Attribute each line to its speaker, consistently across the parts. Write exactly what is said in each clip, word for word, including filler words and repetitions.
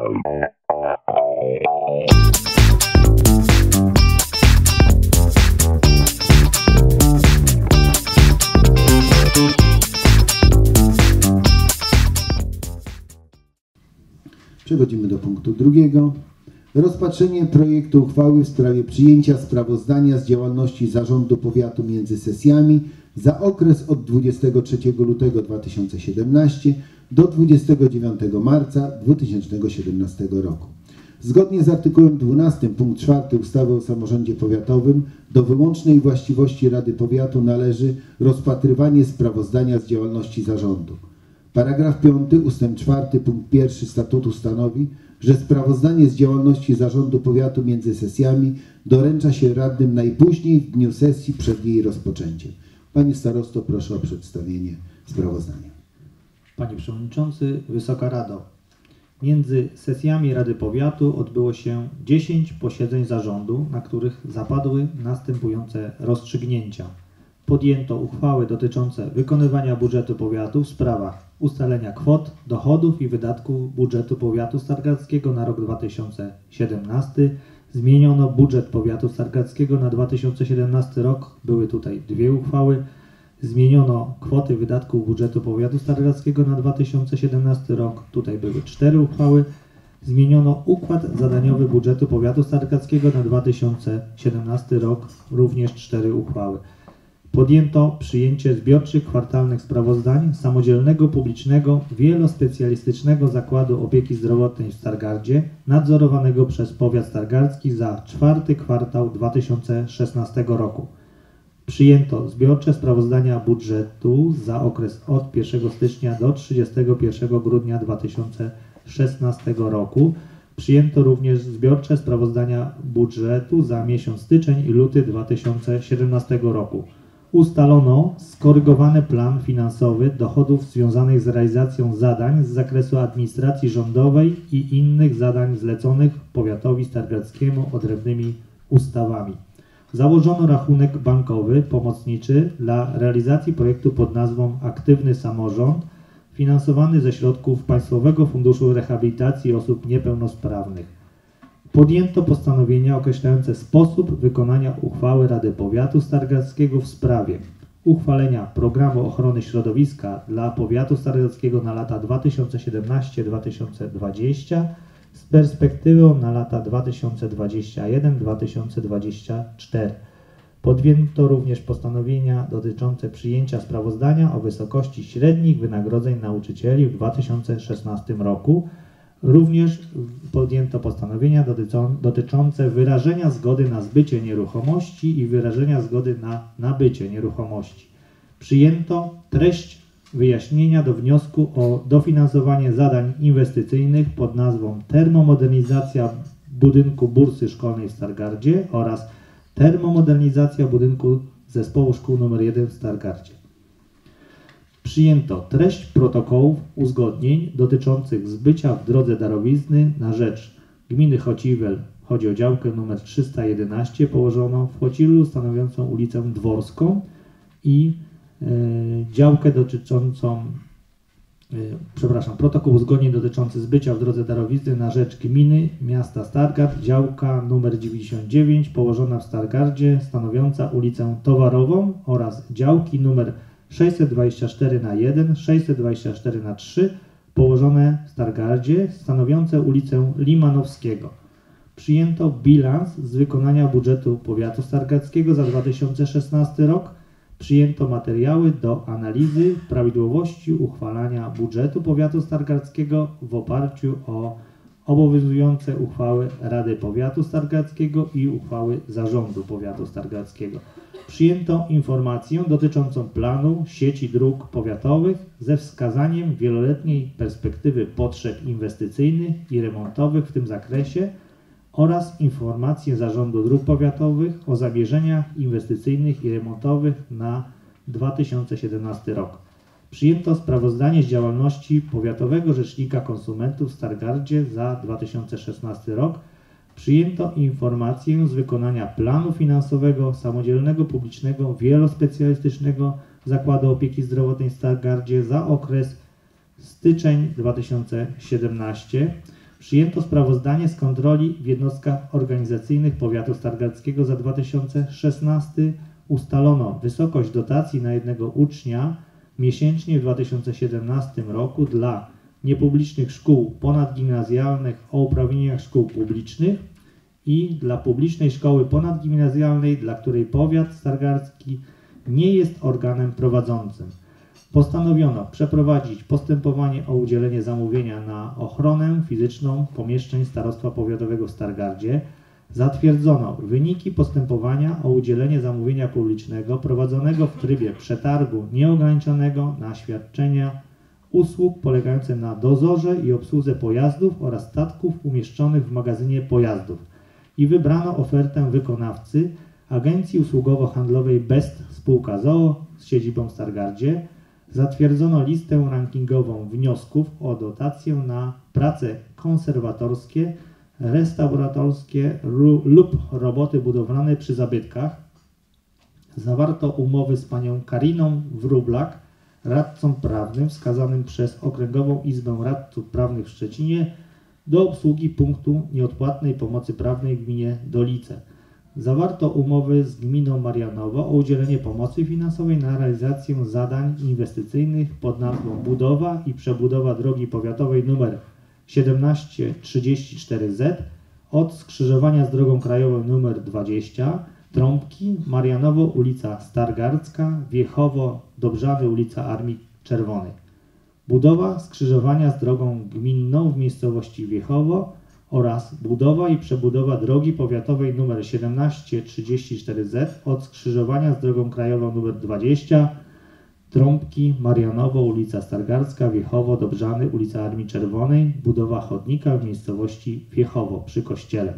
Speaker 1: Przechodzimy do punktu drugiego. Rozpatrzenie projektu uchwały w sprawie przyjęcia sprawozdania z działalności Zarządu Powiatu między sesjami za okres od dwudziestego trzeciego lutego dwa tysiące siedemnastego do dwudziestego dziewiątego marca dwa tysiące siedemnastego roku. Zgodnie z artykułem dwunastym punkt czwarty ustawy o samorządzie powiatowym do wyłącznej właściwości Rady Powiatu należy rozpatrywanie sprawozdania z działalności zarządu. Paragraf piąty ustęp czwarty punkt pierwszy statutu stanowi, że sprawozdanie z działalności Zarządu Powiatu między sesjami doręcza się radnym najpóźniej w dniu sesji przed jej rozpoczęciem. Panie starosto, proszę o przedstawienie sprawozdania.
Speaker 2: Panie Przewodniczący, Wysoka Rado. Między sesjami Rady Powiatu odbyło się dziesięć posiedzeń zarządu, na których zapadły następujące rozstrzygnięcia. Podjęto uchwały dotyczące wykonywania budżetu powiatu w sprawach ustalenia kwot, dochodów i wydatków budżetu powiatu stargardzkiego na rok dwa tysiące siedemnasty. Zmieniono budżet powiatu stargardzkiego na dwa tysiące siedemnasty rok. Były tutaj dwie uchwały. Zmieniono kwoty wydatków budżetu powiatu stargardzkiego na dwa tysiące siedemnasty rok. Tutaj były cztery uchwały. Zmieniono układ zadaniowy budżetu powiatu stargardzkiego na dwa tysiące siedemnasty rok. Również cztery uchwały. Podjęto przyjęcie zbiorczych kwartalnych sprawozdań samodzielnego, publicznego, wielospecjalistycznego Zakładu Opieki Zdrowotnej w Stargardzie, nadzorowanego przez powiat stargardzki za czwarty kwartał dwa tysiące szesnastego roku. Przyjęto zbiorcze sprawozdania budżetu za okres od pierwszego stycznia do trzydziestego pierwszego grudnia dwa tysiące szesnastego roku. Przyjęto również zbiorcze sprawozdania budżetu za miesiąc styczeń i luty dwa tysiące siedemnastego roku. Ustalono skorygowany plan finansowy dochodów związanych z realizacją zadań z zakresu administracji rządowej i innych zadań zleconych powiatowi stargardzkiemu odrębnymi ustawami. Założono rachunek bankowy pomocniczy dla realizacji projektu pod nazwą Aktywny Samorząd, finansowany ze środków Państwowego Funduszu Rehabilitacji Osób Niepełnosprawnych. Podjęto postanowienia określające sposób wykonania uchwały Rady Powiatu Stargardzkiego w sprawie uchwalenia Programu Ochrony Środowiska dla Powiatu Stargardzkiego na lata dwa tysiące siedemnasty do dwa tysiące dwudziestego z perspektywą na lata dwa tysiące dwudziesty pierwszy do dwa tysiące dwudziestego czwartego. Podjęto również postanowienia dotyczące przyjęcia sprawozdania o wysokości średnich wynagrodzeń nauczycieli w dwa tysiące szesnastym roku. Również podjęto postanowienia dotyczące wyrażenia zgody na zbycie nieruchomości i wyrażenia zgody na nabycie nieruchomości. Przyjęto treść wyjaśnienia do wniosku o dofinansowanie zadań inwestycyjnych pod nazwą Termomodernizacja budynku bursy szkolnej w Stargardzie oraz Termomodernizacja budynku Zespołu Szkół nr jeden w Stargardzie. Przyjęto treść protokołów uzgodnień dotyczących zbycia w drodze darowizny na rzecz gminy Chociwel, chodzi o działkę nr trzysta jedenaście położoną w Chocilu stanowiącą ulicę Dworską i y, działkę dotyczącą, y, przepraszam, protokół uzgodnień dotyczący zbycia w drodze darowizny na rzecz gminy miasta Stargard, działka nr dziewięćdziesiąt dziewięć położona w Stargardzie stanowiąca ulicę Towarową oraz działki nr sześćset dwadzieścia cztery na jeden, sześćset dwadzieścia cztery na trzy położone w Stargardzie, stanowiące ulicę Limanowskiego. Przyjęto bilans z wykonania budżetu powiatu stargardzkiego za dwa tysiące szesnasty rok. Przyjęto materiały do analizy prawidłowości uchwalania budżetu powiatu stargardzkiego w oparciu o obowiązujące uchwały Rady Powiatu Stargardzkiego i uchwały Zarządu Powiatu Stargardzkiego. Przyjęto informację dotyczącą planu sieci dróg powiatowych ze wskazaniem wieloletniej perspektywy potrzeb inwestycyjnych i remontowych w tym zakresie oraz informację Zarządu Dróg Powiatowych o zamierzeniach inwestycyjnych i remontowych na dwa tysiące siedemnasty rok. Przyjęto sprawozdanie z działalności Powiatowego Rzecznika Konsumentów w Stargardzie za dwa tysiące szesnasty rok. Przyjęto informację z wykonania planu finansowego samodzielnego, publicznego, wielospecjalistycznego Zakładu Opieki Zdrowotnej w Stargardzie za okres styczeń dwa tysiące siedemnasty. Przyjęto sprawozdanie z kontroli w jednostkach organizacyjnych powiatu stargardzkiego za dwa tysiące szesnasty. Ustalono wysokość dotacji na jednego ucznia miesięcznie w dwa tysiące siedemnastym roku dla niepublicznych szkół ponadgimnazjalnych o uprawnieniach szkół publicznych i dla publicznej szkoły ponadgimnazjalnej, dla której powiat stargardzki nie jest organem prowadzącym. Postanowiono przeprowadzić postępowanie o udzielenie zamówienia na ochronę fizyczną pomieszczeń Starostwa Powiatowego w Stargardzie. Zatwierdzono wyniki postępowania o udzielenie zamówienia publicznego prowadzonego w trybie przetargu nieograniczonego na świadczenia usług polegające na dozorze i obsłudze pojazdów oraz statków umieszczonych w magazynie pojazdów i wybrano ofertę wykonawcy Agencji Usługowo-Handlowej Best Spółka z o o z siedzibą w Stargardzie. Zatwierdzono listę rankingową wniosków o dotację na prace konserwatorskie, restauratorskie lub roboty budowlane przy zabytkach. Zawarto umowy z panią Kariną Wróblak, radcą prawnym wskazanym przez Okręgową Izbę Radców Prawnych w Szczecinie do obsługi punktu nieodpłatnej pomocy prawnej w gminie Dolice. Zawarto umowy z gminą Marianowo o udzielenie pomocy finansowej na realizację zadań inwestycyjnych pod nazwą budowa i przebudowa drogi powiatowej nr siedemnaście trzydzieści cztery Z od skrzyżowania z drogą krajową nr dwadzieścia, Trąbki, Marianowo, ulica Stargardzka, Wiechowo, Dobrzany, ulica Armii Czerwonej. Budowa skrzyżowania z drogą gminną w miejscowości Wiechowo oraz budowa i przebudowa drogi powiatowej nr siedemnaście trzydzieści cztery Z od skrzyżowania z drogą krajową nr dwadzieścia, Trąbki, Marianowo, ulica Stargardzka, Wiechowo, Dobrzany, ulica Armii Czerwonej, budowa chodnika w miejscowości Wiechowo przy kościele.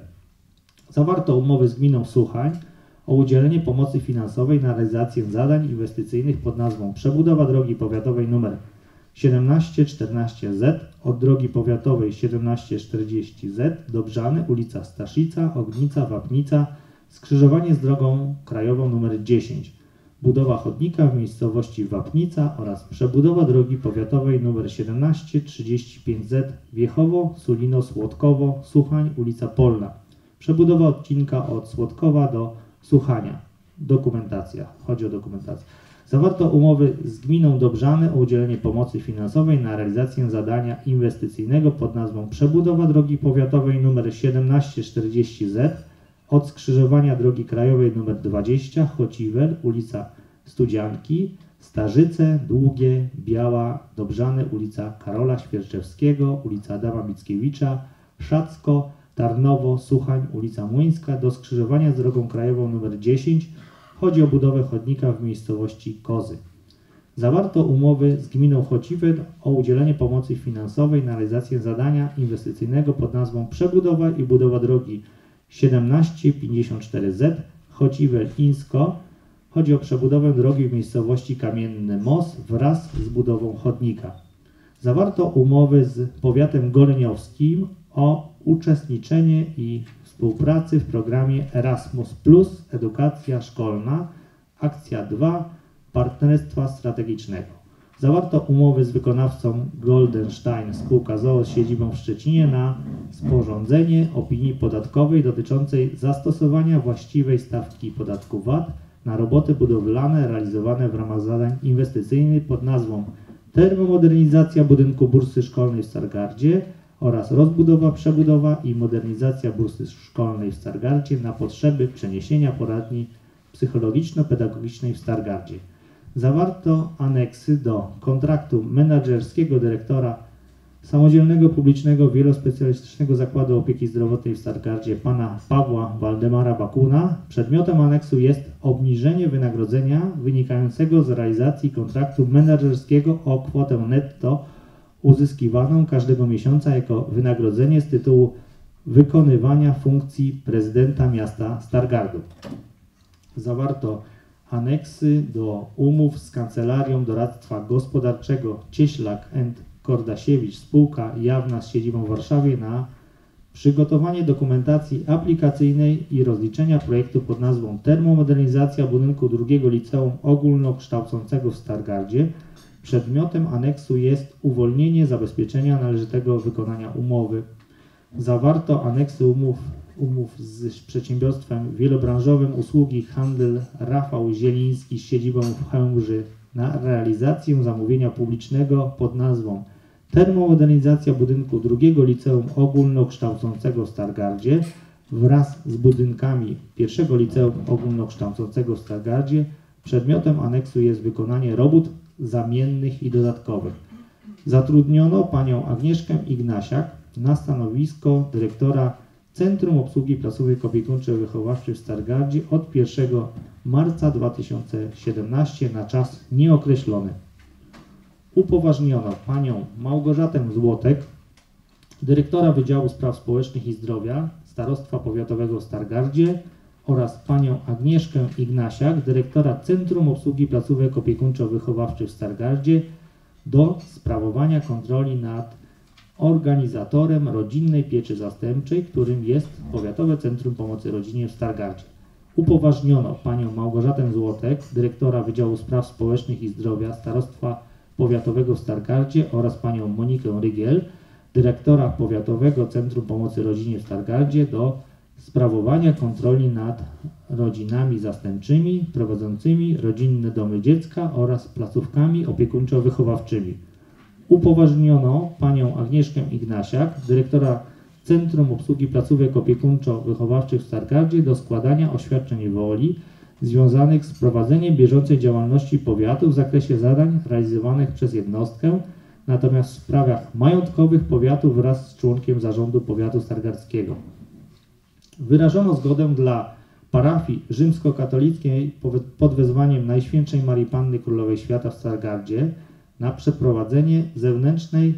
Speaker 2: Zawarto umowy z gminą Suchań o udzielenie pomocy finansowej na realizację zadań inwestycyjnych pod nazwą przebudowa drogi powiatowej nr siedemnaście czternaście Z od drogi powiatowej siedemnaście czterdzieści Z Dobrzany, ulica Staszica, Ognica, Wapnica, skrzyżowanie z drogą krajową nr dziesięć, budowa chodnika w miejscowości Wapnica oraz przebudowa drogi powiatowej nr siedemnaście trzydzieści pięć Z Wiechowo, Sulino, Słodkowo, Suchań, ulica Polna, przebudowa odcinka od Słodkowa do Suchania. Dokumentacja. Chodzi o dokumentację. Zawarto umowy z gminą Dobrzany o udzielenie pomocy finansowej na realizację zadania inwestycyjnego pod nazwą przebudowa drogi powiatowej nr siedemnaście czterdzieści Z od skrzyżowania drogi krajowej nr dwadzieścia, Chociwer, ulica Studzianki, Starzyce, Długie, Biała, Dobrzany, ulica Karola Świerczewskiego, ulica Adama Mickiewicza, Szacko, Tarnowo, Suchań, ulica Młyńska do skrzyżowania z drogą krajową nr dziesięć. Chodzi o budowę chodnika w miejscowości Kozy. Zawarto umowy z gminą Chociwer o udzielenie pomocy finansowej na realizację zadania inwestycyjnego pod nazwą przebudowa i budowa drogi siedemnaście pięćdziesiąt cztery Z Chociwer-Insko. Chodzi o przebudowę drogi w miejscowości Kamienny Most wraz z budową chodnika. Zawarto umowy z powiatem goleniowskim o uczestniczenie i współpracy w programie Erasmus plus, edukacja szkolna, akcja dwa, partnerstwa strategicznego. Zawarto umowy z wykonawcą Goldenstein spółka z o o z siedzibą w Szczecinie na sporządzenie opinii podatkowej dotyczącej zastosowania właściwej stawki podatku V A T na roboty budowlane realizowane w ramach zadań inwestycyjnych pod nazwą termomodernizacja budynku bursy szkolnej w Stargardzie oraz rozbudowa, przebudowa i modernizacja bursy szkolnej w Stargardzie na potrzeby przeniesienia poradni psychologiczno-pedagogicznej w Stargardzie. Zawarto aneksy do kontraktu menedżerskiego dyrektora Samodzielnego Publicznego Wielospecjalistycznego Zakładu Opieki Zdrowotnej w Stargardzie pana Pawła Waldemara Bakuna. Przedmiotem aneksu jest obniżenie wynagrodzenia wynikającego z realizacji kontraktu menedżerskiego o kwotę netto uzyskiwaną każdego miesiąca jako wynagrodzenie z tytułu wykonywania funkcji prezydenta miasta Stargardu. Zawarto aneksy do umów z Kancelarią Doradztwa Gospodarczego Cieślak and Kordasiewicz spółka jawna z siedzibą w Warszawie na przygotowanie dokumentacji aplikacyjnej i rozliczenia projektu pod nazwą termomodernizacja budynku drugiego liceum ogólnokształcącego w Stargardzie. Przedmiotem aneksu jest uwolnienie zabezpieczenia należytego wykonania umowy. Zawarto aneksy umów, umów z przedsiębiorstwem wielobranżowym usługi handel Rafał Zieliński z siedzibą w Chełmży na realizację zamówienia publicznego pod nazwą termomodernizacja budynku drugiego Liceum Ogólnokształcącego w Stargardzie wraz z budynkami pierwszego Liceum Ogólnokształcącego w Stargardzie. Przedmiotem aneksu jest wykonanie robót zamiennych i dodatkowych. Zatrudniono panią Agnieszkę Ignasiak na stanowisko dyrektora Centrum Obsługi Placówek Opiekuńczo-Wychowawczych w Stargardzie od pierwszego marca dwa tysiące siedemnastego na czas nieokreślony. Upoważniono panią Małgorzatę Złotek, dyrektora Wydziału Spraw Społecznych i Zdrowia Starostwa Powiatowego w Stargardzie oraz panią Agnieszkę Ignasiak, dyrektora Centrum Obsługi Placówek Opiekuńczo-Wychowawczych w Stargardzie do sprawowania kontroli nad organizatorem rodzinnej pieczy zastępczej, którym jest Powiatowe Centrum Pomocy Rodzinie w Stargardzie. Upoważniono panią Małgorzatę Złotek, dyrektora Wydziału Spraw Społecznych i Zdrowia Starostwa Powiatowego w Stargardzie oraz panią Monikę Rygiel, dyrektora Powiatowego Centrum Pomocy Rodzinie w Stargardzie do sprawowania kontroli nad rodzinami zastępczymi prowadzącymi rodzinne domy dziecka oraz placówkami opiekuńczo-wychowawczymi. Upoważniono panią Agnieszkę Ignasiak, dyrektora Centrum Obsługi Placówek Opiekuńczo-Wychowawczych w Stargardzie do składania oświadczeń woli związanych z prowadzeniem bieżącej działalności powiatu w zakresie zadań realizowanych przez jednostkę, natomiast w sprawach majątkowych powiatu wraz z członkiem zarządu powiatu stargardzkiego. Wyrażono zgodę dla parafii rzymskokatolickiej pod wezwaniem Najświętszej Marii Panny Królowej Świata w Stargardzie na przeprowadzenie zewnętrznej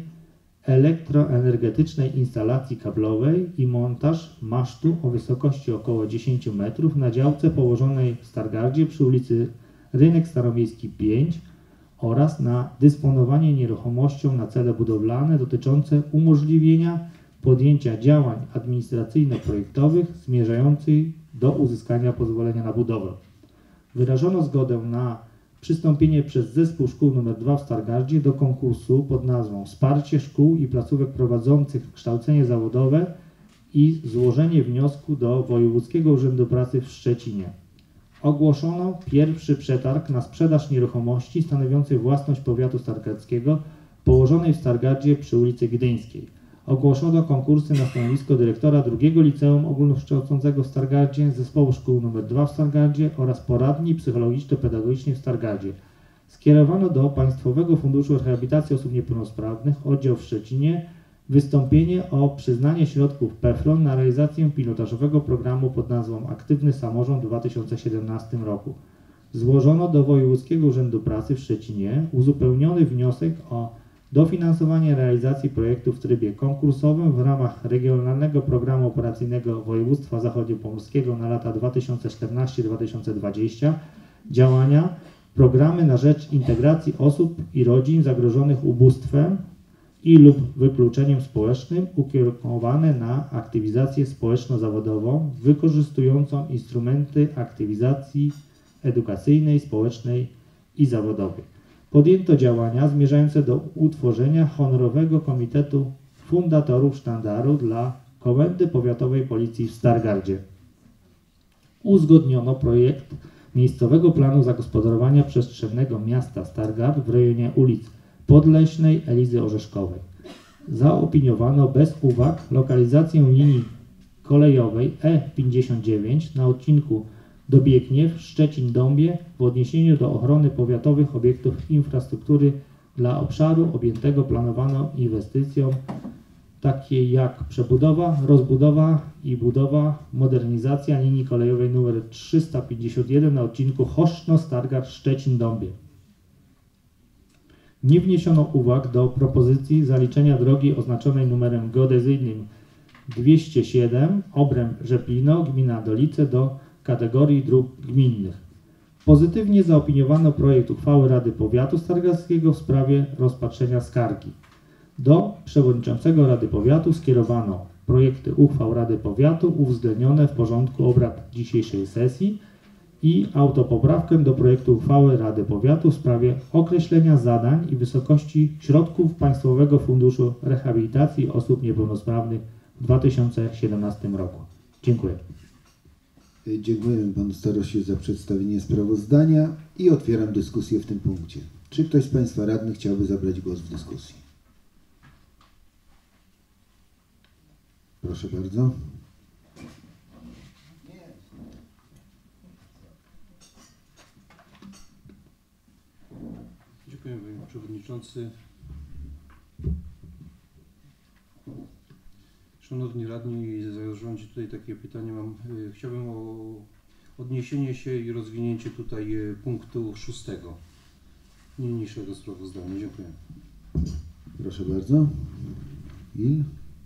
Speaker 2: elektroenergetycznej instalacji kablowej i montaż masztu o wysokości około dziesięć metrów na działce położonej w Stargardzie przy ulicy Rynek Staromiejski pięć oraz na dysponowanie nieruchomością na cele budowlane dotyczące umożliwienia podjęcia działań administracyjno-projektowych zmierzających do uzyskania pozwolenia na budowę. Wyrażono zgodę na przystąpienie przez Zespół Szkół nr dwa w Stargardzie do konkursu pod nazwą Wsparcie szkół i placówek prowadzących kształcenie zawodowe i złożenie wniosku do Wojewódzkiego Urzędu Pracy w Szczecinie. Ogłoszono pierwszy przetarg na sprzedaż nieruchomości stanowiącej własność powiatu stargardzkiego położonej w Stargardzie przy ulicy Gdyńskiej. Ogłoszono konkursy na stanowisko dyrektora drugiego Liceum Ogólnokształcącego w Stargardzie, Zespołu Szkół nr dwa w Stargardzie oraz poradni psychologiczno-pedagogicznej w Stargardzie. Skierowano do Państwowego Funduszu Rehabilitacji Osób Niepełnosprawnych, oddział w Szczecinie, wystąpienie o przyznanie środków PEFRON na realizację pilotażowego programu pod nazwą Aktywny Samorząd w dwa tysiące siedemnastym roku. Złożono do Wojewódzkiego Urzędu Pracy w Szczecinie uzupełniony wniosek o dofinansowanie realizacji projektu w trybie konkursowym w ramach Regionalnego Programu Operacyjnego Województwa Zachodniopomorskiego na lata dwa tysiące czternasty do dwa tysiące dwudziestego działania Programy na rzecz integracji osób i rodzin zagrożonych ubóstwem i lub wykluczeniem społecznym ukierunkowane na aktywizację społeczno-zawodową wykorzystującą instrumenty aktywizacji edukacyjnej, społecznej i zawodowej. Podjęto działania zmierzające do utworzenia honorowego komitetu fundatorów sztandaru dla Komendy Powiatowej Policji w Stargardzie. Uzgodniono projekt miejscowego planu zagospodarowania przestrzennego miasta Stargard w rejonie ulic Podleśnej, Elizy Orzeszkowej. Zaopiniowano bez uwag lokalizację linii kolejowej E pięćdziesiąt dziewięć na odcinku Dobiegniew, Szczecin-Dąbie w odniesieniu do ochrony powiatowych obiektów infrastruktury dla obszaru objętego planowaną inwestycją takie jak przebudowa, rozbudowa i budowa, modernizacja linii kolejowej nr trzysta pięćdziesiąt jeden na odcinku Choszczno-Stargard-Szczecin-Dąbie. Nie wniesiono uwag do propozycji zaliczenia drogi oznaczonej numerem geodezyjnym dwieście siedem Obręb-Rzeplino, gmina Dolice do kategorii dróg gminnych. Pozytywnie zaopiniowano projekt uchwały Rady Powiatu Stargardzkiego w sprawie rozpatrzenia skargi. Do przewodniczącego Rady Powiatu skierowano projekty uchwał Rady Powiatu uwzględnione w porządku obrad dzisiejszej sesji i autopoprawkę do projektu uchwały Rady Powiatu w sprawie określenia zadań i wysokości środków Państwowego Funduszu Rehabilitacji Osób Niepełnosprawnych dwa tysiące siedemnastym roku. Dziękuję.
Speaker 1: Dziękujemy panu staroście za przedstawienie sprawozdania i otwieram dyskusję w tym punkcie. Czy ktoś z państwa radnych chciałby zabrać głos w dyskusji? Proszę bardzo.
Speaker 3: Dziękuję, panie przewodniczący. Szanowni radni, zarządzi tutaj takie pytanie mam. Chciałbym o odniesienie się i rozwinięcie tutaj punktu szóstego niniejszego sprawozdania. Dziękuję.
Speaker 1: Proszę bardzo. I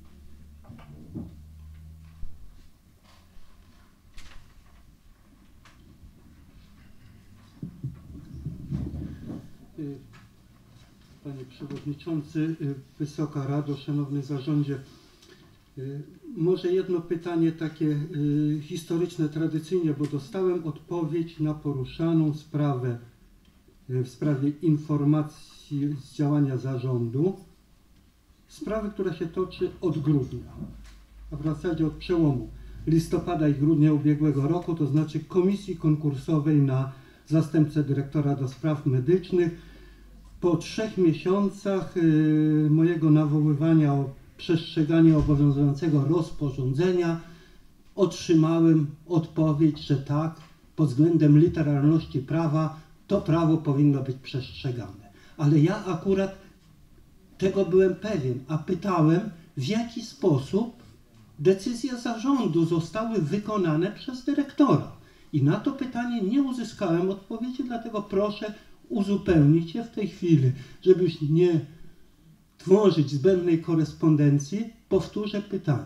Speaker 4: Panie Przewodniczący, Wysoka Rado, Szanowny Zarządzie, może jedno pytanie takie historyczne, tradycyjnie, bo dostałem odpowiedź na poruszaną sprawę w sprawie informacji z działania zarządu, sprawy, która się toczy od grudnia, a w zasadzie od przełomu listopada i grudnia ubiegłego roku, to znaczy komisji konkursowej na zastępcę dyrektora do spraw medycznych. Po trzech miesiącach y, mojego nawoływania o przestrzeganie obowiązującego rozporządzenia otrzymałem odpowiedź, że tak, pod względem literalności prawa to prawo powinno być przestrzegane. Ale ja akurat tego byłem pewien, a pytałem, w jaki sposób decyzje zarządu zostały wykonane przez dyrektora. I na to pytanie nie uzyskałem odpowiedzi, dlatego proszę uzupełnić je w tej chwili, żeby już nie tworzyć zbędnej korespondencji. Powtórzę pytanie.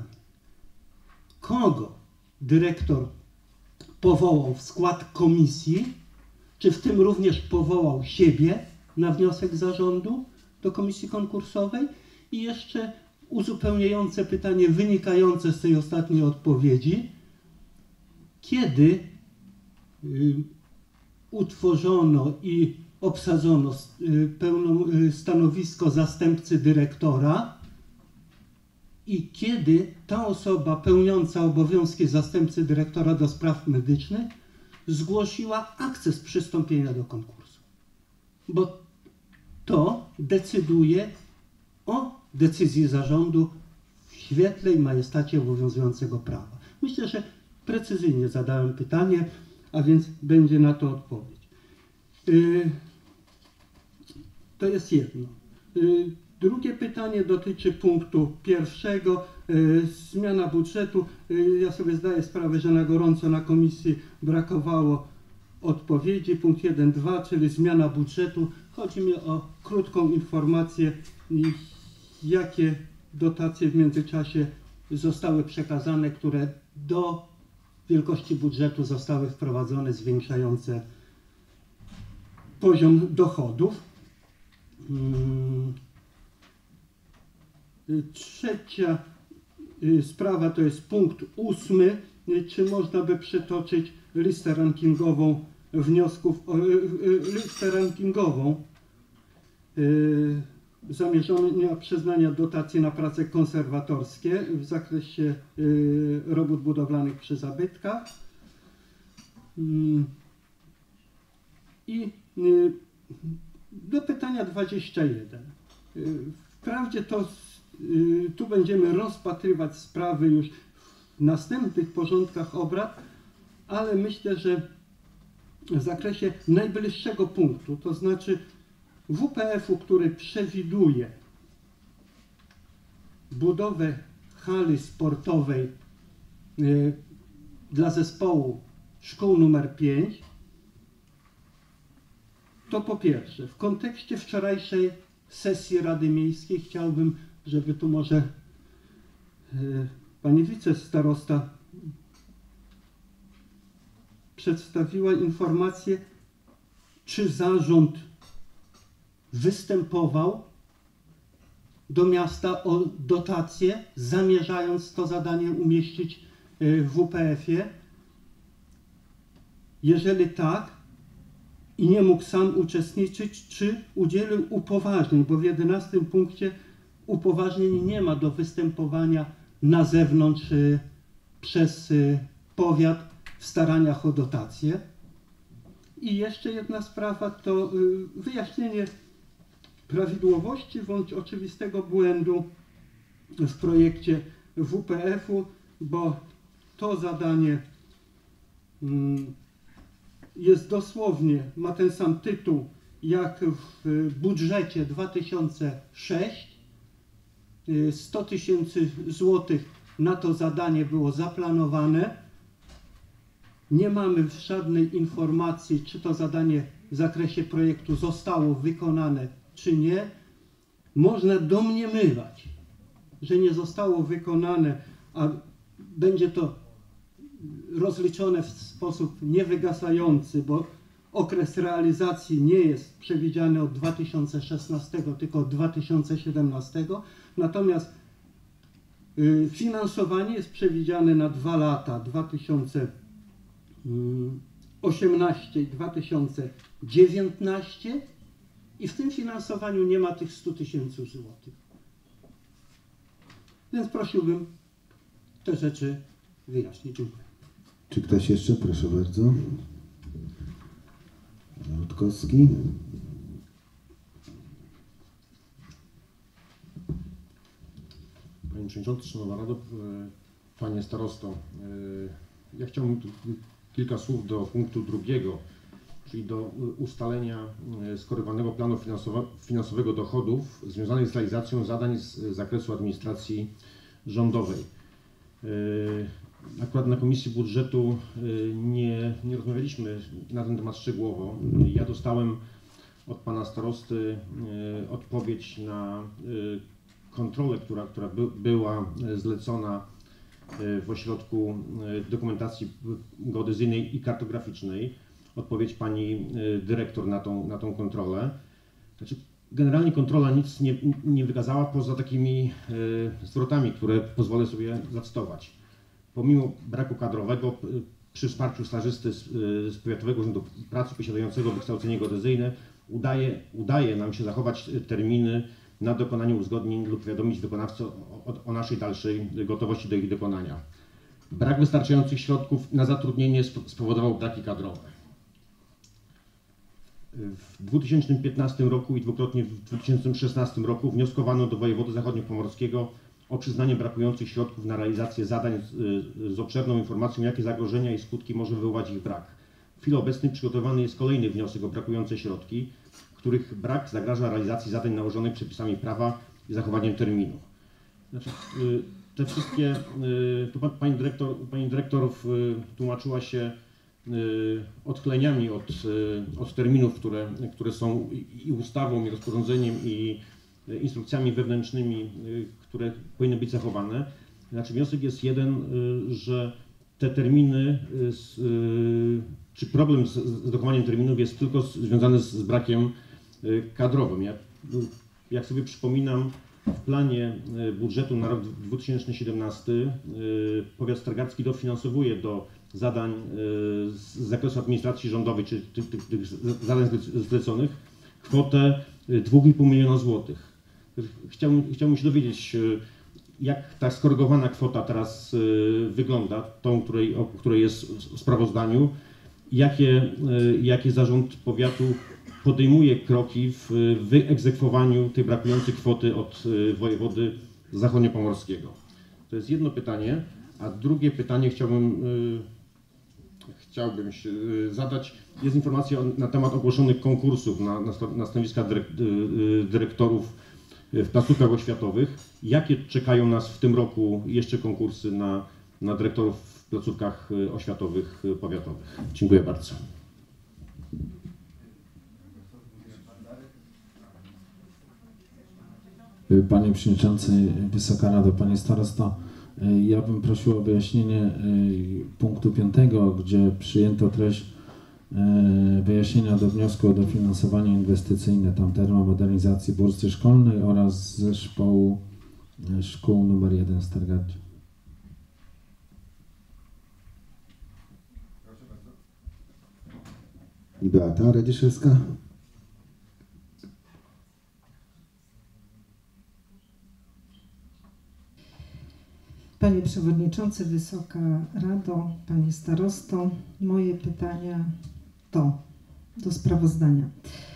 Speaker 4: Kogo dyrektor powołał w skład komisji, czy w tym również powołał siebie na wniosek zarządu do komisji konkursowej? I jeszcze uzupełniające pytanie wynikające z tej ostatniej odpowiedzi. Kiedy y, utworzono i obsadzono pełną stanowisko zastępcy dyrektora i kiedy ta osoba pełniąca obowiązki zastępcy dyrektora do spraw medycznych zgłosiła akces przystąpienia do konkursu. Bo to decyduje o decyzji zarządu w świetle i majestacie obowiązującego prawa. Myślę, że precyzyjnie zadałem pytanie, a więc będzie na to odpowiedź. To jest jedno. Drugie pytanie dotyczy punktu pierwszego. Zmiana budżetu. Ja sobie zdaję sprawę, że na gorąco na komisji brakowało odpowiedzi. Punkt jeden dwa, czyli zmiana budżetu. Chodzi mi o krótką informację, jakie dotacje w międzyczasie zostały przekazane, które do wielkości budżetu zostały wprowadzone, zwiększające poziom dochodów. Trzecia sprawa to jest punkt ósmy. Czy można by przytoczyć listę rankingową wniosków, listę rankingową zamierzenia przyznania dotacji na prace konserwatorskie w zakresie robót budowlanych przy zabytkach. I do pytania dwadzieścia jeden. Wprawdzie to tu będziemy rozpatrywać sprawy już w następnych porządkach obrad, ale myślę, że w zakresie najbliższego punktu, to znaczy W P F-u, który przewiduje budowę hali sportowej dla zespołu szkół numer pięć, to po pierwsze, w kontekście wczorajszej sesji Rady Miejskiej chciałbym, żeby tu może pani wicestarosta przedstawiła informację, czy zarząd występował do miasta o dotację, zamierzając to zadanie umieścić w W P F-ie. Jeżeli tak i nie mógł sam uczestniczyć, czy udzielił upoważnień, bo w jedenastym punkcie upoważnień nie ma do występowania na zewnątrz y, przez y, powiat w staraniach o dotację. I jeszcze jedna sprawa to y, wyjaśnienie prawidłowości bądź oczywistego błędu w projekcie W P F-u, bo to zadanie mm, jest dosłownie, ma ten sam tytuł jak w budżecie dwa tysiące szóstym. sto tysięcy złotych na to zadanie było zaplanowane. Nie mamy żadnej informacji, czy to zadanie w zakresie projektu zostało wykonane, czy nie. Można domniemywać, że nie zostało wykonane, a będzie to rozliczone w sposób niewygasający, bo okres realizacji nie jest przewidziany od dwa tysiące szesnastego, tylko od dwa tysiące siedemnastego. Natomiast y, finansowanie jest przewidziane na dwa lata, dwa tysiące osiemnasty i dwa tysiące dziewiętnasty, i w tym finansowaniu nie ma tych stu tysięcy złotych. Więc prosiłbym te rzeczy wyjaśnić. Dziękuję.
Speaker 1: Czy ktoś jeszcze? Proszę bardzo. Rutkowski.
Speaker 5: Panie Przewodniczący, Szanowna Rado, Panie Starosto, ja chciałbym tu kilka słów do punktu drugiego, czyli do ustalenia skorygowanego planu finansowego dochodów związanych z realizacją zadań z zakresu administracji rządowej. Akurat na Komisji Budżetu nie, nie rozmawialiśmy na ten temat szczegółowo. Ja dostałem od Pana Starosty odpowiedź na kontrolę, która, która by, była zlecona w Ośrodku Dokumentacji Geodezyjnej i Kartograficznej. Odpowiedź Pani Dyrektor na tą, na tą kontrolę. Znaczy, generalnie kontrola nic nie, nie wykazała poza takimi zwrotami, które pozwolę sobie zacytować. Pomimo braku kadrowego, przy wsparciu stażysty z, z Powiatowego Urzędu Pracy posiadającego wykształcenie geodezyjne udaje, udaje nam się zachować terminy na dokonanie uzgodnień lub powiadomić wykonawcę o, o, o naszej dalszej gotowości do ich dokonania. Brak wystarczających środków na zatrudnienie spowodował braki kadrowe. W dwa tysiące piętnastym roku i dwukrotnie w dwa tysiące szesnastym roku wnioskowano do wojewody zachodniopomorskiego o przyznanie brakujących środków na realizację zadań z, z obszerną informacją, jakie zagrożenia i skutki może wywołać ich brak. W chwili obecnej przygotowany jest kolejny wniosek o brakujące środki, których brak zagraża realizacji zadań nałożonych przepisami prawa i zachowaniem terminu. Znaczy, te wszystkie, tu pani dyrektor, pani dyrektor tłumaczyła się odchyleniami od, od terminów, które, które są i ustawą, i rozporządzeniem, i instrukcjami wewnętrznymi, które powinny być zachowane. Znaczy, wniosek jest jeden, że te terminy, czy problem z, z dochowaniem terminów jest tylko związany z, z brakiem kadrowym. Jak, jak sobie przypominam, w planie budżetu na rok dwa tysiące siedemnasty powiat stargardzki dofinansowuje do zadań z zakresu administracji rządowej, czy tych, tych, tych zadań zleconych, kwotę dwa i pół miliona złotych. Chciałbym, chciałbym się dowiedzieć, jak ta skorygowana kwota teraz wygląda, tą, której, o której jest w sprawozdaniu, jakie, jakie zarząd powiatu podejmuje kroki w wyegzekwowaniu tej brakującej kwoty od wojewody zachodniopomorskiego. To jest jedno pytanie, a drugie pytanie chciałbym, chciałbym się zadać. Jest informacja na temat ogłoszonych konkursów na, na, na stanowiska dyrek, dyrektorów w placówkach oświatowych. Jakie czekają nas w tym roku jeszcze konkursy na, na dyrektorów w placówkach oświatowych powiatowych? Dziękuję bardzo.
Speaker 6: Panie Przewodniczący, Wysoka Rado, Panie Starosto, ja bym prosił o wyjaśnienie punktu piątego, gdzie przyjęto treść wyjaśnienia do wniosku o dofinansowanie inwestycyjne tam termomodernizacji bursy szkolnej oraz zespołu szkół numer jeden w Stargardzie.
Speaker 1: Beata Radziszewska.
Speaker 7: Panie Przewodniczący, Wysoka Rado, Panie Starosto, moje pytania to do sprawozdania.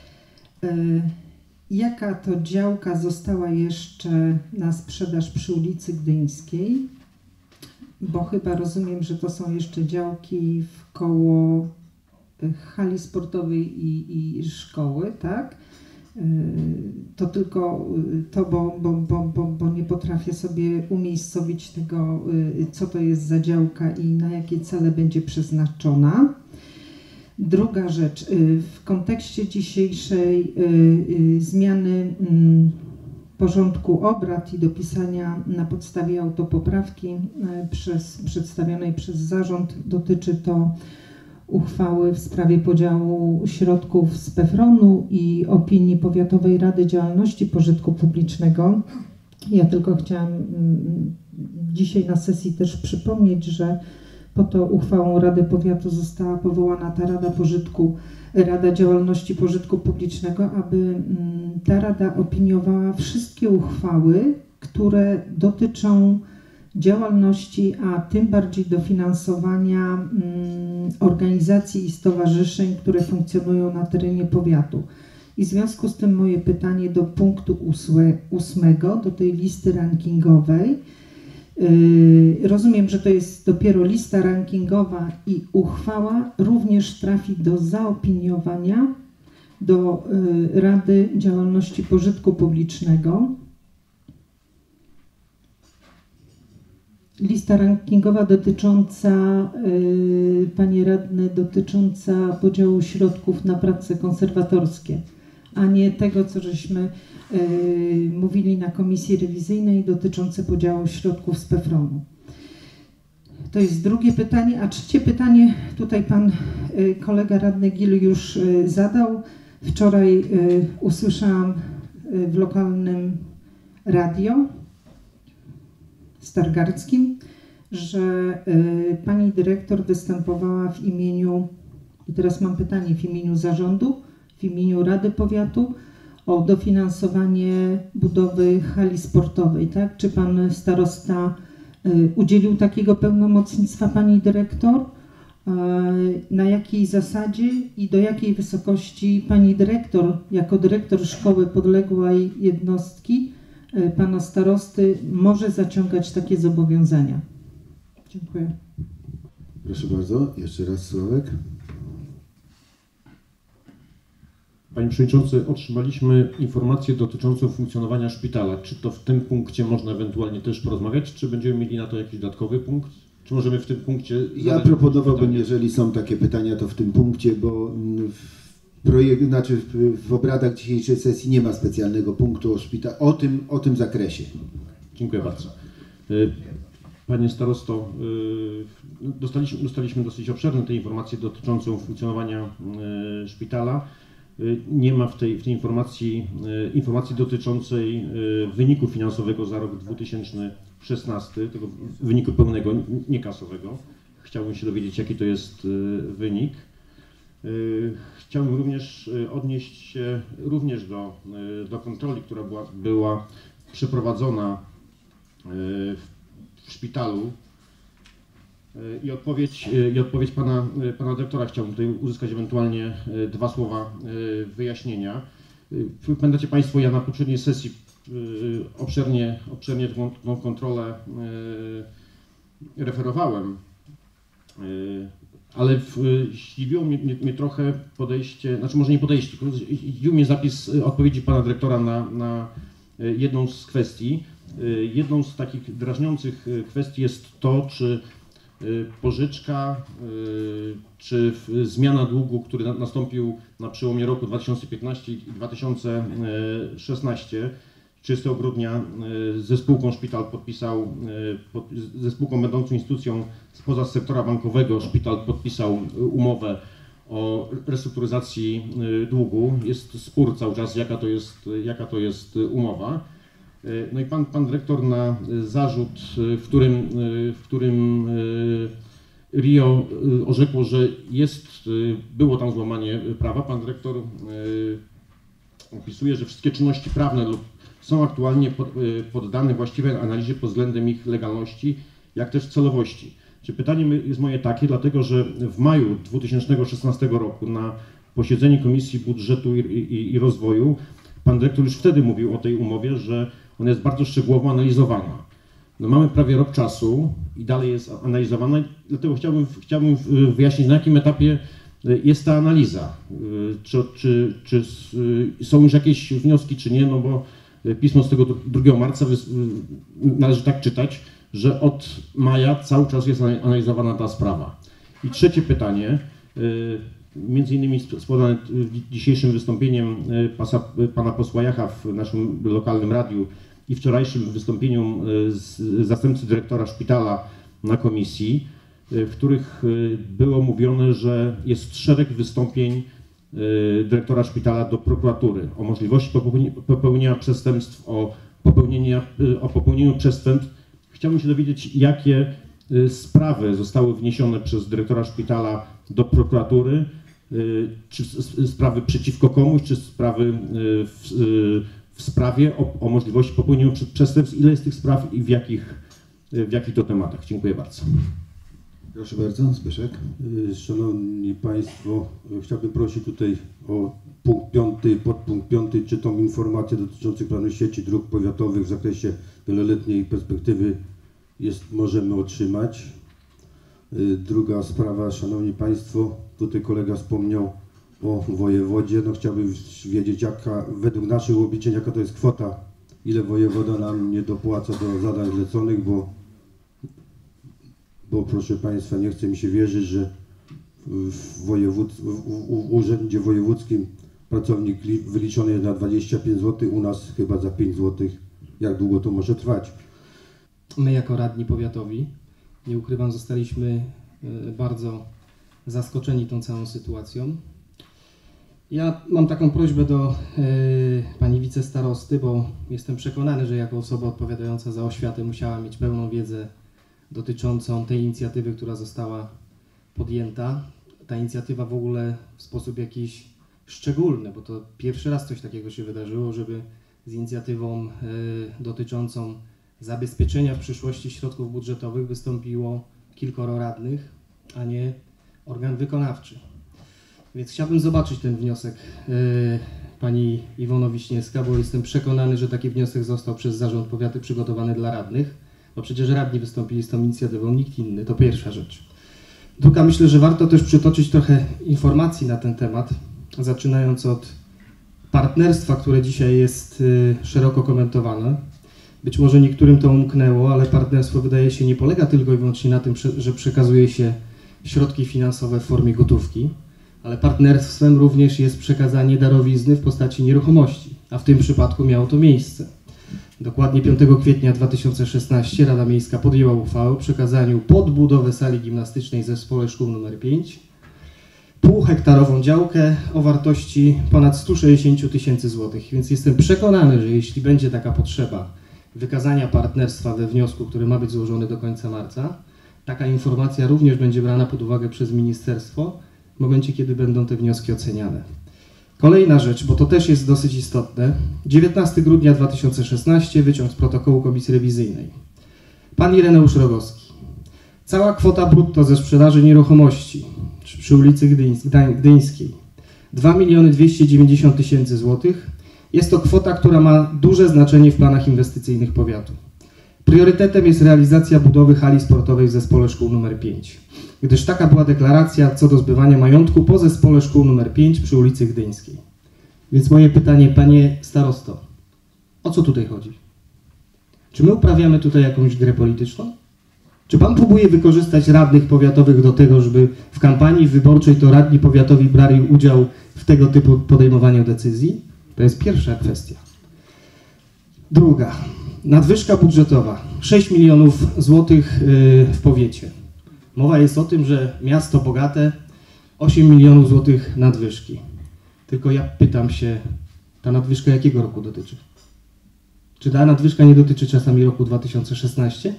Speaker 7: Jaka to działka została jeszcze na sprzedaż przy ulicy Gdyńskiej? Bo chyba rozumiem, że to są jeszcze działki w koło hali sportowej i, i szkoły, tak? To tylko to, bo, bo, bo, bo, bo nie potrafię sobie umiejscowić tego, co to jest za działka i na jakie cele będzie przeznaczona. Druga rzecz, w kontekście dzisiejszej zmiany porządku obrad i dopisania na podstawie autopoprawki przez, przedstawionej przez zarząd, dotyczy to uchwały w sprawie podziału środków z PEFRON-u i opinii Powiatowej Rady Działalności Pożytku Publicznego. Ja tylko chciałam dzisiaj na sesji też przypomnieć, że po to uchwałą Rady Powiatu została powołana ta Rada Pożytku, Rada Działalności Pożytku Publicznego, aby ta Rada opiniowała wszystkie uchwały, które dotyczą działalności, a tym bardziej dofinansowania mm, organizacji i stowarzyszeń, które funkcjonują na terenie powiatu. I w związku z tym moje pytanie do punktu ósme, ósmego, do tej listy rankingowej. Yy, rozumiem, że to jest dopiero lista rankingowa i uchwała również trafi do zaopiniowania do yy, Rady Działalności Pożytku Publicznego. Lista rankingowa dotycząca, yy, panie radny, dotycząca podziału środków na prace konserwatorskie, a nie tego, co żeśmy yy, mówili na komisji rewizyjnej dotyczące podziału środków z PEFRON-u. To jest drugie pytanie, a trzecie pytanie tutaj pan yy, kolega radny Gil już yy, zadał. Wczoraj yy, usłyszałam yy, w lokalnym radio stargardzkim, że y, pani dyrektor występowała w imieniu, i teraz mam pytanie, w imieniu zarządu, w imieniu Rady Powiatu o dofinansowanie budowy hali sportowej, tak? Czy pan starosta y, udzielił takiego pełnomocnictwa pani dyrektor? Y, na jakiej zasadzie i do jakiej wysokości pani dyrektor, jako dyrektor szkoły podległej jednostki, pana starosty, może zaciągać takie zobowiązania? Dziękuję.
Speaker 1: Proszę bardzo, jeszcze raz Sławek.
Speaker 5: Panie Przewodniczący, otrzymaliśmy informację dotyczącą funkcjonowania szpitala. Czy to w tym punkcie można ewentualnie też porozmawiać, czy będziemy mieli na to jakiś dodatkowy punkt? Czy możemy w tym punkcie...
Speaker 1: Ja proponowałbym, jeżeli są takie pytania, to w tym punkcie, bo w projekt, znaczy w, w obradach dzisiejszej sesji nie ma specjalnego punktu o szpital, o tym, o tym zakresie.
Speaker 5: Dziękuję bardzo. Panie starosto, dostaliśmy, dostaliśmy dosyć obszerne te informacje dotyczącą funkcjonowania szpitala. Nie ma w tej, w tej informacji informacji dotyczącej wyniku finansowego za rok dwa tysiące szesnasty, tego wyniku pełnego, nie kasowego. Chciałbym się dowiedzieć, jaki to jest wynik. Chciałbym również odnieść się również do, do kontroli, która była, była przeprowadzona w szpitalu i odpowiedź, i odpowiedź pana, pana dyrektora chciałbym tutaj uzyskać ewentualnie dwa słowa wyjaśnienia. Pamiętacie Państwo, ja na poprzedniej sesji obszernie, obszernie tą, tą kontrolę referowałem, ale w, zdziwiło mnie, mnie, mnie trochę podejście, znaczy może nie podejście, zdziwił mnie zapis odpowiedzi pana dyrektora na, na jedną z kwestii. Jedną z takich drażniących kwestii jest to, czy pożyczka, czy zmiana długu, który nastąpił na przełomie roku dwa tysiące piętnastego i dwa tysiące szesnastego, trzydziestego grudnia ze spółką szpital podpisał, ze spółką będącą instytucją spoza sektora bankowego, szpital podpisał umowę o restrukturyzacji długu. Jest spór cały czas, jaka to jest, jaka to jest umowa. No i pan, pan dyrektor na zarzut, w którym, w którym R I O orzekło, że jest, było tam złamanie prawa, pan dyrektor opisuje, że wszystkie czynności prawne lub są aktualnie poddane właściwej analizie pod względem ich legalności jak też celowości. Czy pytanie jest moje takie, dlatego że w maju dwa tysiące szesnastego roku na posiedzeniu Komisji Budżetu i, i, i Rozwoju pan dyrektor już wtedy mówił o tej umowie, że ona jest bardzo szczegółowo analizowana. No mamy prawie rok czasu i dalej jest analizowana, dlatego chciałbym, chciałbym wyjaśnić, na jakim etapie jest ta analiza. Czy, czy, czy są już jakieś wnioski, czy nie, no bo pismo z tego drugiego marca należy tak czytać, że od maja cały czas jest analizowana ta sprawa. I trzecie pytanie, między innymi spodane dzisiejszym wystąpieniem pasa, pana posła Jacha w naszym lokalnym radiu i wczorajszym wystąpieniu z zastępcy dyrektora szpitala na komisji, w których było mówione, że jest szereg wystąpień dyrektora szpitala do prokuratury o możliwości popełnienia przestępstw, o, popełnienia, o popełnieniu przestępstw. Chciałbym się dowiedzieć, jakie sprawy zostały wniesione przez dyrektora szpitala do prokuratury, czy sprawy przeciwko komuś, czy sprawy w, w sprawie o, o możliwości popełnienia przestępstw, ile jest tych spraw i w jakich, w jakich to tematach. Dziękuję bardzo.
Speaker 1: Proszę bardzo, Zbyszek.
Speaker 3: Szanowni Państwo, chciałbym prosić tutaj o punkt piąty, podpunkt piąty, czy tą informację dotyczącą planu sieci dróg powiatowych w zakresie wieloletniej perspektywy jest, możemy otrzymać. Druga sprawa, Szanowni Państwo, tutaj kolega wspomniał o wojewodzie. No chciałbym wiedzieć, jaka według naszych obliczeń, jaka to jest kwota, ile wojewoda nam nie dopłaca do zadań zleconych, bo bo proszę Państwa, nie chce mi się wierzyć, że w, wojewód, w, w urzędzie wojewódzkim pracownik wyliczony jest na dwadzieścia pięć złotych, u nas chyba za pięć złotych. Jak długo to może trwać?
Speaker 8: My jako radni powiatowi, nie ukrywam, zostaliśmy bardzo zaskoczeni tą całą sytuacją. Ja mam taką prośbę do y, pani wicestarosty, bo jestem przekonany, że jako osoba odpowiadająca za oświatę musiała mieć pełną wiedzę dotyczącą tej inicjatywy, która została podjęta. Ta inicjatywa w ogóle w sposób jakiś szczególny, bo to pierwszy raz coś takiego się wydarzyło, żeby z inicjatywą y, dotyczącą zabezpieczenia w przyszłości środków budżetowych wystąpiło kilkoro radnych, a nie organ wykonawczy. Więc chciałbym zobaczyć ten wniosek y, pani Iwono Wiśniewska, bo jestem przekonany, że taki wniosek został przez Zarząd Powiatu przygotowany dla radnych. Bo przecież radni wystąpili z tą inicjatywą, nikt inny, to pierwsza rzecz. Druga, myślę, że warto też przytoczyć trochę informacji na ten temat, zaczynając od partnerstwa, które dzisiaj jest y, szeroko komentowane. Być może niektórym to umknęło, ale partnerstwo wydaje się nie polega tylko i wyłącznie na tym, że przekazuje się środki finansowe w formie gotówki, ale partnerstwem również jest przekazanie darowizny w postaci nieruchomości, a w tym przypadku miało to miejsce. Dokładnie piątego kwietnia dwa tysiące szesnastego Rada Miejska podjęła uchwałę o przekazaniu pod budowę sali gimnastycznej Zespole Szkół nr pięć półhektarową działkę o wartości ponad stu sześćdziesięciu tysięcy złotych. Więc jestem przekonany, że jeśli będzie taka potrzeba wykazania partnerstwa we wniosku, który ma być złożony do końca marca, taka informacja również będzie brana pod uwagę przez ministerstwo w momencie, kiedy będą te wnioski oceniane. Kolejna rzecz, bo to też jest dosyć istotne. dziewiętnastego grudnia dwa tysiące szesnastego, wyciąg z protokołu Komisji Rewizyjnej. Pan Ireneusz Rogowski. Cała kwota brutto ze sprzedaży nieruchomości przy ulicy Gdyńskiej dwa miliony dwieście dziewięćdziesiąt tysięcy złotych. Jest to kwota, która ma duże znaczenie w planach inwestycyjnych powiatu. Priorytetem jest realizacja budowy hali sportowej w Zespole Szkół nr pięć, gdyż taka była deklaracja co do zbywania majątku po Zespole Szkół nr pięć przy ulicy Gdyńskiej. Więc moje pytanie, panie starosto, o co tutaj chodzi? Czy my uprawiamy tutaj jakąś grę polityczną? Czy pan próbuje wykorzystać radnych powiatowych do tego, żeby w kampanii wyborczej to radni powiatowi brali udział w tego typu podejmowaniu decyzji? To jest pierwsza kwestia. Druga. Nadwyżka budżetowa. sześć milionów złotych w powiecie. Mowa jest o tym, że miasto bogate, osiem milionów złotych nadwyżki. Tylko ja pytam się, ta nadwyżka jakiego roku dotyczy? Czy ta nadwyżka nie dotyczy czasami roku dwa tysiące szesnastego?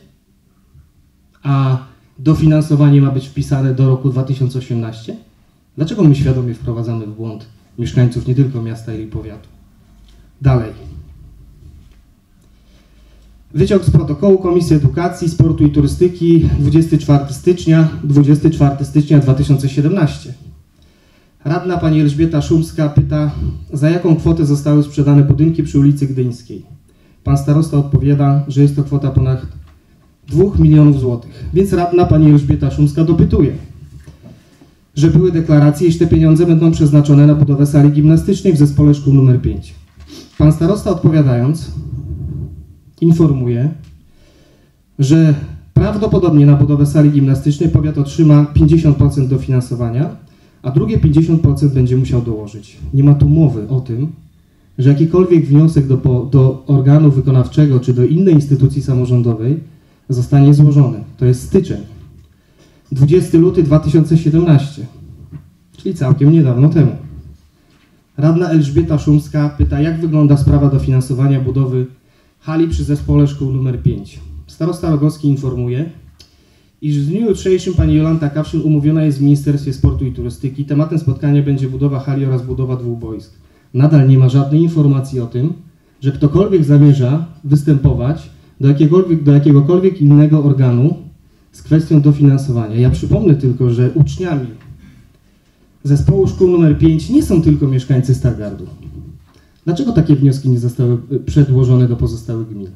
Speaker 8: A dofinansowanie ma być wpisane do roku dwa tysiące osiemnastego? Dlaczego my świadomie wprowadzamy w błąd mieszkańców nie tylko miasta, ale i powiatu? Dalej. Wyciąg z protokołu Komisji Edukacji, Sportu i Turystyki dwudziestego czwartego stycznia, dwudziestego czwartego stycznia dwa tysiące siedemnastego. Radna pani Elżbieta Szumska pyta, za jaką kwotę zostały sprzedane budynki przy ulicy Gdyńskiej. Pan starosta odpowiada, że jest to kwota ponad dwóch milionów złotych. Więc radna pani Elżbieta Szumska dopytuje, że były deklaracje, iż te pieniądze będą przeznaczone na budowę sali gimnastycznej w zespole szkół numer pięć. Pan starosta odpowiadając informuje, że prawdopodobnie na budowę sali gimnastycznej powiat otrzyma pięćdziesiąt procent dofinansowania, a drugie pięćdziesiąt procent będzie musiał dołożyć. Nie ma tu mowy o tym, że jakikolwiek wniosek do, do organu wykonawczego czy do innej instytucji samorządowej zostanie złożony. To jest styczeń. dwudziestego lutego dwa tysiące siedemnastego, czyli całkiem niedawno temu. Radna Elżbieta Szumska pyta, jak wygląda sprawa dofinansowania budowy hali przy zespole szkół numer pięć. Starosta Rogowski informuje, iż w dniu jutrzejszym pani Jolanta Kawszyn umówiona jest w Ministerstwie Sportu i Turystyki. Tematem spotkania będzie budowa hali oraz budowa dwóch boisk. Nadal nie ma żadnej informacji o tym, że ktokolwiek zamierza występować do jakiegokolwiek, do jakiegokolwiek innego organu z kwestią dofinansowania. Ja przypomnę tylko, że uczniami zespołu szkół numer pięć nie są tylko mieszkańcy Stargardu. Dlaczego takie wnioski nie zostały przedłożone do pozostałych gmin?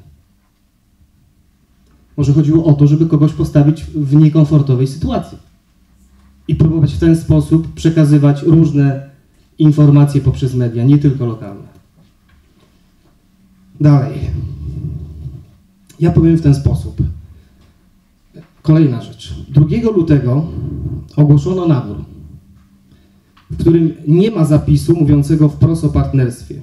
Speaker 8: Może chodziło o to, żeby kogoś postawić w niekomfortowej sytuacji i próbować w ten sposób przekazywać różne informacje poprzez media, nie tylko lokalne. Dalej. Ja powiem w ten sposób. Kolejna rzecz. drugiego lutego ogłoszono nabór, w którym nie ma zapisu mówiącego wprost o partnerstwie.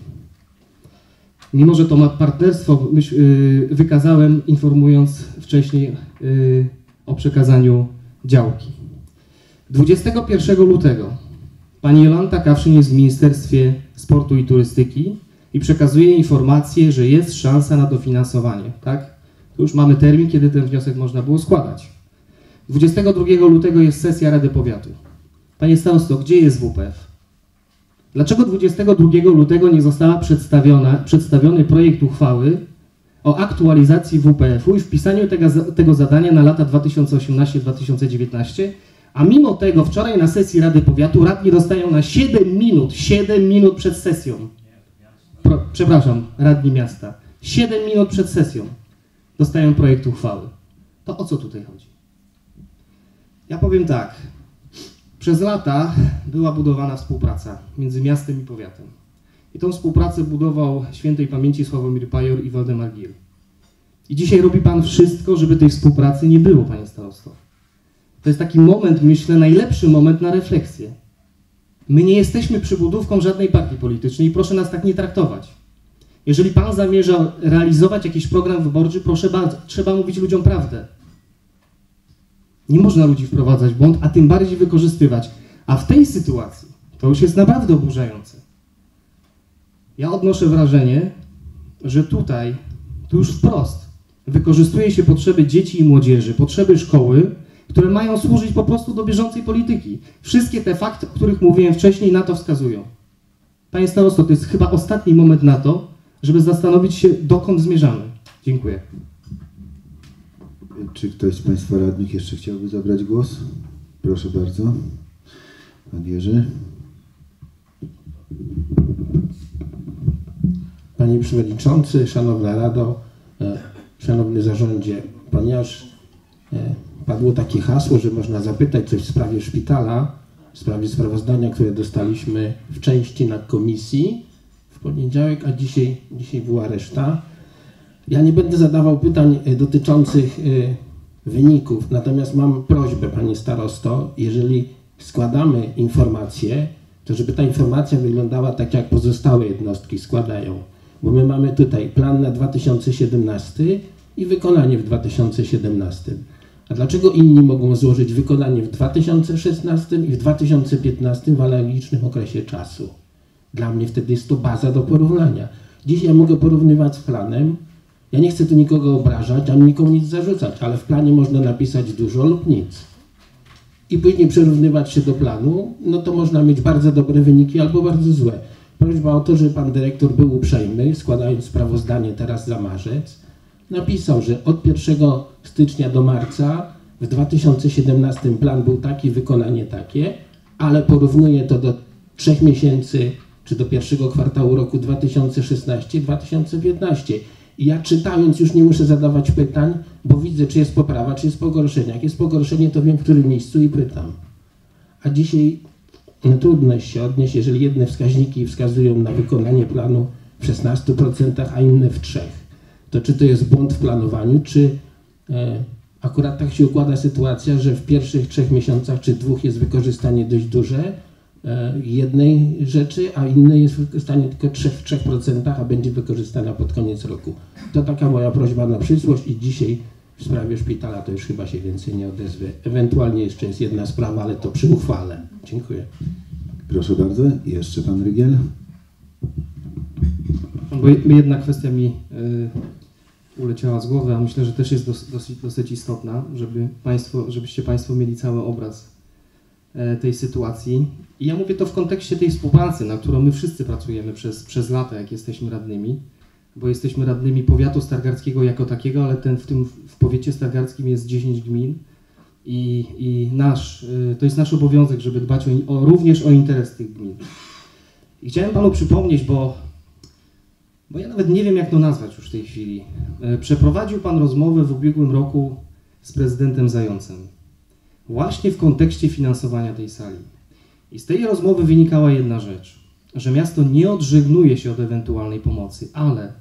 Speaker 8: Mimo że to ma partnerstwo myśl, yy, wykazałem, informując wcześniej yy, o przekazaniu działki. dwudziestego pierwszego lutego pani Jolanta Kawszyn jest w Ministerstwie Sportu i Turystyki i przekazuje informację, że jest szansa na dofinansowanie. Tak? To już mamy termin, kiedy ten wniosek można było składać. dwudziestego drugiego lutego jest sesja Rady Powiatu. Panie starosto, gdzie jest W P F? Dlaczego dwudziestego drugiego lutego nie została przedstawiona, przedstawiony projekt uchwały o aktualizacji W P F-u i wpisaniu tego, tego zadania na lata dwa tysiące osiemnasty do dwa tysiące dziewiętnastego, a mimo tego wczoraj na sesji Rady Powiatu radni dostają na siedem minut, siedem minut przed sesją, Pro, przepraszam, radni miasta, siedem minut przed sesją dostają projekt uchwały. To o co tutaj chodzi? Ja powiem tak. Przez lata była budowana współpraca między miastem i powiatem. I tą współpracę budował świętej pamięci Sławomir Pajor i Waldemar Gil. I dzisiaj robi pan wszystko, żeby tej współpracy nie było, panie starosto. To jest taki moment, myślę, najlepszy moment na refleksję. My nie jesteśmy przybudówką żadnej partii politycznej i proszę nas tak nie traktować. Jeżeli pan zamierza realizować jakiś program wyborczy, proszę bardzo, trzeba mówić ludziom prawdę. Nie można ludzi wprowadzać w błąd, a tym bardziej wykorzystywać. A w tej sytuacji to już jest naprawdę oburzające. Ja odnoszę wrażenie, że tutaj, tu już wprost, wykorzystuje się potrzeby dzieci i młodzieży, potrzeby szkoły, które mają służyć po prostu do bieżącej polityki. Wszystkie te fakty, o których mówiłem wcześniej, na to wskazują. Panie starosto, to jest chyba ostatni moment na to, żeby zastanowić się, dokąd zmierzamy. Dziękuję.
Speaker 1: Czy ktoś z Państwa radnych jeszcze chciałby zabrać głos? Proszę bardzo. Pan Jerzy.
Speaker 9: Panie Przewodniczący, Szanowna Rado, e, Szanowny Zarządzie, ponieważ e, padło takie hasło, że można zapytać coś w sprawie szpitala, w sprawie sprawozdania, które dostaliśmy w części na komisji w poniedziałek, a dzisiaj, dzisiaj była reszta. Ja nie będę zadawał pytań dotyczących wyników, natomiast mam prośbę, panie starosto, jeżeli składamy informację, to żeby ta informacja wyglądała tak, jak pozostałe jednostki składają. Bo my mamy tutaj plan na dwa tysiące siedemnasty i wykonanie w dwa tysiące siedemnastym. A dlaczego inni mogą złożyć wykonanie w dwa tysiące szesnastym i w dwa tysiące piętnastym w analogicznym okresie czasu? Dla mnie wtedy jest to baza do porównania. Dziś ja mogę porównywać z planem. Ja nie chcę tu nikogo obrażać, ani nikomu nic zarzucać, ale w planie można napisać dużo lub nic. I później przyrównywać się do planu, no to można mieć bardzo dobre wyniki albo bardzo złe. Prośba o to, żeby pan dyrektor był uprzejmy, składając sprawozdanie teraz za marzec, napisał, że od pierwszego stycznia do marca w dwa tysiące siedemnastym plan był taki, wykonanie takie, ale porównuje to do trzech miesięcy czy do pierwszego kwartału roku dwa tysiące szesnastego dwa tysiące piętnastego. I ja czytając już nie muszę zadawać pytań, bo widzę, czy jest poprawa, czy jest pogorszenie. Jak jest pogorszenie, to wiem, w którym miejscu i pytam. A dzisiaj no, trudno się odnieść, jeżeli jedne wskaźniki wskazują na wykonanie planu w szesnastu procentach, a inne w trzech. To czy to jest błąd w planowaniu, czy e, akurat tak się układa sytuacja, że w pierwszych trzech miesiącach czy dwóch jest wykorzystanie dość duże e, jednej rzeczy, a innej jest wykorzystanie tylko trzech, w trzech procentach, a będzie wykorzystana pod koniec roku. To taka moja prośba na przyszłość i dzisiaj w sprawie szpitala to już chyba się więcej nie odezwę. Ewentualnie jeszcze jest jedna sprawa, ale to przy uchwale. Dziękuję.
Speaker 1: Proszę bardzo. I jeszcze pan Rygiel.
Speaker 8: Bo jedna kwestia mi y, uleciała z głowy, a myślę, że też jest dos, dosyć, dosyć istotna, żeby państwo, żebyście Państwo mieli cały obraz e, tej sytuacji. I ja mówię to w kontekście tej współpracy, na którą my wszyscy pracujemy przez, przez lata, jak jesteśmy radnymi, bo jesteśmy radnymi powiatu stargardzkiego jako takiego, ale ten, w tym w powiecie stargardzkim jest dziesięć gmin i, i nasz, y, to jest nasz obowiązek, żeby dbać o, o, również o interes tych gmin. I chciałem Panu przypomnieć, bo Bo ja nawet nie wiem, jak to nazwać już w tej chwili. Przeprowadził Pan rozmowę w ubiegłym roku z prezydentem Zającem. Właśnie w kontekście finansowania tej sali. I z tej rozmowy wynikała jedna rzecz, że miasto nie odżegnuje się od ewentualnej pomocy, ale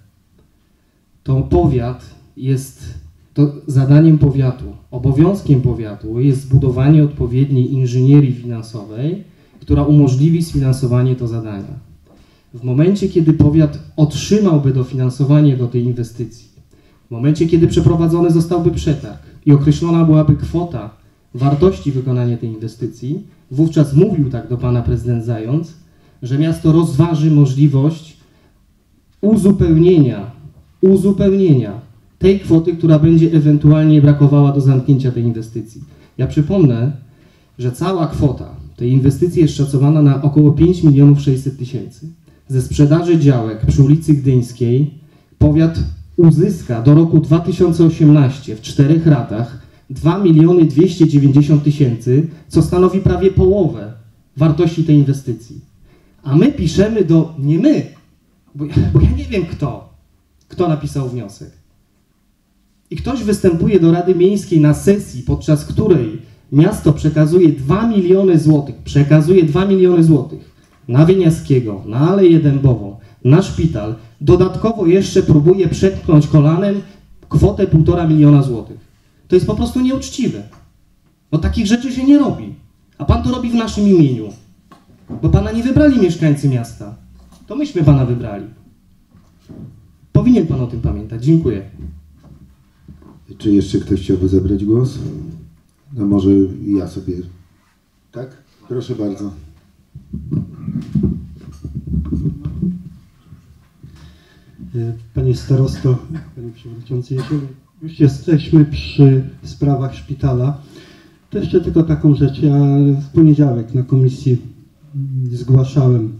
Speaker 8: to powiat jest, to zadaniem powiatu, obowiązkiem powiatu jest zbudowanie odpowiedniej inżynierii finansowej, która umożliwi sfinansowanie to zadania. W momencie, kiedy powiat otrzymałby dofinansowanie do tej inwestycji, w momencie, kiedy przeprowadzony zostałby przetarg i określona byłaby kwota wartości wykonania tej inwestycji, wówczas mówił tak do pana prezydent Zając, że miasto rozważy możliwość uzupełnienia, uzupełnienia tej kwoty, która będzie ewentualnie brakowała do zamknięcia tej inwestycji. Ja przypomnę, że cała kwota tej inwestycji jest szacowana na około pięć milionów sześćset tysięcy. Ze sprzedaży działek przy ulicy Gdyńskiej powiat uzyska do roku dwa tysiące osiemnastego w czterech ratach dwa miliony dwieście dziewięćdziesiąt tysięcy, co stanowi prawie połowę wartości tej inwestycji. A my piszemy do, nie my, bo, bo ja nie wiem kto, kto napisał wniosek. I ktoś występuje do Rady Miejskiej na sesji, podczas której miasto przekazuje dwa miliony złotych, przekazuje dwa miliony złotych na Wieniawskiego, na Aleję Dębową, na szpital, dodatkowo jeszcze próbuje przepchnąć kolanem kwotę półtora miliona złotych. To jest po prostu nieuczciwe. Bo takich rzeczy się nie robi. A pan to robi w naszym imieniu. Bo pana nie wybrali mieszkańcy miasta. To myśmy pana wybrali. Powinien pan o tym pamiętać. Dziękuję.
Speaker 1: Czy jeszcze ktoś chciałby zabrać głos? No może ja sobie... Tak? Proszę bardzo.
Speaker 4: Panie starosto, panie przewodniczący, jeżeli już jesteśmy przy sprawach szpitala, to jeszcze tylko taką rzecz. Ja w poniedziałek na komisji zgłaszałem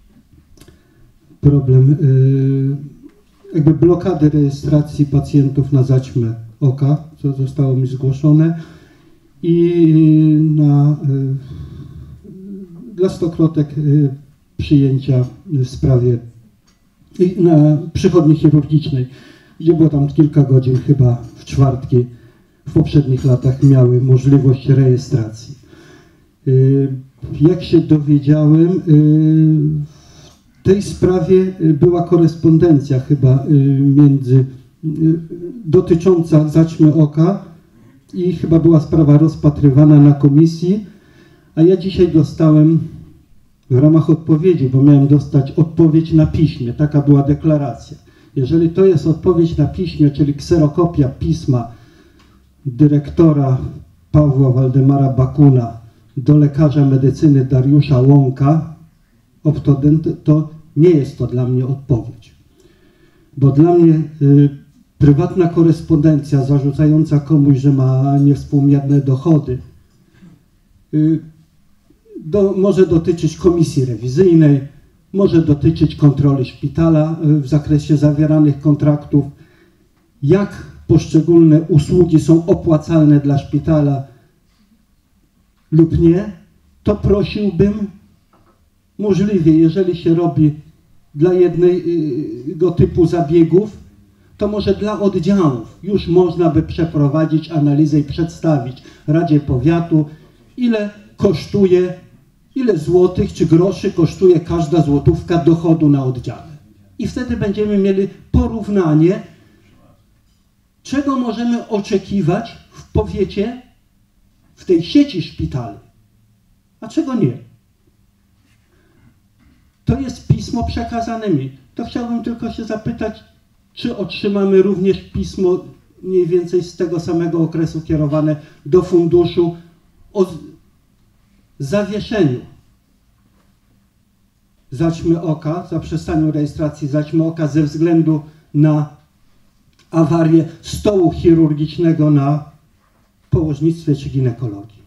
Speaker 4: problem jakby blokady rejestracji pacjentów na zaćmę oka, co zostało mi zgłoszone, i na, dla stokrotek przyjęcia w sprawie na przychodni chirurgicznej, gdzie było tam kilka godzin, chyba w czwartki w poprzednich latach miały możliwość rejestracji. Jak się dowiedziałem, w tej sprawie była korespondencja chyba między dotycząca zaćmy oka i chyba była sprawa rozpatrywana na komisji, a ja dzisiaj dostałem w ramach odpowiedzi, bo miałem dostać odpowiedź na piśmie, taka była deklaracja. Jeżeli to jest odpowiedź na piśmie, czyli kserokopia pisma dyrektora Pawła Waldemara Bakuna do lekarza medycyny Dariusza Łąka, optodent, to nie jest to dla mnie odpowiedź. Bo dla mnie y, prywatna korespondencja zarzucająca komuś, że ma niewspółmierne dochody, y, do, może dotyczyć komisji rewizyjnej, może dotyczyć kontroli szpitala y, w zakresie zawieranych kontraktów. jak poszczególne usługi są opłacalne dla szpitala lub nie, to prosiłbym możliwie, jeżeli się robi dla jednego typu zabiegów, to może dla oddziałów już można by przeprowadzić analizę i przedstawić Radzie Powiatu, ile kosztuje, ile złotych czy groszy kosztuje każda złotówka dochodu na oddziale. I wtedy będziemy mieli porównanie, czego możemy oczekiwać w powiecie, w tej sieci szpitali, a czego nie. To jest pismo przekazane mi. To chciałbym tylko się zapytać, czy otrzymamy również pismo mniej więcej z tego samego okresu kierowane do funduszu o zawieszeniu zaćmy oka, zaprzestaniu rejestracji zaćmy oka ze względu na awarię stołu chirurgicznego na położnictwie czy ginekologii.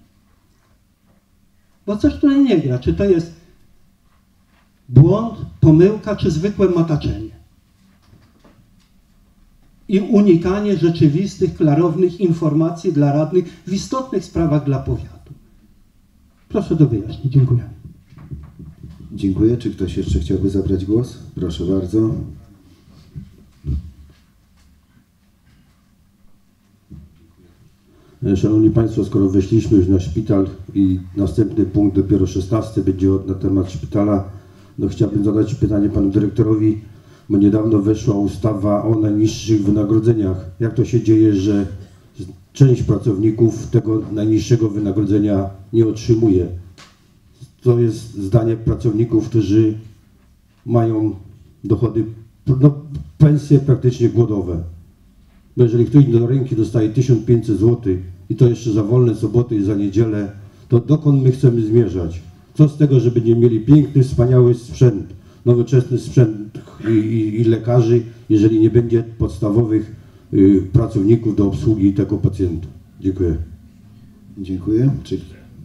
Speaker 4: Bo coś tutaj nie gra. Czy to jest błąd, pomyłka, czy zwykłe mataczenie? I unikanie rzeczywistych, klarownych informacji dla radnych w istotnych sprawach dla powiatu. Proszę do wyjaśnień. Dziękuję.
Speaker 1: Dziękuję. Czy ktoś jeszcze chciałby zabrać głos? Proszę bardzo.
Speaker 3: Szanowni Państwo, skoro weszliśmy już na szpital i następny punkt, dopiero szesnasty, będzie na temat szpitala, no chciałbym zadać pytanie panu dyrektorowi, bo niedawno weszła ustawa o najniższych wynagrodzeniach. Jak to się dzieje, że część pracowników tego najniższego wynagrodzenia nie otrzymuje? To jest zdanie pracowników, którzy mają dochody, no, pensje praktycznie głodowe. Bo jeżeli ktoś do ręki dostaje tysiąc pięćset złotych i to jeszcze za wolne soboty i za niedzielę, to dokąd my chcemy zmierzać? Co z tego, że będziemy mieli piękny, wspaniały sprzęt, nowoczesny sprzęt i, i, i lekarzy, jeżeli nie będzie podstawowych y, pracowników do obsługi tego pacjenta? Dziękuję.
Speaker 1: Dziękuję. Czy...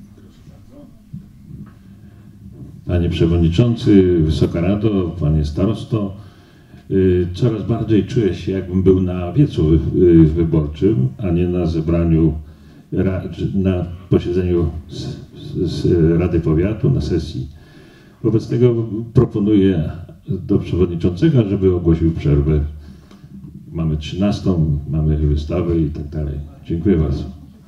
Speaker 10: Panie Przewodniczący, Wysoka Rado, Panie Starosto, coraz bardziej czuję się, jakbym był na wiecu wyborczym, a nie na zebraniu, na posiedzeniu z Rady Powiatu, na sesji. Wobec tego proponuję do Przewodniczącego, żeby ogłosił przerwę. Mamy trzynastą, mamy wystawę i tak dalej. Dziękuję bardzo.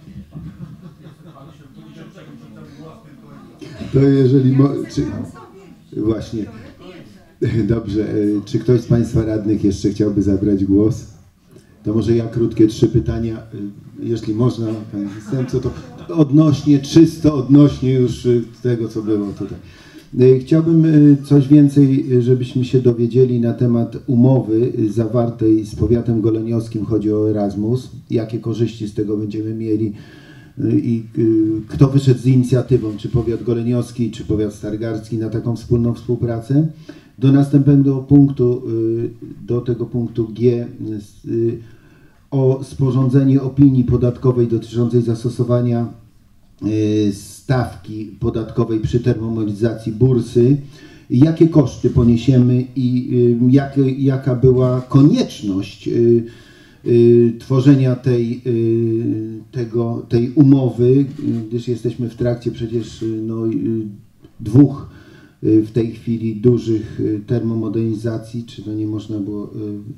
Speaker 1: To jeżeli... Mo... Czy... Właśnie. Dobrze. Czy ktoś z Państwa radnych jeszcze chciałby zabrać głos? To może ja krótkie trzy pytania, jeśli można, Panie Zastępco, to odnośnie, czysto odnośnie już tego, co było tutaj. Chciałbym coś więcej, żebyśmy się dowiedzieli na temat umowy zawartej z powiatem goleniowskim, chodzi o Erasmus, jakie korzyści z tego będziemy mieli i kto wyszedł z inicjatywą, czy powiat goleniowski, czy powiat stargardzki na taką wspólną współpracę. Do następnego punktu, do tego punktu G, o sporządzenie opinii podatkowej dotyczącej zastosowania stawki podatkowej przy termomodernizacji bursy. Jakie koszty poniesiemy i jak, jaka była konieczność tworzenia tej, tego, tej umowy, gdyż jesteśmy w trakcie przecież no, dwóch w tej chwili dużych termomodernizacji, czy to nie można było,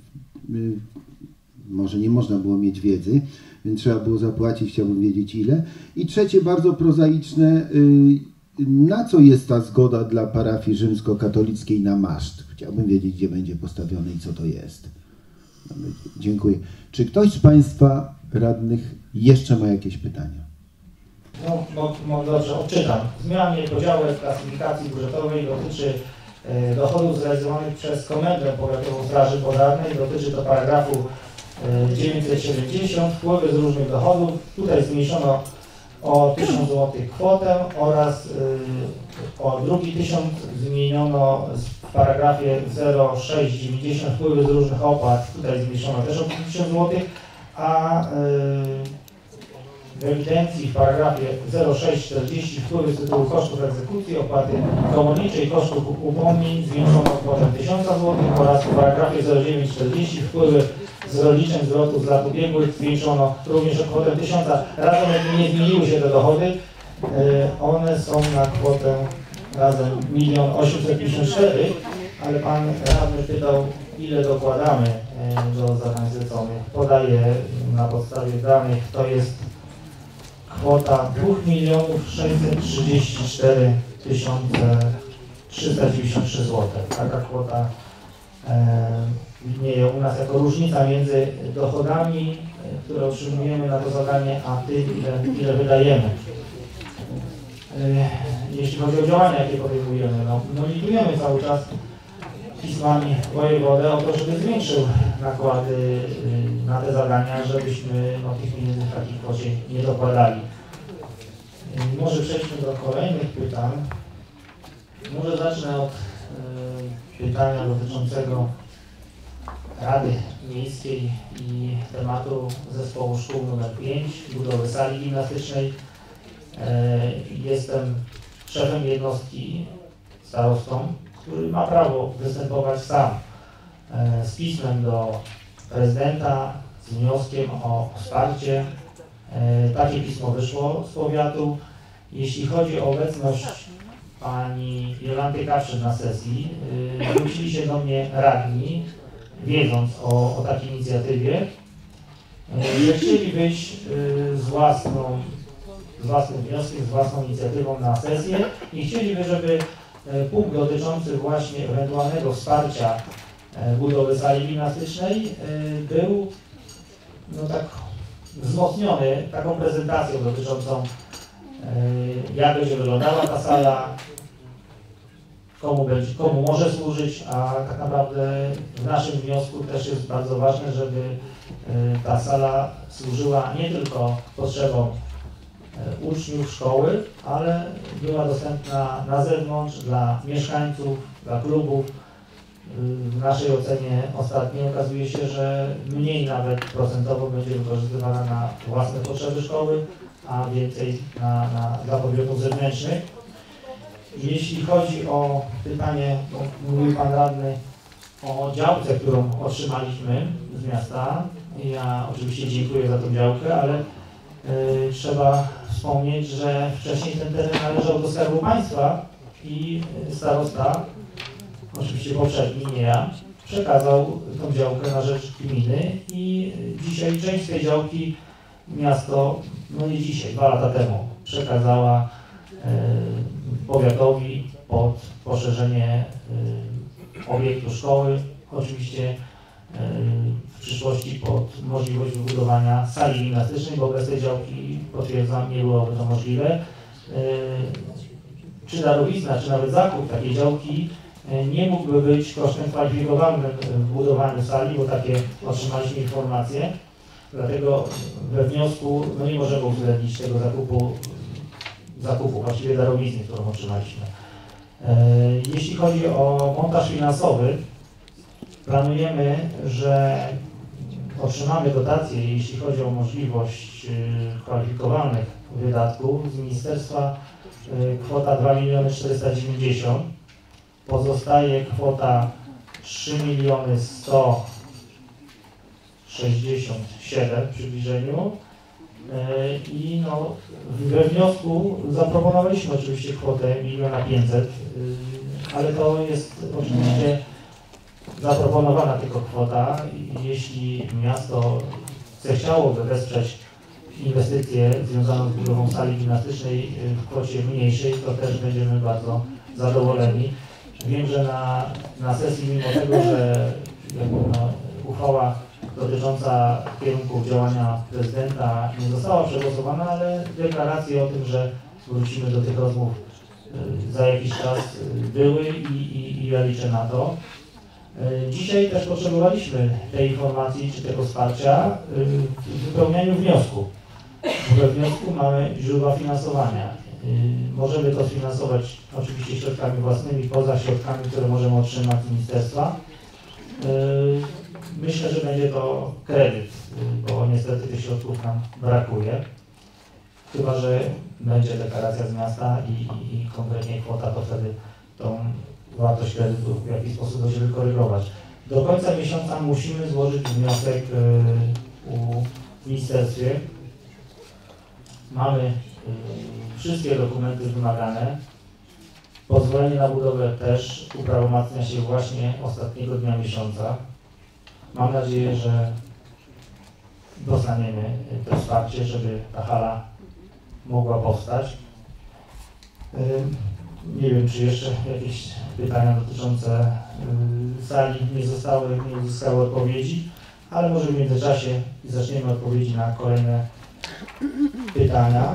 Speaker 1: może nie można było mieć wiedzy, więc trzeba było zapłacić, chciałbym wiedzieć ile. I trzecie, bardzo prozaiczne, na co jest ta zgoda dla parafii rzymskokatolickiej na maszt? Chciałbym wiedzieć, gdzie będzie postawiony i co to jest. Dziękuję. Czy ktoś z Państwa radnych jeszcze ma jakieś pytania?
Speaker 2: No, no, no dobrze, odczytam. Zmiany podziałek klasyfikacji budżetowej dotyczy e, dochodów zrealizowanych przez Komendę Powiatową Straży Pożarnej. Dotyczy to paragrafu e, dziewięćset siedemdziesiąt, wpływy z różnych dochodów. Tutaj zmniejszono o tysiąc złotych kwotę oraz e, o drugi tysiąc zmieniono w paragrafie zero sześć dziewięćdziesiąt, wpływy z różnych opłat. Tutaj zmniejszono też o tysiąc złotych, a e, w ewidencji w paragrafie zero sześć czterdzieści wpływy z tytułu kosztów egzekucji, opłaty komorniczej, kosztów upomnień zwiększono o kwotę tysiąc złotych oraz w paragrafie zero dziewięć czterdzieści wpływy
Speaker 11: z rozliczeń zwrotów z lat ubiegłych zwiększono również o kwotę tysiąca. Razem nie zmieniły się te dochody, one są na kwotę razem milion osiemset pięćdziesiąt cztery, ale pan radny pytał, ile dokładamy do zadań zleconych. Podaję na podstawie danych, to jest kwota dwa miliony sześćset trzydzieści cztery tysiące trzysta dziewięćdziesiąt trzy złote. Taka kwota widnieje u nas jako różnica między dochodami, które otrzymujemy na to zadanie, a tym, ile, ile wydajemy. Jeśli chodzi o działania, jakie podejmujemy, no, monitujemy cały czas pismami wojewodę o to, żeby zwiększył nakłady na te zadania, żebyśmy no, tych pieniędzy w takiej kwocie nie dokładali. Może przejdźmy do kolejnych pytań. Może zacznę od y, pytania dotyczącego Rady Miejskiej i tematu zespołu szkół numer pięć, budowy sali gimnastycznej. Jestem szefem jednostki, starostą, który ma prawo występować sam z pismem do prezydenta z wnioskiem o wsparcie. Takie pismo wyszło z powiatu. Jeśli chodzi o obecność pani Jolanty Kawczyn na sesji, zwrócili się do mnie radni, wiedząc o, o takiej inicjatywie, że chcieli być z własną z własnym wnioskiem, z własną inicjatywą na sesję i chcieliby, żeby punkt dotyczący właśnie ewentualnego wsparcia budowy sali gimnastycznej był no tak wzmocniony taką prezentacją dotyczącą jak będzie wyglądała ta sala, komu, będzie, komu może służyć, a tak naprawdę w naszym wniosku też jest bardzo ważne, żeby ta sala służyła nie tylko potrzebom uczniów szkoły, ale była dostępna na zewnątrz dla mieszkańców, dla klubów. W naszej ocenie ostatniej okazuje się, że mniej nawet procentowo będzie wykorzystywana na własne potrzeby szkoły, a więcej na, na, dla podmiotów zewnętrznych. Jeśli chodzi o pytanie, bo mówił pan radny o działce, którą otrzymaliśmy z miasta. Ja oczywiście dziękuję za tę działkę, ale y, trzeba wspomnieć, że wcześniej ten teren należał do Skarbu Państwa i starosta, oczywiście poprzedni, nie ja, przekazał tą działkę na rzecz gminy i dzisiaj część tej działki miasto, no nie dzisiaj, dwa lata temu, przekazała y, powiatowi pod poszerzenie y, obiektu szkoły, oczywiście y, w przyszłości pod możliwość wybudowania sali gimnastycznej, bo bez tej działki, potwierdzam, nie byłoby to możliwe. Czy darowizna, czy nawet zakup takiej działki nie mógłby być kosztem kwalifikowalnym w budowaniu sali, bo takie otrzymaliśmy informacje. Dlatego we wniosku no nie możemy uwzględnić tego zakupu, zakupu, właściwie darowizny, którą otrzymaliśmy. Jeśli chodzi o montaż finansowy, planujemy, że otrzymamy dotację, jeśli chodzi o możliwość kwalifikowalnych wydatków z ministerstwa, kwota dwa miliony czterysta dziewięćdziesiąt, pozostaje kwota trzy miliony sto sześćdziesiąt siedem w przybliżeniu i no, we wniosku zaproponowaliśmy oczywiście kwotę miliona pięćset, ale to jest oczywiście zaproponowana tylko kwota. Jeśli miasto zechciałoby wesprzeć inwestycję związaną z budową sali gimnastycznej w kwocie mniejszej, to też będziemy bardzo zadowoleni. Wiem, że na, na sesji, mimo tego, że no, uchwała dotycząca kierunków działania prezydenta nie została przegłosowana, ale deklaracje o tym, że wrócimy do tych rozmów za jakiś czas były i, i, i ja liczę na to. Dzisiaj też potrzebowaliśmy tej informacji czy tego wsparcia w wypełnianiu wniosku. We wniosku mamy źródła finansowania. Możemy to sfinansować oczywiście środkami własnymi, poza środkami, które możemy otrzymać z ministerstwa. Myślę, że będzie to kredyt, bo niestety tych środków nam brakuje. Chyba że będzie deklaracja z miasta i, i, i konkretnie kwota, to wtedy tą wartość kredytu w jakiś sposób będziemy korygować. Do końca miesiąca musimy złożyć wniosek u w ministerstwie. Mamy wszystkie dokumenty wymagane. Pozwolenie na budowę też uprawomacnia się właśnie ostatniego dnia miesiąca. Mam nadzieję, że dostaniemy to wsparcie, żeby ta hala mogła powstać. Nie wiem, czy jeszcze jakieś pytania dotyczące sali nie zostały, nie uzyskały odpowiedzi, ale może w międzyczasie zaczniemy odpowiedzi na kolejne pytania.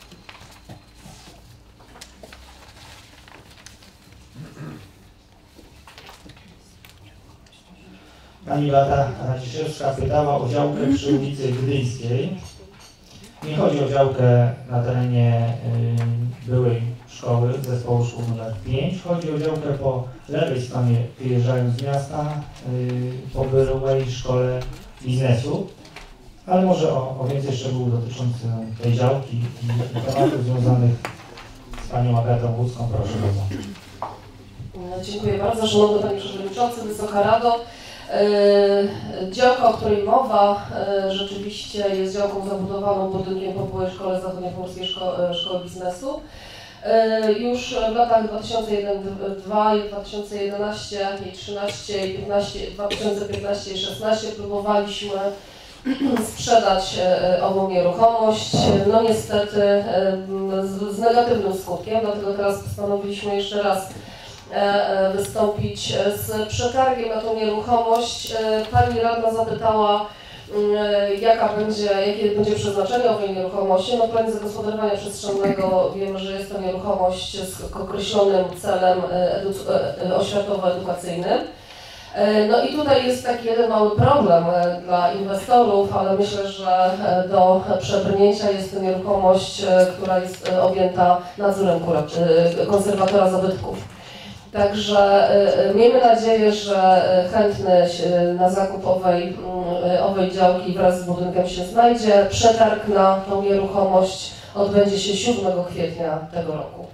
Speaker 11: Pani Beata Raciszewska pytała o działkę przy ulicy Gdyńskiej. Nie chodzi o działkę na terenie y, byłej szkoły, zespołu szkół numer pięć. Chodzi o działkę po lewej stronie, wyjeżdżając z miasta, y, po byłej szkole biznesu. Ale może o, o więcej szczegółów dotyczących tej działki i tematów związanych z Panią Agatą Łódzką, proszę bardzo.
Speaker 12: Dziękuję bardzo. Szanowny Panie Przewodniczący, Wysoka Rado. Yy, działka, o której mowa, yy, rzeczywiście jest działką zabudowaną budynkiem po byłej Szkole Zachodniopomorskiej Szko Szkoły Biznesu. Yy, już w latach dwa tysiące jeden dwa, dwa tysiące jedenaście, dwa tysiące trzynaście, dwa tysiące piętnaście i szesnaście próbowaliśmy sprzedać yy, ową nieruchomość. No niestety yy, z, z negatywnym skutkiem, dlatego teraz postanowiliśmy jeszcze raz wystąpić z przetargiem na tą nieruchomość. Pani radna zapytała, jaka będzie, jakie będzie przeznaczenie owej nieruchomości. No w planie zagospodarowania przestrzennego wiemy, że jest to nieruchomość z określonym celem oświatowo-edukacyjnym. No i tutaj jest taki jeden mały problem dla inwestorów, ale myślę, że do przebrnięcia jest to nieruchomość, która jest objęta nadzorem konserwatora zabytków. Także y, miejmy nadzieję, że chętny na zakup owej, y, owej działki wraz z budynkiem się znajdzie. Przetarg na tą nieruchomość odbędzie się siódmego kwietnia tego roku.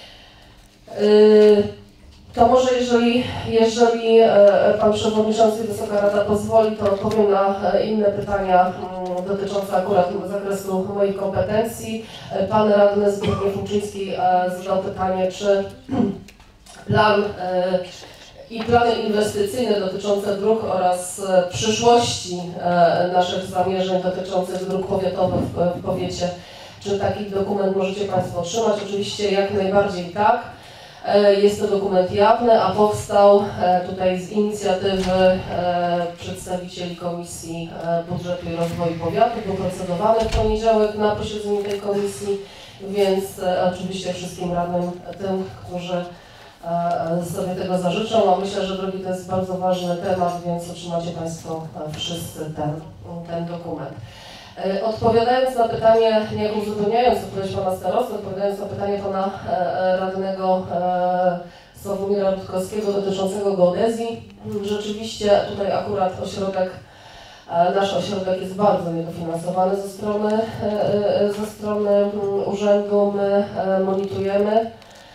Speaker 12: Y, to może jeżeli, jeżeli y, Pan Przewodniczący i Wysoka Rada pozwoli, to odpowiem na inne pytania y, dotyczące akurat zakresu moich kompetencji. Y, Pan Radny Zbigniew Łuczyński y, zadał pytanie, czy plan y, i plany inwestycyjne dotyczące dróg oraz y, przyszłości y, naszych zamierzeń dotyczących dróg powiatowych w, w powiecie. Czy taki dokument możecie Państwo otrzymać? Oczywiście jak najbardziej tak. Y, jest to dokument jawny, a powstał y, tutaj z inicjatywy y, przedstawicieli Komisji y, Budżetu i Rozwoju Powiatu. Był procedowany w poniedziałek na posiedzeniu tej komisji, więc y, oczywiście wszystkim radnym, tym, którzy sobie tego zażyczą, a myślę, że drogi to jest bardzo ważny temat, więc otrzymacie Państwo wszyscy ten, ten dokument. Odpowiadając na pytanie, niejako uzupełniając odpowiedź Pana Starosty, odpowiadając na pytanie Pana Radnego Sławomira Rutkowskiego dotyczącego geodezji, rzeczywiście tutaj akurat ośrodek, nasz ośrodek jest bardzo niedofinansowany ze strony, ze strony urzędu, my monitorujemy.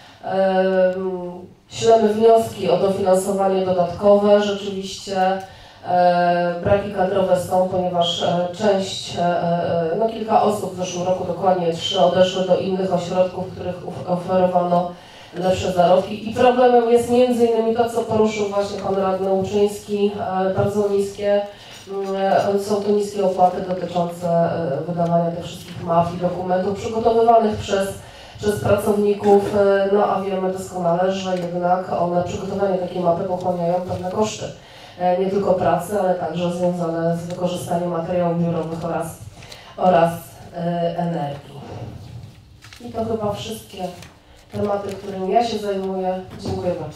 Speaker 12: Ślemy wnioski o dofinansowanie dodatkowe. Rzeczywiście e, braki kadrowe są, ponieważ e, część, e, no kilka osób w zeszłym roku, dokładnie trzy, odeszły do innych ośrodków, w których oferowano lepsze zarobki. I problemem jest między innymi to, co poruszył właśnie Pan Radny Łuczyński, e, bardzo niskie, e, są to niskie opłaty dotyczące e, wydawania tych wszystkich map i dokumentów przygotowywanych przez przez pracowników, no a wiemy doskonale, że jednak one, przygotowanie takiej mapy pochłaniają pewne koszty. Nie tylko pracy, ale także związane z wykorzystaniem materiałów biurowych oraz, oraz e, energii. I to chyba wszystkie tematy, którymi ja się zajmuję. Dziękuję bardzo.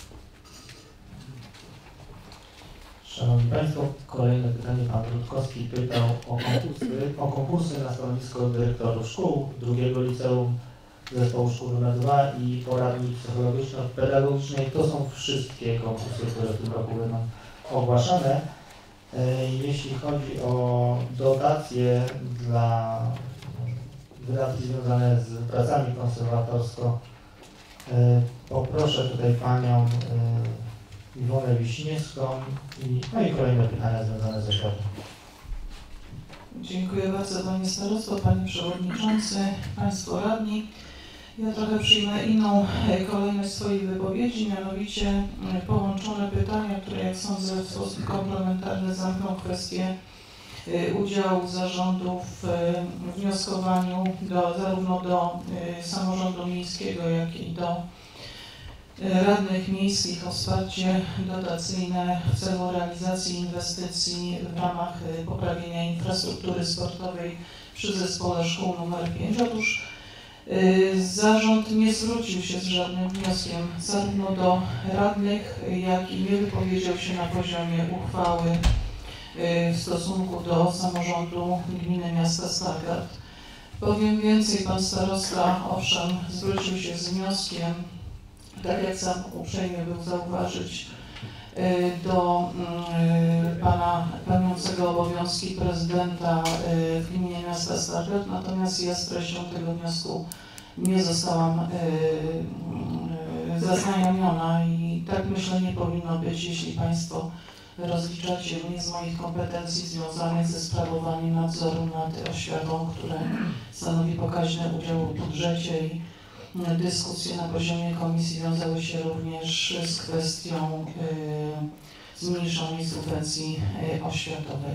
Speaker 11: Szanowni Państwo, kolejne pytanie. Pan Rutkowski pytał o konkursy, o konkursy na stanowisko dyrektorów szkół, drugiego liceum, zespołu szkół numer dwa i poradni psychologiczno-pedagogicznej. To są wszystkie konkursy, które w tym roku będą ogłaszane. Jeśli chodzi o dotacje dla wydatki związane z pracami konserwatorsko, poproszę tutaj Panią Iwonę Wiśniewską i, no i kolejne pytania związane ze światem.
Speaker 13: Dziękuję bardzo Panie Starosto, Panie Przewodniczący, Państwo Radni. Ja trochę przyjmę inną kolejność swojej wypowiedzi, mianowicie połączone pytania, które jak sądzę w sposób komplementarny zamkną kwestię udziału zarządu w wnioskowaniu do, zarówno do samorządu miejskiego, jak i do radnych miejskich o wsparcie dotacyjne w celu realizacji inwestycji w ramach poprawienia infrastruktury sportowej przy zespole szkół numer pięć. Otóż zarząd nie zwrócił się z żadnym wnioskiem zarówno do radnych, jak i nie wypowiedział się na poziomie uchwały w stosunku do samorządu gminy miasta Stargard. Powiem więcej, pan starosta owszem zwrócił się z wnioskiem, tak jak sam uprzejmie był zauważyć, do pana pełniącego obowiązki prezydenta w gminie miasta Stargard, natomiast ja z treścią tego wniosku nie zostałam zaznajomiona i tak myślę nie powinno być, jeśli państwo rozliczacie mnie z moich kompetencji związanych ze sprawowaniem nadzoru nad oświatą, które stanowi pokaźny udział w budżecie i dyskusje na poziomie komisji wiązały się również z kwestią y, zmniejszonej subwencji y, oświatowej.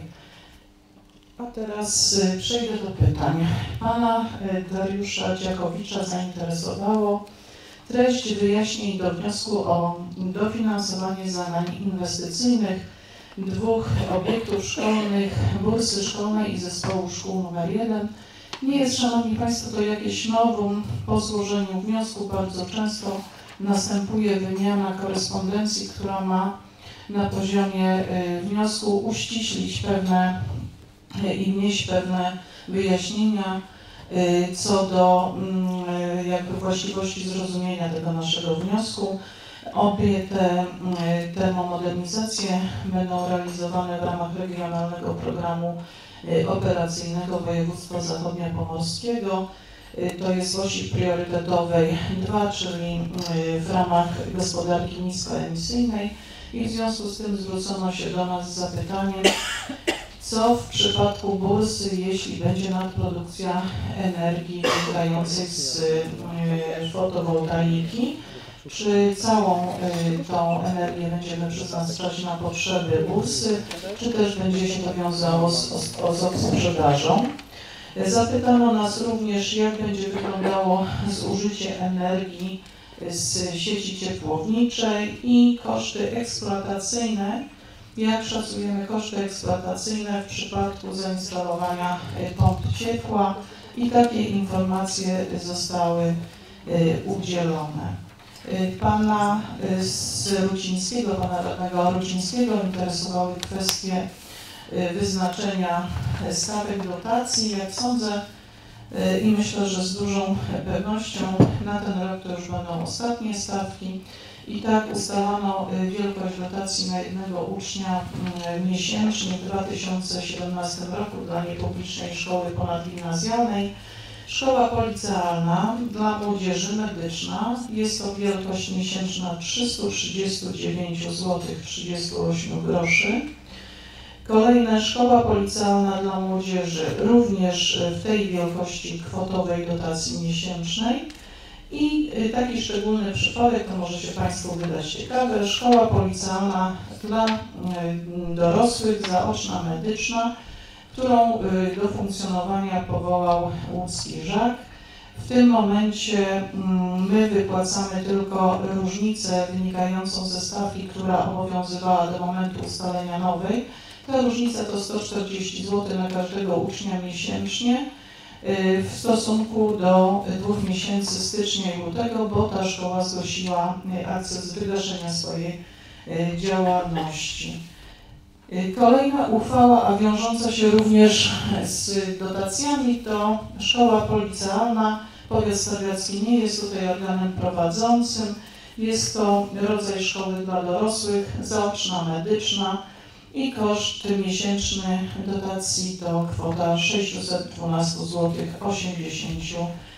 Speaker 13: A teraz y, przejdę do pytań. Pana y, Dariusza Dziakowicza zainteresowało treść wyjaśnień do wniosku o dofinansowanie zadań inwestycyjnych dwóch obiektów szkolnych, bursy szkolnej i zespołu szkół numer jeden. Nie jest, Szanowni Państwo, to jakieś nowum. Po złożeniu wniosku bardzo często następuje wymiana korespondencji, która ma na poziomie wniosku uściślić pewne i wnieść pewne wyjaśnienia co do jakby właściwości zrozumienia tego naszego wniosku. Obie te termomodernizacje będą realizowane w ramach Regionalnego Programu Operacyjnego Województwa Zachodniopomorskiego. To jest w osi priorytetowej dwa, czyli w ramach gospodarki niskoemisyjnej i w związku z tym zwrócono się do nas z zapytaniem, co w przypadku bursy, jeśli będzie nadprodukcja energii wynikającej z fotowoltaiki, czy całą y, tą energię będziemy przeznaczać na potrzeby bursy, czy też będzie się to wiązało z, z, z sprzedażą. Zapytano nas również, jak będzie wyglądało zużycie energii z sieci ciepłowniczej i koszty eksploatacyjne. Jak szacujemy koszty eksploatacyjne w przypadku zainstalowania pomp ciepła i takie informacje zostały udzielone. Pana z Rucińskiego, pana radnego Rucińskiego interesowały kwestie wyznaczenia stawek dotacji. Jak sądzę i myślę, że z dużą pewnością na ten rok to już będą ostatnie stawki. I tak ustalano wielkość dotacji na jednego ucznia miesięcznie w dwa tysiące siedemnastym roku dla niepublicznej szkoły ponadgimnazjalnej. Szkoła policealna dla młodzieży medyczna jest to wielkość miesięczna trzysta trzydzieści dziewięć złotych trzydzieści osiem groszy. Kolejna szkoła policealna dla młodzieży również w tej wielkości kwotowej dotacji miesięcznej. I taki szczególny przypadek, to może się Państwu wydać ciekawe, szkoła policealna dla dorosłych, zaoczna medyczna, którą do funkcjonowania powołał łódzki żak. W tym momencie my wypłacamy tylko różnicę wynikającą ze stawki, która obowiązywała do momentu ustalenia nowej. Ta różnica to sto czterdzieści złotych na każdego ucznia miesięcznie w stosunku do dwóch miesięcy stycznia i lutego, bo ta szkoła zgłosiła akcję z wygaszenia swojej działalności. Kolejna uchwała, a wiążąca się również z dotacjami, to szkoła policealna. Powiat stawiacki nie jest tutaj organem prowadzącym. Jest to rodzaj szkoły dla dorosłych, zaoczna medyczna i koszt miesięczny dotacji to kwota sześćset dwanaście złotych osiemdziesiąt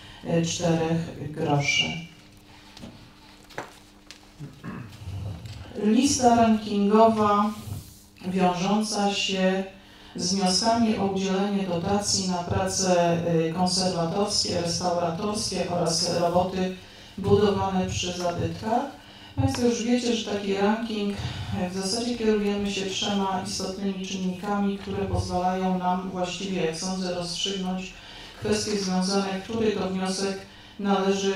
Speaker 13: cztery groszy. lista rankingowa wiążąca się z wnioskami o udzielenie dotacji na prace konserwatorskie, restauratorskie oraz roboty budowane przy zabytkach. Państwo już wiecie, że taki ranking w zasadzie kierujemy się trzema istotnymi czynnikami, które pozwalają nam właściwie, jak sądzę, rozstrzygnąć kwestie związane, który to wniosek należy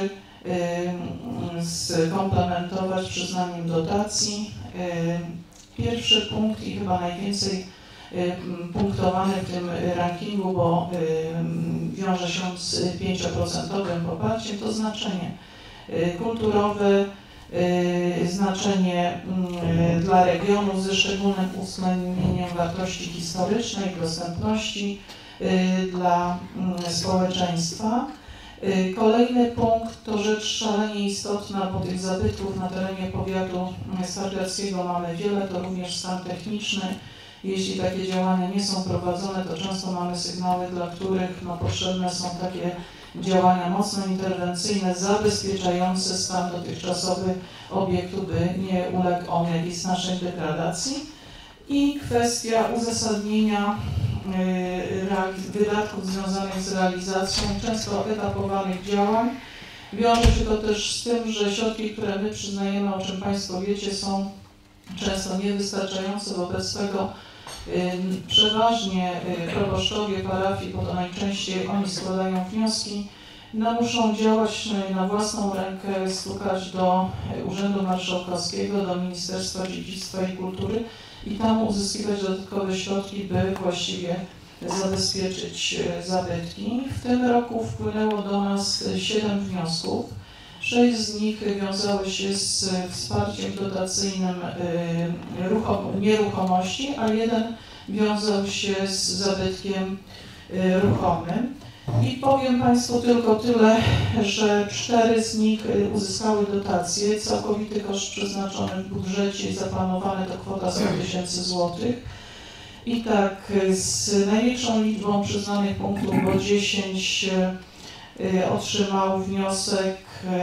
Speaker 13: skomplementować przyznaniem dotacji. Pierwszy punkt i chyba najwięcej punktowany w tym rankingu, bo wiąże się z pięcioprocentowym poparciem, to znaczenie kulturowe, znaczenie dla regionu ze szczególnym uwzględnieniem wartości historycznej, dostępności dla społeczeństwa. Kolejny punkt to rzecz szalenie istotna, bo tych zabytków na terenie powiatu stargardzkiego mamy wiele, to również stan techniczny. Jeśli takie działania nie są prowadzone, to często mamy sygnały, dla których no, potrzebne są takie działania mocno interwencyjne, zabezpieczające stan dotychczasowy obiektu, by nie uległ on jakiejś znacznej degradacji. I kwestia uzasadnienia y, wydatków związanych z realizacją często etapowanych działań. Wiąże się to też z tym, że środki, które my przyznajemy, o czym Państwo wiecie, są często niewystarczające, wobec tego przeważnie proboszczowie parafii, bo to najczęściej oni składają wnioski, no muszą działać na własną rękę, stukać do Urzędu Marszałkowskiego, do Ministerstwa Dziedzictwa i Kultury i tam uzyskiwać dodatkowe środki, by właściwie zabezpieczyć zabytki. W tym roku wpłynęło do nas siedem wniosków. Sześć z nich wiązały się z wsparciem dotacyjnym nieruchomości, a jeden wiązał się z zabytkiem ruchomym. I powiem Państwu tylko tyle, że cztery z nich uzyskały dotacje. Całkowity koszt przeznaczony w budżecie i zaplanowany to kwota sto tysięcy złotych. I tak z największą liczbą przyznanych punktów, bo dziesięć otrzymał wniosek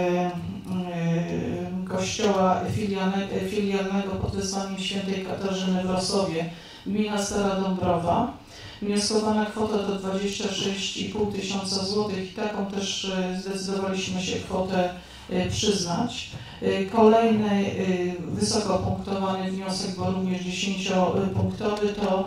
Speaker 13: kościoła filialnego pod wezwaniem świętej Katarzyny w Rosowie, gmina Stara Dąbrowa. Wnioskowana kwota to dwadzieścia sześć i pół tysiąca złotych i taką też zdecydowaliśmy się kwotę przyznać. Kolejny wysoko punktowany wniosek, bo również dziesięciopunktowy, to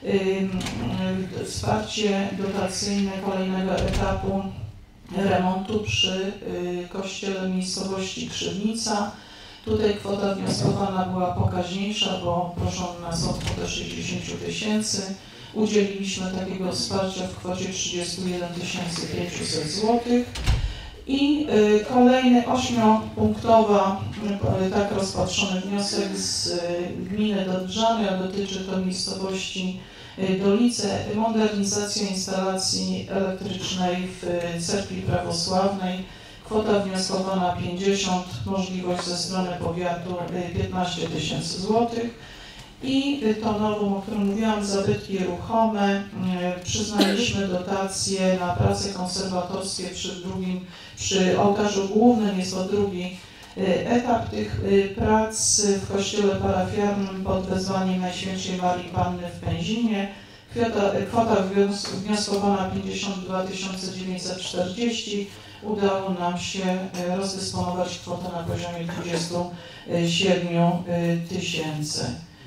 Speaker 13: wsparcie dotacyjne kolejnego etapu remontu przy kościele miejscowości Krzywnica. Tutaj kwota wnioskowana była pokaźniejsza, bo proszono nas o kwotę sześćdziesiąt tysięcy. Udzieliliśmy takiego wsparcia w kwocie trzydzieści jeden tysięcy pięćset złotych. I kolejny ośmiopunktowa, tak rozpatrzony wniosek z gminy Dobrzany, a dotyczy to miejscowości Dolice, modernizacja instalacji elektrycznej w cerkwi prawosławnej. Kwota wnioskowana pięćdziesiąt, możliwość ze strony powiatu piętnaście tysięcy złotych. I to nowum, o którym mówiłam, zabytki ruchome. Przyznaliśmy dotacje na prace konserwatorskie przy drugim, przy ołtarzu głównym. Jest to drugi etap tych prac w kościele parafialnym pod wezwaniem Najświętszej Marii Panny w Pęzinie. Kwota, kwota wnioskowana pięćdziesiąt dwa tysiące dziewięćset czterdzieści. Udało nam się rozdysponować kwotę na poziomie dwudziestu siedmiu tysięcy.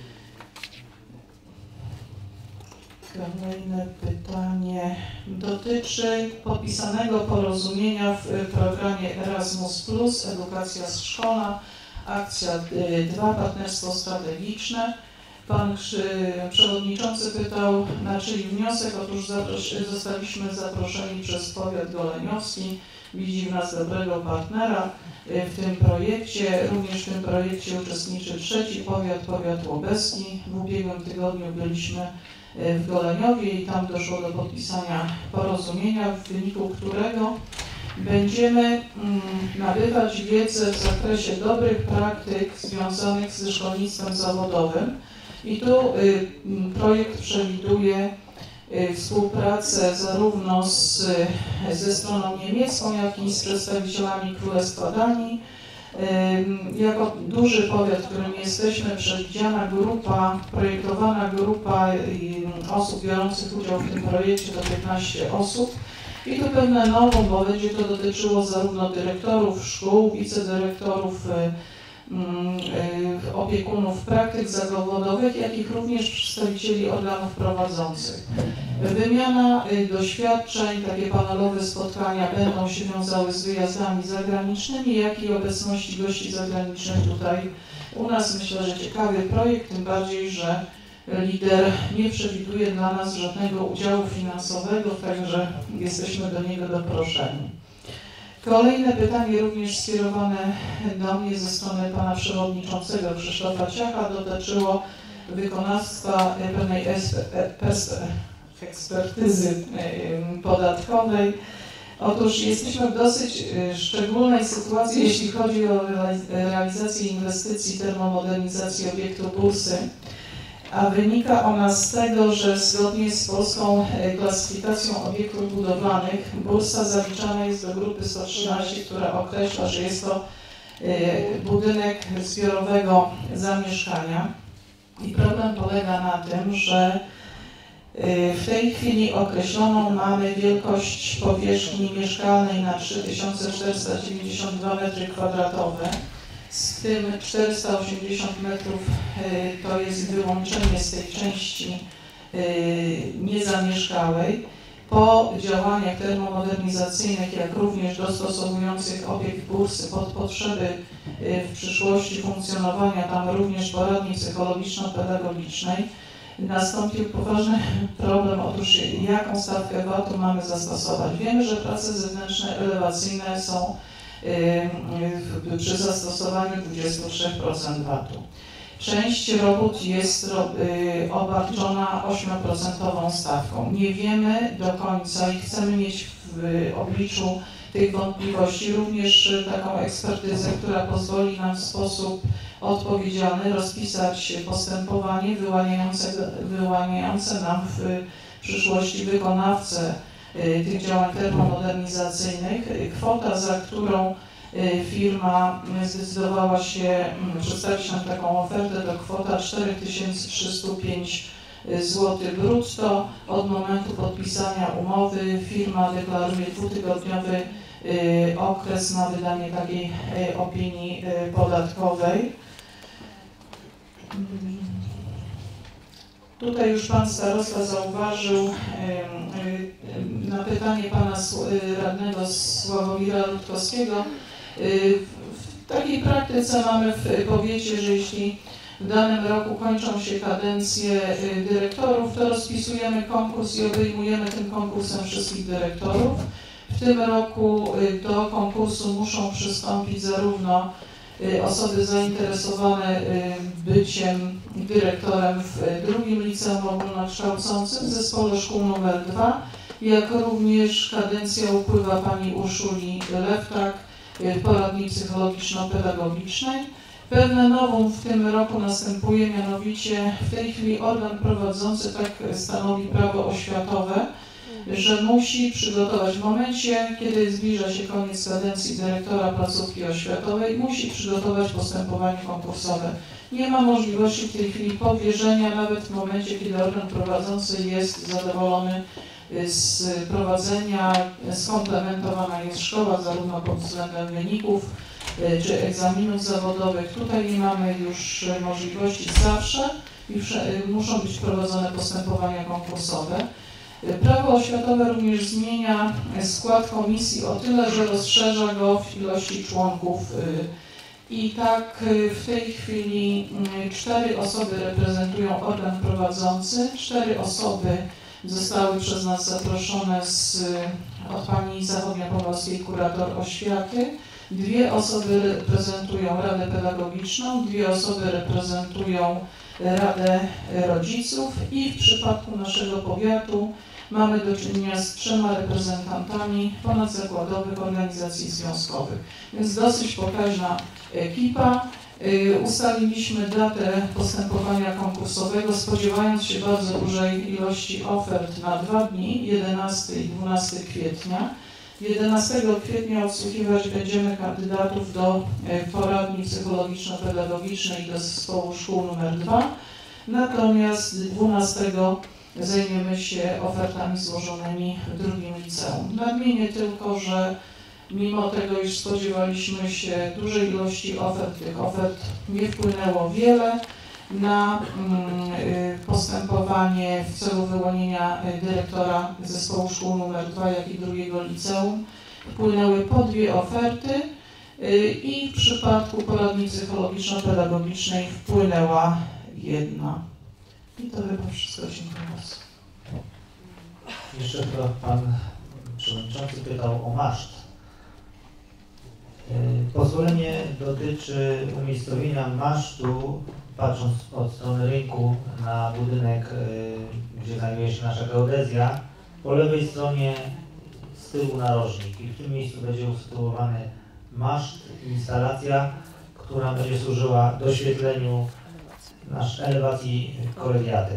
Speaker 13: Kolejne pytanie dotyczy podpisanego porozumienia w programie Erasmus plus, edukacja szkolna, akcja dwa, partnerstwo strategiczne. Pan przewodniczący pytał, na czyj wniosek. Otóż zostaliśmy zaproszeni przez powiat goleniowski. Widzi w nas dobrego partnera w tym projekcie. Również w tym projekcie uczestniczy trzeci powiat, powiat łobeski. W ubiegłym tygodniu byliśmy w Goleniowie i tam doszło do podpisania porozumienia, w wyniku którego będziemy nabywać wiedzę w zakresie dobrych praktyk związanych ze szkolnictwem zawodowym. I tu projekt przewiduje współpracę zarówno z, ze stroną niemiecką, jak i z przedstawicielami Królestwa Danii. Jako duży powiat, którym jesteśmy, przewidziana grupa, projektowana grupa osób biorących udział w tym projekcie to piętnaście osób. I tu pewne nowum, bo będzie to dotyczyło zarówno dyrektorów szkół, wicedyrektorów, opiekunów praktyk zawodowych, jak i również przedstawicieli organów prowadzących. Wymiana doświadczeń, takie panelowe spotkania będą się wiązały z wyjazdami zagranicznymi, jak i obecności gości zagranicznych tutaj u nas. Myślę, że ciekawy projekt, tym bardziej, że lider nie przewiduje dla nas żadnego udziału finansowego, także jesteśmy do niego doproszeni. Kolejne pytanie, również skierowane do mnie ze strony pana przewodniczącego Krzysztofa Ciacha, dotyczyło wykonawstwa pewnej ekspertyzy podatkowej. Otóż jesteśmy w dosyć szczególnej sytuacji, jeśli chodzi o realizację inwestycji termomodernizacji obiektu bursy, a wynika ona z tego, że zgodnie z polską klasyfikacją obiektów budowlanych bursa zaliczana jest do grupy sto trzynaście, która określa, że jest to budynek zbiorowego zamieszkania. I problem polega na tym, że w tej chwili określoną mamy wielkość powierzchni mieszkalnej na trzy tysiące czterysta dziewięćdziesiąt dwa metry kwadratowe. Z tym czterysta osiemdziesiąt metrów to jest wyłączenie z tej części niezamieszkałej. Po działaniach termomodernizacyjnych, jak również dostosowujących obiekt bursy pod potrzeby w przyszłości funkcjonowania tam również poradni psychologiczno-pedagogicznej, nastąpił poważny problem. Otóż jaką stawkę V A T-u mamy zastosować? Wiemy, że prace zewnętrzne elewacyjne są przy zastosowaniu dwadzieścia trzy procent V A T-u. Część robót jest obarczona ośmioprocentową stawką. Nie wiemy do końca i chcemy mieć w obliczu tych wątpliwości również taką ekspertyzę, która pozwoli nam w sposób odpowiedzialny rozpisać postępowanie wyłaniające, wyłaniające nam w przyszłości wykonawcę tych działań termomodernizacyjnych. Kwota, za którą firma zdecydowała się przedstawić nam taką ofertę, to kwota cztery tysiące trzysta pięć złotych brutto. Od momentu podpisania umowy firma deklaruje dwutygodniowy okres na wydanie takiej opinii podatkowej. Tutaj już pan starosta zauważył na pytanie pana radnego Sławomira Rutkowskiego. W takiej praktyce mamy w powiecie, że jeśli w danym roku kończą się kadencje dyrektorów, to rozpisujemy konkurs i obejmujemy tym konkursem wszystkich dyrektorów. W tym roku do konkursu muszą przystąpić zarówno osoby zainteresowane byciem dyrektorem w drugim liceum ogólnokształcącym w zespole szkół numer dwa, jak również kadencja upływa pani Urszuli Lewtak, poradni psychologiczno-pedagogicznej. Pewne nowum w tym roku następuje, mianowicie w tej chwili organ prowadzący, tak stanowi prawo oświatowe, że musi przygotować w momencie, kiedy zbliża się koniec kadencji dyrektora placówki oświatowej, musi przygotować postępowanie konkursowe. Nie ma możliwości w tej chwili powierzenia, nawet w momencie, kiedy organ prowadzący jest zadowolony z prowadzenia, skomplementowana jest szkoła, zarówno pod względem wyników czy egzaminów zawodowych. Tutaj nie mamy już możliwości zawsze i muszą być prowadzone postępowania konkursowe. Prawo oświatowe również zmienia skład komisji o tyle, że rozszerza go w ilości członków. I tak w tej chwili cztery osoby reprezentują organ prowadzący, cztery osoby zostały przez nas zaproszone z, od pani zachodniopomorskiej kurator oświaty, dwie osoby reprezentują Radę Pedagogiczną, dwie osoby reprezentują Radę Rodziców i w przypadku naszego powiatu mamy do czynienia z trzema reprezentantami ponadzakładowych organizacji związkowych. Więc dosyć pokaźna ekipa. Ustaliliśmy datę postępowania konkursowego, spodziewając się bardzo dużej ilości ofert na dwa dni, jedenastego i dwunastego kwietnia. jedenastego kwietnia odsłuchiwać będziemy kandydatów do poradni psychologiczno-pedagogicznej do zespołu szkół numer dwa, natomiast dwunastego zajmiemy się ofertami złożonymi w drugim liceum. Nadmienię tylko, że mimo tego, iż spodziewaliśmy się dużej ilości ofert, tych ofert nie wpłynęło wiele na postępowanie w celu wyłonienia dyrektora zespołu szkół numer dwa, jak i drugiego liceum. Wpłynęły po dwie oferty i w przypadku poradni psychologiczno-pedagogicznej wpłynęła jedna. I to chyba wszystko. Dziękuję bardzo.
Speaker 11: Jeszcze chyba pan przewodniczący pytał o maszt. Pozwolenie dotyczy umiejscowienia masztu, patrząc od strony rynku na budynek, gdzie znajduje się nasza geodezja, po lewej stronie z tyłu narożnik i w tym miejscu będzie usytuowany maszt, instalacja, która będzie służyła doświetleniu nasz elewacji kolegiaty.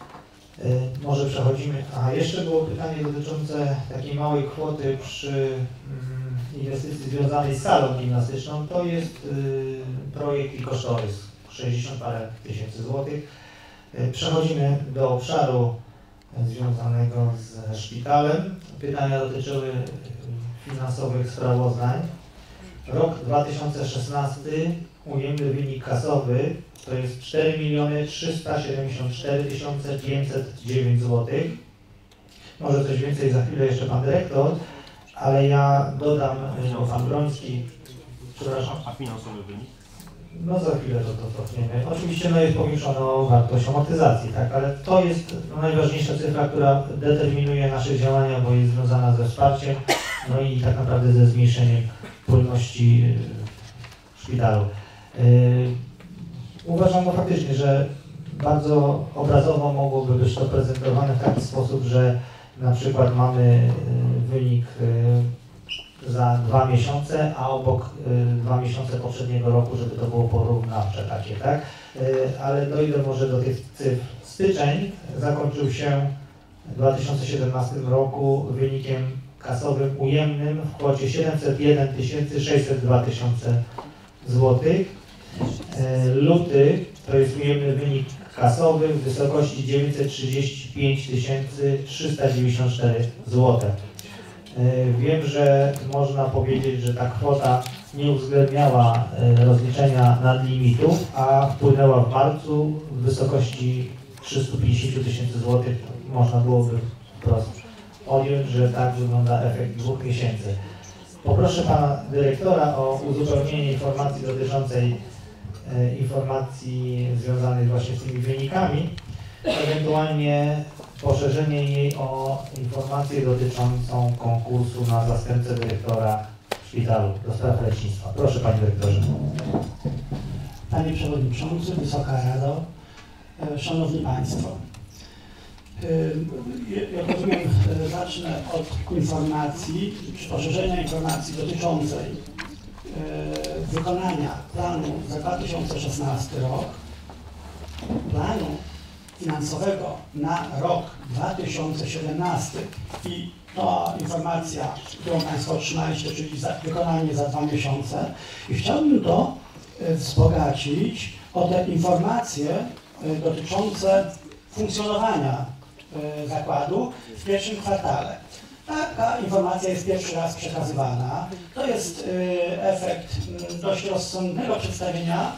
Speaker 11: Może przechodzimy. A jeszcze było pytanie dotyczące takiej małej kwoty przy inwestycji związanej z salą gimnastyczną. To jest projekt i kosztorys sześćdziesiąt parę tysięcy złotych. Przechodzimy do obszaru związanego ze szpitalem. Pytania dotyczyły finansowych sprawozdań. Rok dwa tysiące szesnasty, ujemny wynik kasowy to jest cztery miliony trzysta siedemdziesiąt cztery tysiące pięćset dziewięć złotych. Może coś więcej za chwilę jeszcze pan dyrektor, ale ja dodam, bo pan Broński, przepraszam.
Speaker 5: A finansowy wynik?
Speaker 11: No za chwilę to, to cofniemy. Oczywiście no jest powiększona wartość amortyzacji, tak, ale to jest no, najważniejsza cyfra, która determinuje nasze działania, bo jest związana ze wsparciem, no i tak naprawdę ze zmniejszeniem płynności w szpitalu. Yy, uważam no, faktycznie, że bardzo obrazowo mogłoby być to prezentowane w taki sposób, że na przykład mamy wynik za dwa miesiące, a obok y, dwa miesiące poprzedniego roku, żeby to było porównawcze takie, tak? Y, ale dojdę może do tych cyfr. Styczeń zakończył się w dwa tysiące siedemnastym roku wynikiem kasowym ujemnym w kwocie siedemset jeden tysięcy sześćset dwa tysiące złotych. Y, luty to jest ujemny wynik kasowy w wysokości dziewięćset trzydzieści pięć tysięcy trzysta dziewięćdziesiąt cztery złote. Wiem, że można powiedzieć, że ta kwota nie uwzględniała rozliczenia nadlimitów, a wpłynęła w marcu w wysokości trzysta pięćdziesiąt tysięcy złotych. Można byłoby wprost odjąć, że tak wygląda efekt dwóch miesięcy. Poproszę pana dyrektora o uzupełnienie informacji dotyczącej e, informacji związanych właśnie z tymi wynikami, ewentualnie poszerzenie jej o informację dotyczącą konkursu na zastępcę dyrektora w szpitalu do spraw lecznictwa. Proszę panie dyrektorze.
Speaker 14: Panie Przewodniczący, Wysoka Rado, Szanowni Państwo. Jak rozumiem, zacznę od informacji, czy poszerzenia informacji dotyczącej wykonania planu za dwa tysiące szesnasty rok, planu finansowego na rok dwa tysiące siedemnasty i to informacja, którą Państwo otrzymaliście, czyli za, wykonanie za dwa miesiące. I chciałbym to wzbogacić o te informacje dotyczące funkcjonowania zakładu w pierwszym kwartale. Taka informacja jest pierwszy raz przekazywana. To jest efekt dość rozsądnego przedstawienia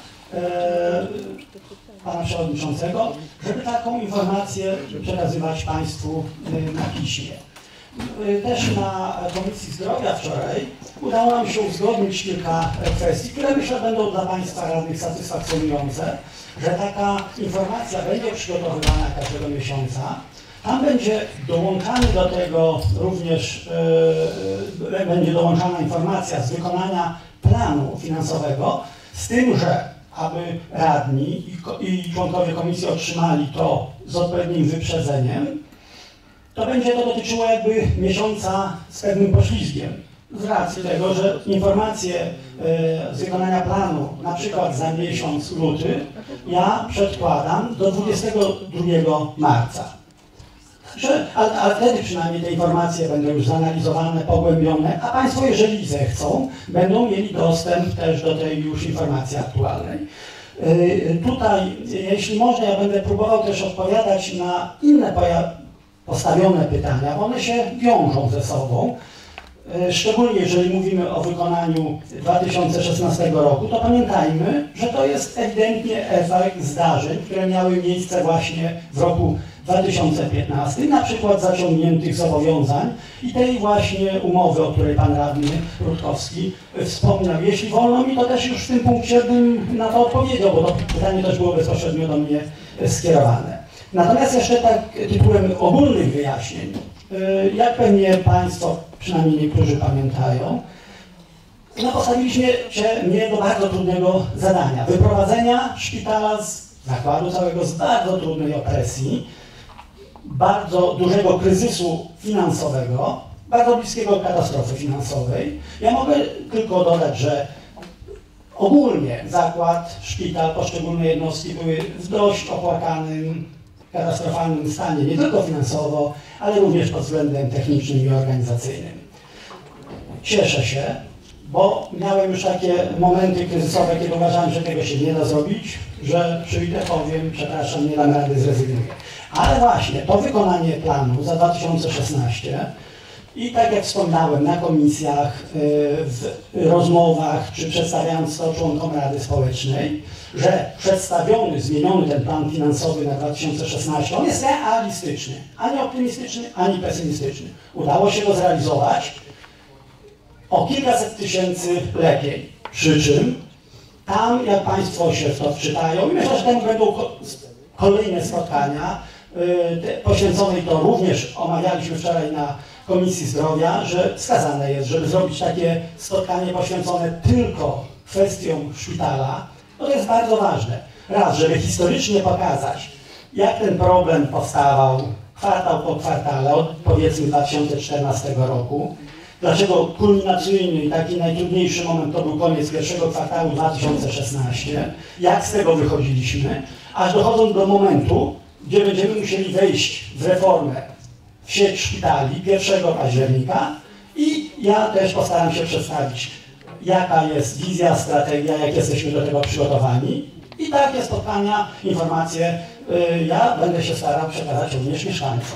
Speaker 14: pana przewodniczącego, żeby taką informację przekazywać Państwu na piśmie. Też na Komisji Zdrowia wczoraj udało nam się uzgodnić kilka kwestii, które myślę będą dla Państwa radnych satysfakcjonujące, że taka informacja będzie przygotowywana każdego miesiąca. Tam będzie dołączany do tego również, yy, będzie dołączana informacja z wykonania planu finansowego, z tym, że aby radni i, i członkowie komisji otrzymali to z odpowiednim wyprzedzeniem, to będzie to dotyczyło jakby miesiąca z pewnym poślizgiem. Z racji tego, że informacje y, z wykonania planu, na przykład za miesiąc luty, ja przedkładam do dwudziestego drugiego marca. Że, ale, ale wtedy przynajmniej te informacje będą już zanalizowane, pogłębione, a Państwo, jeżeli zechcą, będą mieli dostęp też do tej już informacji aktualnej. Yy, tutaj, jeśli można, ja będę próbował też odpowiadać na inne postawione pytania, bo one się wiążą ze sobą. Szczególnie jeżeli mówimy o wykonaniu dwa tysiące szesnastego roku, to pamiętajmy, że to jest ewidentnie efekt zdarzeń, które miały miejsce właśnie w roku dwa tysiące piętnastym, na przykład zaciągniętych zobowiązań i tej właśnie umowy, o której Pan Radny Rutkowski wspomniał. Jeśli wolno mi, to też już w tym punkcie bym na to odpowiedział, bo to pytanie też było bezpośrednio do mnie skierowane. Natomiast jeszcze tak tytułem ogólnych wyjaśnień, jak pewnie Państwo, przynajmniej niektórzy pamiętają, no postawiliśmy się mnie do bardzo trudnego zadania. Wyprowadzenia szpitala z zakładu całego z bardzo trudnej opresji, bardzo dużego kryzysu finansowego, bardzo bliskiego katastrofy finansowej. Ja mogę tylko dodać, że ogólnie zakład, szpital, poszczególne jednostki były w dość opłakanym, katastrofalnym stanie, nie tylko finansowo, ale również pod względem technicznym i organizacyjnym. Cieszę się, bo miałem już takie momenty kryzysowe, kiedy uważałem, że tego się nie da zrobić, że przyjdę, powiem, przepraszam, nie dam rady, zrezygnuję. Ale właśnie to wykonanie planu za dwa tysiące szesnasty i tak jak wspomniałem na komisjach, w rozmowach, czy przedstawiając to członkom Rady Społecznej, że przedstawiony, zmieniony ten plan finansowy na dwa tysiące szesnasty, on jest realistyczny, ani optymistyczny, ani pesymistyczny. Udało się go zrealizować o kilkaset tysięcy lepiej. Przy czym tam, jak Państwo się w to wczytają, i myślę, że temu będą kolejne spotkania, yy, poświęcone, i to również omawialiśmy wczoraj na Komisji Zdrowia, że wskazane jest, żeby zrobić takie spotkanie poświęcone tylko kwestiom szpitala, to jest bardzo ważne. Raz, żeby historycznie pokazać, jak ten problem powstawał kwartał po kwartale, od powiedzmy dwa tysiące czternastego roku, dlaczego kulminacyjny i taki najtrudniejszy moment to był koniec pierwszego kwartału dwa tysiące szesnastego, jak z tego wychodziliśmy, aż dochodząc do momentu, gdzie będziemy musieli wejść w reformę w sieć szpitali pierwszego października i ja też postaram się przedstawić, jaka jest wizja, strategia, jak jesteśmy do tego przygotowani i takie spotkania, informacje yy, ja będę się starał przekazać również mieszkańcom.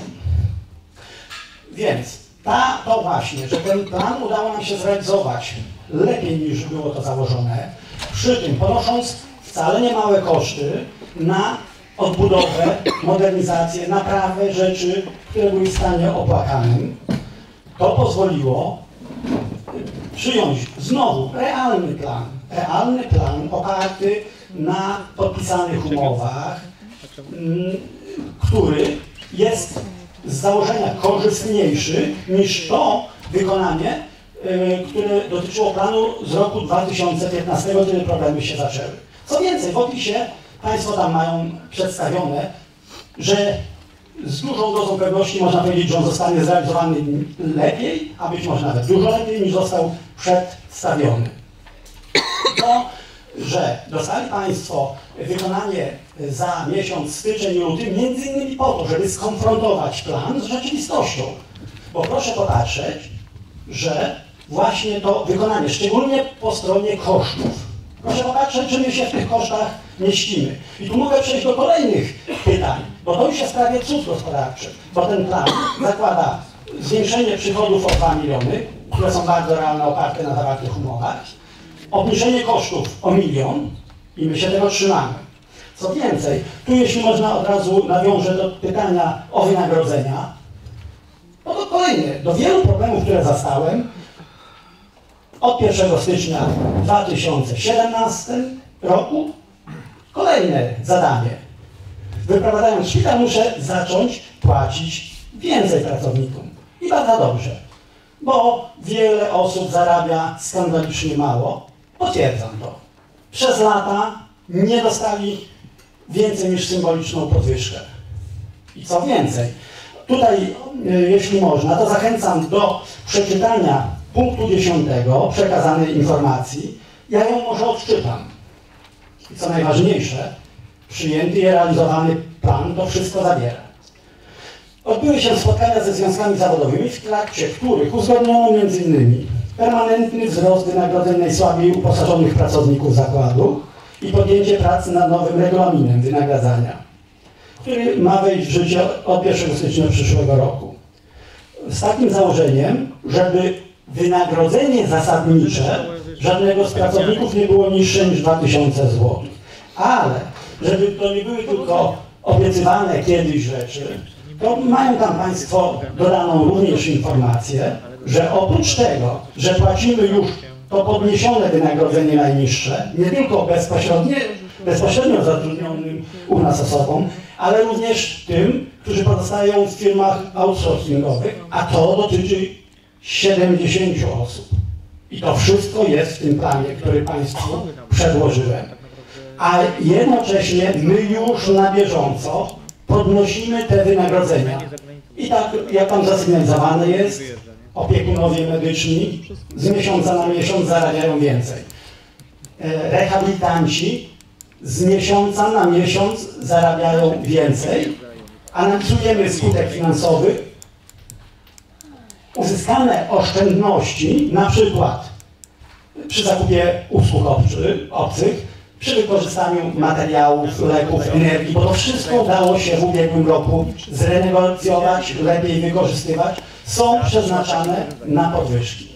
Speaker 14: Więc ta, to właśnie, że ten plan udało nam się zrealizować lepiej niż było to założone, przy tym ponosząc wcale nie małe koszty na odbudowę, modernizację, naprawę rzeczy, które były w stanie opłakanym. To pozwoliło przyjąć znowu realny plan, realny plan oparty na podpisanych umowach, który jest z założenia korzystniejszy niż to wykonanie, które dotyczyło planu z roku dwa tysiące piętnastego, kiedy problemy się zaczęły. Co więcej, w opisie Państwo tam mają przedstawione, że z dużą dozą pewności można powiedzieć, że on zostanie zrealizowany lepiej, a być może nawet dużo lepiej niż został przedstawiony. To, że dostali Państwo wykonanie za miesiąc styczeń i luty, między innymi po to, żeby skonfrontować plan z rzeczywistością. Bo proszę popatrzeć, że właśnie to wykonanie, szczególnie po stronie kosztów, proszę popatrzeć, czy my się w tych kosztach mieścimy. I tu mogę przejść do kolejnych pytań, bo to już jest prawie cud gospodarczy, bo ten plan zakłada zwiększenie przychodów o dwa miliony, które są bardzo realne, oparte na zawartych umowach, obniżenie kosztów o milion i my się tego trzymamy. Co więcej, tu jeśli można od razu nawiążę do pytania o wynagrodzenia, no to kolejny, do wielu problemów, które zastałem, od pierwszego stycznia dwa tysiące siedemnastego roku kolejne zadanie. Wyprowadzając szpital, muszę zacząć płacić więcej pracownikom. I bardzo dobrze, bo wiele osób zarabia skandalicznie mało. Potwierdzam to. Przez lata nie dostali więcej niż symboliczną podwyżkę. I co więcej, tutaj, jeśli można, to zachęcam do przeczytania punktu dziesiątego przekazanej informacji. Ja ją może odczytam. I co najważniejsze, przyjęty i realizowany plan to wszystko zawiera. Odbyły się spotkania ze związkami zawodowymi, w trakcie których uzgodniono między innymi permanentny wzrost wynagrodzeń najsłabiej uposażonych pracowników zakładu i podjęcie prac nad nowym regulaminem wynagradzania, który ma wejść w życie od pierwszego stycznia przyszłego roku. Z takim założeniem, żeby wynagrodzenie zasadnicze żadnego z pracowników nie było niższe niż dwa tysiące złotych. Ale żeby to nie były tylko obiecywane kiedyś rzeczy, to mają tam Państwo dodaną również informację, że oprócz tego, że płacimy już to podniesione wynagrodzenie najniższe, nie tylko bezpośrednio, bezpośrednio zatrudnionym u nas osobom, ale również tym, którzy pozostają w firmach outsourcingowych, a to dotyczy siedemdziesięciu osób. I to wszystko jest w tym planie, który Państwu przedłożyłem. A jednocześnie my już na bieżąco podnosimy te wynagrodzenia. I tak, jak tam zasygnalizowane jest, opiekunowie medyczni z miesiąca na miesiąc zarabiają więcej. Rehabilitanci z miesiąca na miesiąc zarabiają więcej. Analizujemy skutek finansowy. Uzyskane oszczędności, na przykład przy zakupie usług obcych, przy wykorzystaniu materiałów, leków, energii, bo to wszystko udało się w ubiegłym roku zrenegocjować, lepiej wykorzystywać, są przeznaczane na podwyżki.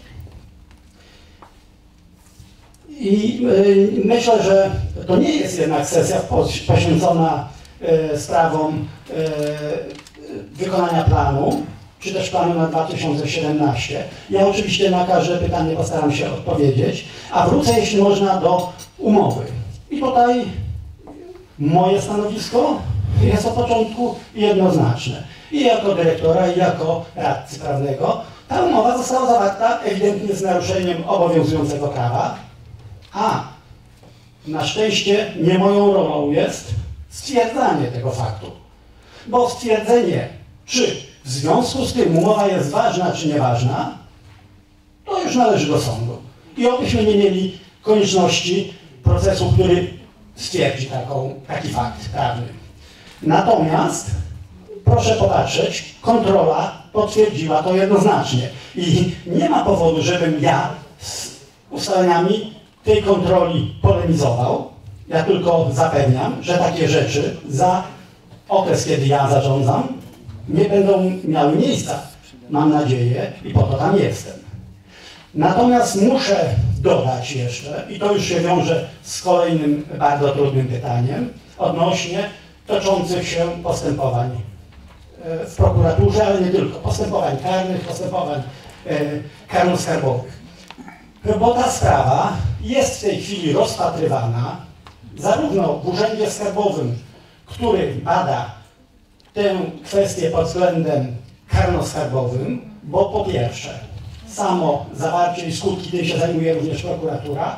Speaker 14: I y, myślę, że to nie jest jednak sesja poświęcona y, sprawom y, wykonania planu, czy też planu na dwa tysiące siedemnasty. Ja oczywiście na każde pytanie postaram się odpowiedzieć, a wrócę, jeśli można, do umowy. I tutaj moje stanowisko jest od początku jednoznaczne. I jako dyrektora, i jako radcy prawnego ta umowa została zawarta ewidentnie z naruszeniem obowiązującego prawa, a na szczęście nie moją rolą jest stwierdzanie tego faktu. Bo stwierdzenie, czy w związku z tym umowa jest ważna, czy nieważna, to już należy do sądu. I obyśmy nie mieli konieczności procesu, który stwierdzi taką, taki fakt prawny. Natomiast proszę popatrzeć, kontrola potwierdziła to jednoznacznie. I nie ma powodu, żebym ja z ustaleniami tej kontroli polemizował. Ja tylko zapewniam, że takie rzeczy za okres, kiedy ja zarządzam, nie będą miały miejsca. Mam nadzieję i po to tam jestem. Natomiast muszę dodać jeszcze, i to już się wiąże z kolejnym bardzo trudnym pytaniem, odnośnie toczących się postępowań w prokuraturze, ale nie tylko, postępowań karnych, postępowań karno-skarbowych. Bo ta sprawa jest w tej chwili rozpatrywana zarówno w Urzędzie Skarbowym, który bada tę kwestię pod względem karno-skarbowym, bo po pierwsze, samo zawarcie i skutki tym się zajmuje również prokuratura,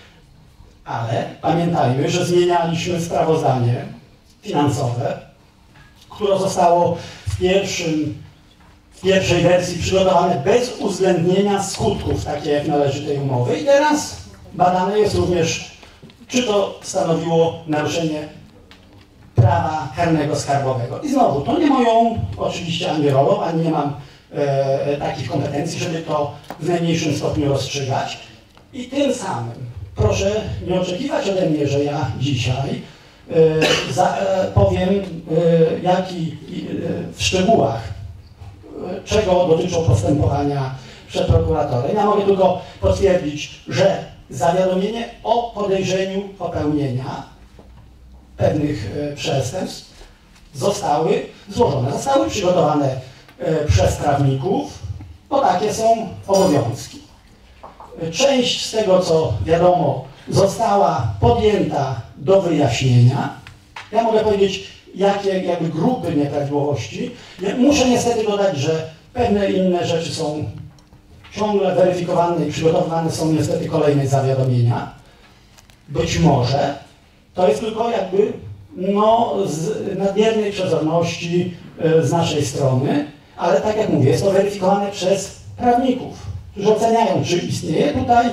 Speaker 14: ale pamiętajmy, że zmienialiśmy sprawozdanie finansowe, które zostało w, pierwszym, w pierwszej wersji przygotowane bez uwzględnienia skutków takiej jak należy tej umowy i teraz badane jest również, czy to stanowiło naruszenie prawa karnego skarbowego. I znowu, to nie moją oczywiście ani rolą, ani nie mam e, takich kompetencji, żeby to w najmniejszym stopniu rozstrzygać. I tym samym proszę nie oczekiwać ode mnie, że ja dzisiaj e, za, e, powiem, e, jaki e, w szczegółach, e, czego dotyczą postępowania przed prokuratorem. Ja mogę tylko potwierdzić, że zawiadomienie o podejrzeniu popełnienia pewnych e, przestępstw zostały złożone, zostały przygotowane e, przez prawników, bo takie są obowiązki. E, część z tego, co wiadomo, została podjęta do wyjaśnienia. Ja mogę powiedzieć, jakie jakby grupy nieprawidłowości. Ja muszę niestety dodać, że pewne inne rzeczy są ciągle weryfikowane i przygotowywane są niestety kolejne zawiadomienia. Być może to jest tylko jakby no, z nadmiernej przezorności y, z naszej strony, ale tak jak mówię, jest to weryfikowane przez prawników, którzy oceniają, czy istnieje tutaj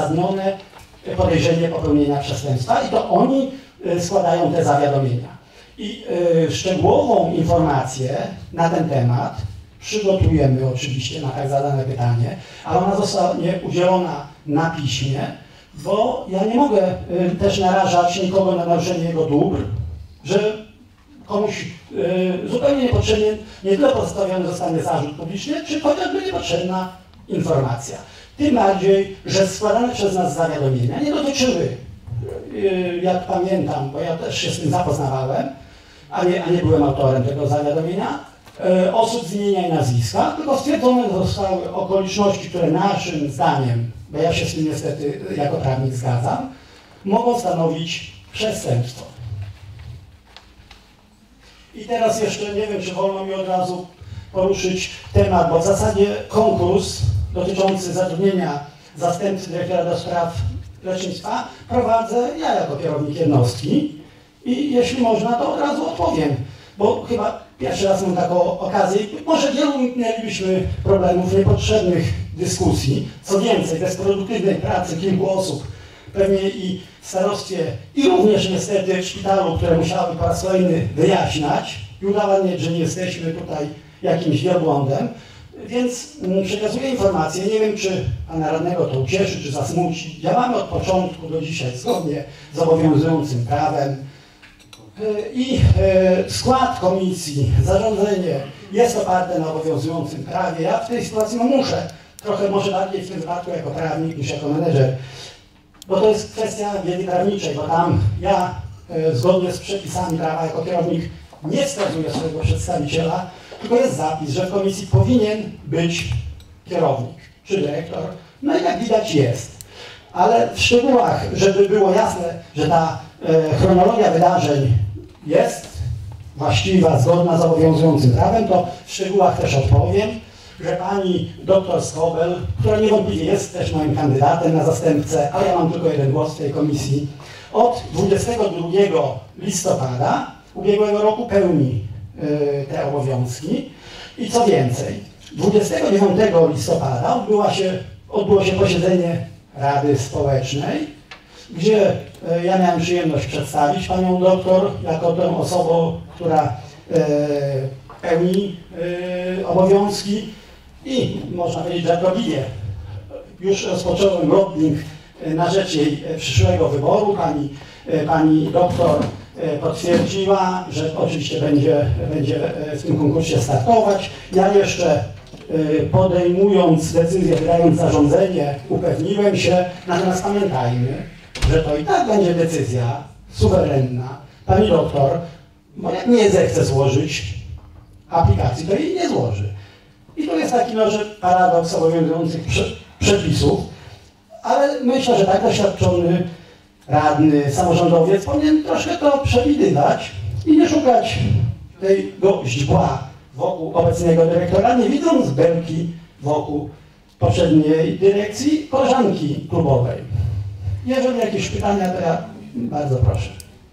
Speaker 14: uzasadnione podejrzenie popełnienia przestępstwa i to oni y, składają te zawiadomienia. I y, szczegółową informację na ten temat przygotujemy oczywiście na tak zadane pytanie, ale ona zostanie udzielona na piśmie, bo ja nie mogę y, też narażać nikogo na naruszenie jego dóbr, że komuś y, zupełnie niepotrzebnie nie tyle postawiony zostanie zarzut publiczny, czy chociażby niepotrzebna informacja. Tym bardziej, że składane przez nas zawiadomienia nie dotyczyły, y, jak pamiętam, bo ja też się z tym zapoznawałem, a nie, a nie byłem autorem tego zawiadomienia, y, osób z imienia i nazwiska, tylko stwierdzone zostały okoliczności, które naszym zdaniem, bo ja się z tym niestety jako prawnik zgadzam, mogą stanowić przestępstwo. I teraz jeszcze nie wiem, czy wolno mi od razu poruszyć temat, bo w zasadzie konkurs dotyczący zatrudnienia zastępcy dyrektora do spraw lecznictwa prowadzę ja jako kierownik jednostki i jeśli można, to od razu odpowiem, bo chyba pierwszy raz mam taką okazję. Może wielu mielibyśmy problemów, niepotrzebnych dyskusji, co więcej, bezproduktywnej pracy kilku osób, pewnie i w starostwie, i również niestety w szpitalu, które musiały po raz kolejny wyjaśniać i udawać, że nie jesteśmy tutaj jakimś wielbłądem. Więc przekazuję informację, nie wiem, czy pana radnego to ucieszy, czy zasmuci. Działamy od początku do dzisiaj zgodnie z obowiązującym prawem. I skład komisji, zarządzenie jest oparte na obowiązującym prawie. Ja w tej sytuacji no muszę, trochę może bardziej w tym wypadku jako prawnik niż jako menedżer, bo to jest kwestia wiedzy prawniczej, bo tam ja zgodnie z przepisami prawa jako kierownik nie wskazuję swojego przedstawiciela, tylko jest zapis, że w komisji powinien być kierownik czy dyrektor. No i jak widać jest. Ale w szczegółach, żeby było jasne, że ta e, chronologia wydarzeń jest właściwa, zgodna z obowiązującym prawem, to w szczegółach też odpowiem, że pani doktor Skobel, która niewątpliwie jest też moim kandydatem na zastępcę, ale ja mam tylko jeden głos w tej komisji, od dwudziestego drugiego listopada ubiegłego roku pełni y, te obowiązki. I co więcej, dwudziestego dziewiątego listopada odbyła się, odbyło się posiedzenie Rady Społecznej, gdzie y, ja miałem przyjemność przedstawić panią doktor jako tę osobę, która y, pełni y, obowiązki i można powiedzieć żartobliwie już rozpocząłem lobbying na rzecz jej przyszłego wyboru. Pani, pani doktor potwierdziła, że oczywiście będzie, będzie w tym konkursie startować. Ja jeszcze podejmując decyzję, wydając zarządzenie, upewniłem się, natomiast pamiętajmy, że to i tak będzie decyzja suwerenna. Pani doktor, bo jak nie zechce złożyć aplikacji, to jej nie złoży. I to jest taki no, że paradoks obowiązujących prze, przepisów, ale myślę, że tak doświadczony radny, samorządowiec powinien troszkę to przewidywać i nie szukać tego źdźbła wokół obecnego dyrektora, nie widząc belki wokół poprzedniej dyrekcji koleżanki klubowej. Jeżeli jakieś pytania, to ja bardzo proszę.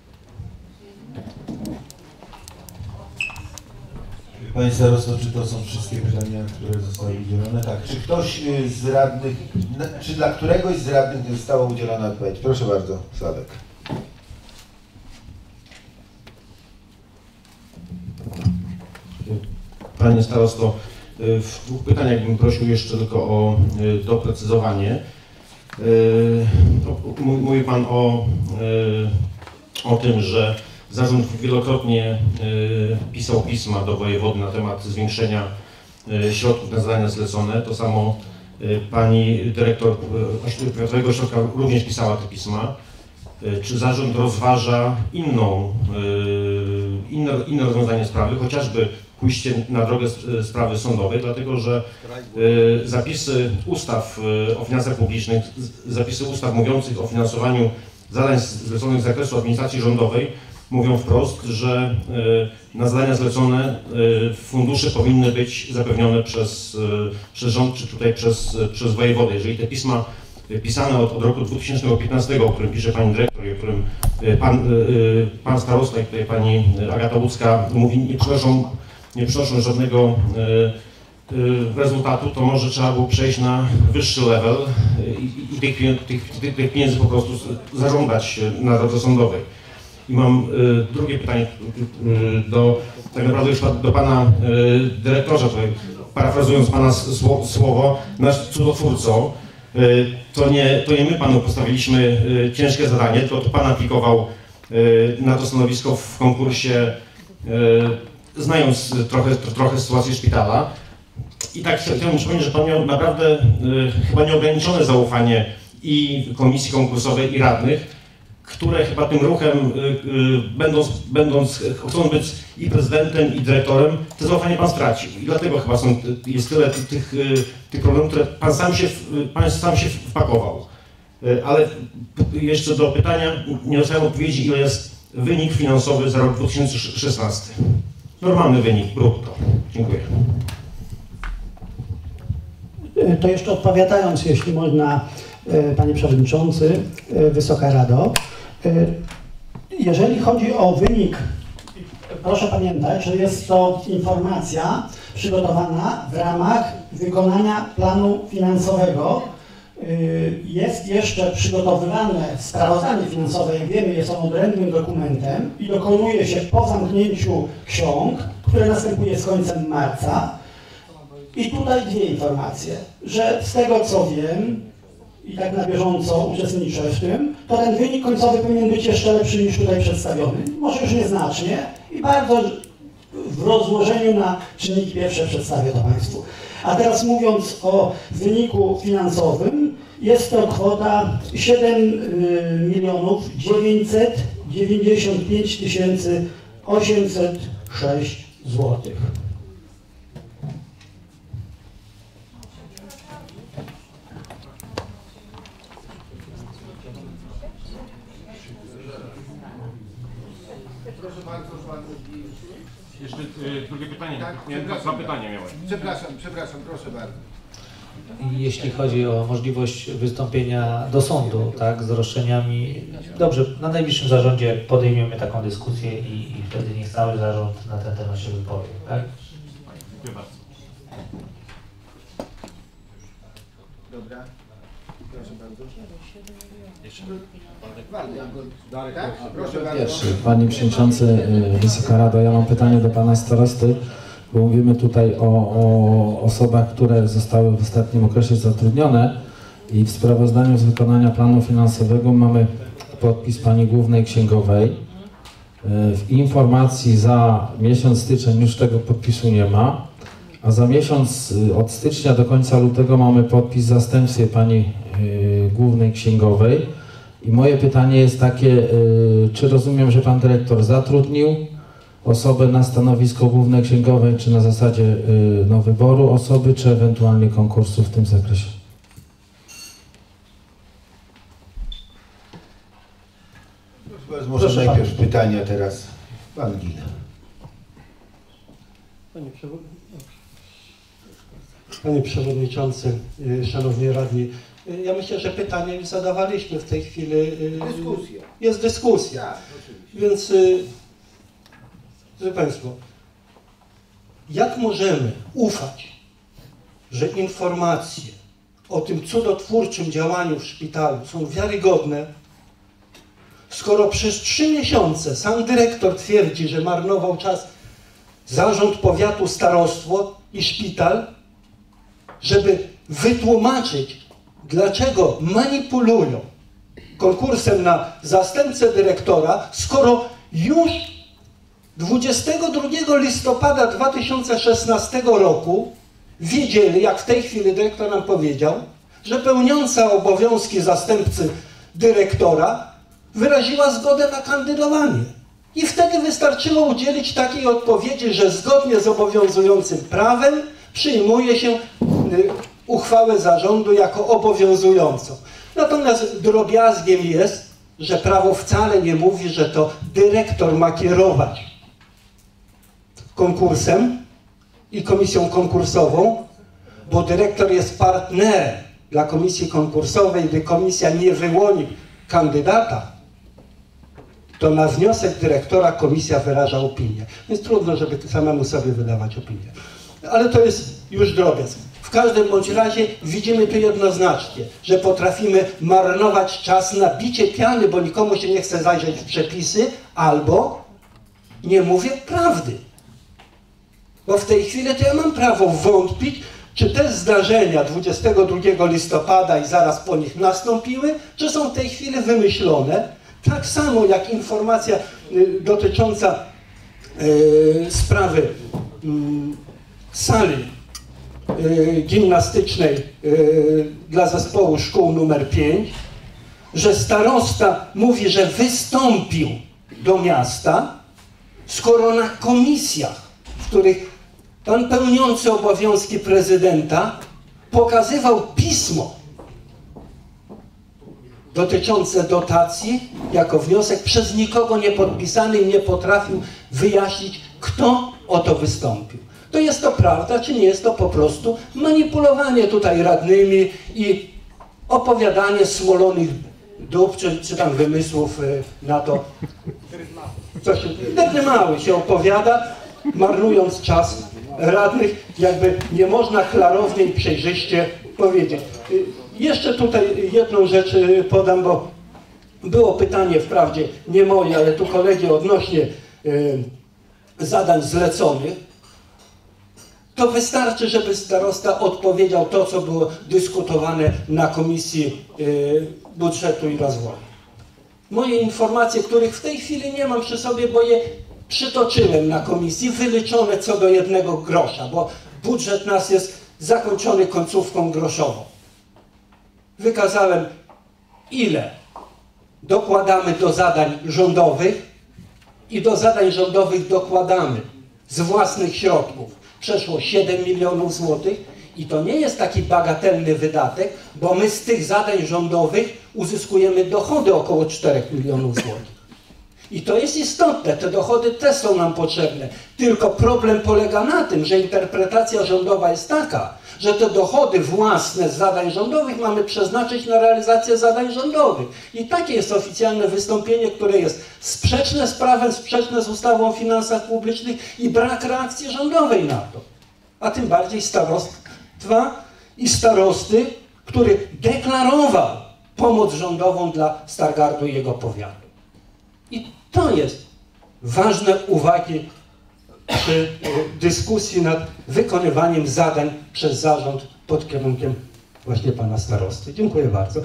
Speaker 1: Panie starosto, czy to są wszystkie pytania, które zostały udzielone? Tak. Czy ktoś z radnych, czy dla któregoś z radnych została udzielona odpowiedź? Proszę bardzo, Sławek.
Speaker 5: Panie starosto, w dwóch pytaniach bym prosił jeszcze tylko o doprecyzowanie. Mówi Pan o, o tym, że zarząd wielokrotnie pisał pisma do wojewody na temat zwiększenia środków na zadania zlecone. To samo pani dyrektor Powiatowego Ośrodka również pisała te pisma. Czy zarząd rozważa inną, inne, inne rozwiązanie sprawy, chociażby pójście na drogę sprawy sądowej, dlatego że zapisy ustaw o finansach publicznych, zapisy ustaw mówiących o finansowaniu zadań zleconych z zakresu administracji rządowej mówią wprost, że na zadania zlecone fundusze powinny być zapewnione przez, przez rząd, czy tutaj przez, przez wojewodę. Jeżeli te pisma pisane od, od roku dwa tysiące piętnastego, o którym pisze pani dyrektor i o którym pan, pan starosta i tutaj pani Agata Łódzka mówi, nie przynoszą, nie przynoszą żadnego rezultatu, to może trzeba było przejść na wyższy level i, i tych, tych, tych, tych pieniędzy po prostu zażądać na drodze sądowej. I mam y, drugie pytanie y, do, tak naprawdę już do pana y, dyrektorza, tutaj, parafrazując pana sło, słowo, nasz cudotwórco, y, to, nie, to nie my panu postawiliśmy y, ciężkie zadanie, to, to pan aplikował y, na to stanowisko w konkursie, y, znając trochę, trochę sytuację szpitala. I tak chciałbym przypomnieć, że pan miał naprawdę y, chyba nieograniczone zaufanie i komisji konkursowej, i radnych, które chyba tym ruchem, y, y, będąc, będąc, chcąc być i prezydentem, i dyrektorem, to zaufanie pan stracił. I dlatego chyba są, jest tyle tych, tych, tych problemów, które pan sam się, pan sam się wpakował. Y, ale jeszcze do pytania, nie dostałem odpowiedzi, ile jest wynik finansowy za rok dwa tysiące szesnasty. Normalny wynik, brutto. Dziękuję.
Speaker 14: To jeszcze odpowiadając, jeśli można, Panie Przewodniczący, Wysoka Rado, jeżeli chodzi o wynik, proszę pamiętać, że jest to informacja przygotowana w ramach wykonania planu finansowego. Jest jeszcze przygotowywane sprawozdanie finansowe, jak wiemy, jest ono odrębnym dokumentem i dokonuje się po zamknięciu ksiąg, które następuje z końcem marca. I tutaj dwie informacje, że z tego co wiem i tak na bieżąco uczestniczę w tym, to ten wynik końcowy powinien być jeszcze lepszy niż tutaj przedstawiony. Może już nieznacznie i bardzo w rozłożeniu na czynniki pierwsze przedstawię to Państwu. A teraz mówiąc o wyniku finansowym, jest to kwota siedem milionów dziewięćset dziewięćdziesiąt pięć tysięcy osiemset sześć złotych.
Speaker 15: Proszę bardzo, pan...
Speaker 5: Jeszcze y, drugie pytanie.
Speaker 15: Tak,
Speaker 5: nie, dwa pytania miałem.
Speaker 15: Przepraszam, przepraszam, proszę bardzo.
Speaker 2: Jeśli chodzi o możliwość wystąpienia do sądu, tak, z roszczeniami, dobrze, na najbliższym zarządzie podejmiemy taką dyskusję i, i wtedy niech cały zarząd na ten temat się wypowie, tak?
Speaker 5: Dziękuję bardzo.
Speaker 15: Dobra. Proszę bardzo.
Speaker 5: Jeszcze
Speaker 15: tak? Proszę bardzo.
Speaker 6: Pierwszy, Panie Przewodniczący, Wysoka Rado, ja mam pytanie do Pana Starosty, bo mówimy tutaj o, o osobach, które zostały w ostatnim okresie zatrudnione i w sprawozdaniu z wykonania planu finansowego mamy podpis Pani Głównej Księgowej. W informacji za miesiąc styczeń już tego podpisu nie ma, a za miesiąc od stycznia do końca lutego mamy podpis w zastępstwie Pani Głównej Księgowej. I moje pytanie jest takie, czy rozumiem, że Pan Dyrektor zatrudnił osobę na stanowisko Głównej Księgowej, czy na zasadzie no, wyboru osoby, czy ewentualnie konkursu w tym zakresie?
Speaker 1: Może
Speaker 14: Proszę
Speaker 1: najpierw
Speaker 14: pan.
Speaker 1: pytania, teraz Pan Gila.
Speaker 16: Panie, Przewo- Panie Przewodniczący, y, Szanowni Radni, y, ja myślę, że pytania już zadawaliśmy w tej chwili. y,
Speaker 15: Dyskusja.
Speaker 16: Jest dyskusja.
Speaker 15: Tak, oczywiście.
Speaker 16: Więc, y, drodzy Państwo, jak możemy ufać, że informacje o tym cudotwórczym działaniu w szpitalu są wiarygodne, skoro przez trzy miesiące sam dyrektor twierdzi, że marnował czas zarząd powiatu, starostwo i szpital, żeby wytłumaczyć, dlaczego manipulują konkursem na zastępcę dyrektora, skoro już dwudziestego drugiego listopada dwa tysiące szesnastego roku wiedzieli, jak w tej chwili dyrektor nam powiedział, że pełniąca obowiązki zastępcy dyrektora wyraziła zgodę na kandydowanie. I wtedy wystarczyło udzielić takiej odpowiedzi, że zgodnie z obowiązującym prawem przyjmuje się y, uchwałę zarządu jako obowiązującą. Natomiast drobiazgiem jest, że prawo wcale nie mówi, że to dyrektor ma kierować konkursem i komisją konkursową, bo dyrektor jest partnerem dla komisji konkursowej. Gdy komisja nie wyłoni kandydata, to na wniosek dyrektora komisja wyraża opinię. Więc trudno, żeby samemu sobie wydawać opinię. Ale to jest już drobiazg. W W każdym bądź razie widzimy tu jednoznacznie, że potrafimy marnować czas na bicie piany, bo nikomu się nie chce zajrzeć w przepisy, albo nie mówię prawdy. Bo w tej chwili to ja mam prawo wątpić, czy te zdarzenia dwudziestego drugiego listopada i zaraz po nich nastąpiły, czy są w tej chwili wymyślone. Tak samo jak informacja y, dotycząca y, sprawy y, sali y, gimnastycznej y, dla zespołu szkół numer pięć, że starosta mówi, że wystąpił do miasta, skoro na komisjach, w których pan pełniący obowiązki prezydenta pokazywał pismo dotyczące dotacji jako wniosek przez nikogo nie podpisany i nie potrafił wyjaśnić, kto o to wystąpił. To jest to prawda, czy nie jest to po prostu manipulowanie tutaj radnymi i opowiadanie smolonych dup, czy, czy tam wymysłów na to, co się, mały się opowiada, marnując czas radnych, jakby nie można klarownie i przejrzyście powiedzieć. Jeszcze tutaj jedną rzecz podam, bo było pytanie, wprawdzie nie moje, ale tu kolegi odnośnie y, zadań zleconych. To wystarczy, żeby starosta odpowiedział to, co było dyskutowane na Komisji y, Budżetu i Rozwoju. Moje informacje, których w tej chwili nie mam przy sobie, bo je przytoczyłem na komisji, wyliczone co do jednego grosza, bo budżet nas jest zakończony końcówką groszową. Wykazałem, ile dokładamy do zadań rządowych i do zadań rządowych dokładamy z własnych środków. Przeszło siedem milionów złotych i to nie jest taki bagatelny wydatek, bo my z tych zadań rządowych uzyskujemy dochody około czterech milionów złotych. I to jest istotne, te dochody też są nam potrzebne. Tylko problem polega na tym, że interpretacja rządowa jest taka, że te dochody własne z zadań rządowych mamy przeznaczyć na realizację zadań rządowych. I takie jest oficjalne wystąpienie, które jest sprzeczne z prawem, sprzeczne z ustawą o finansach publicznych i brak reakcji rządowej na to. A tym bardziej starostwa i starosty, który deklarował pomoc rządową dla Stargardu i jego powiatu. I to jest ważne uwagi przy dyskusji nad wykonywaniem zadań przez zarząd pod kierunkiem właśnie pana starosty. Dziękuję bardzo.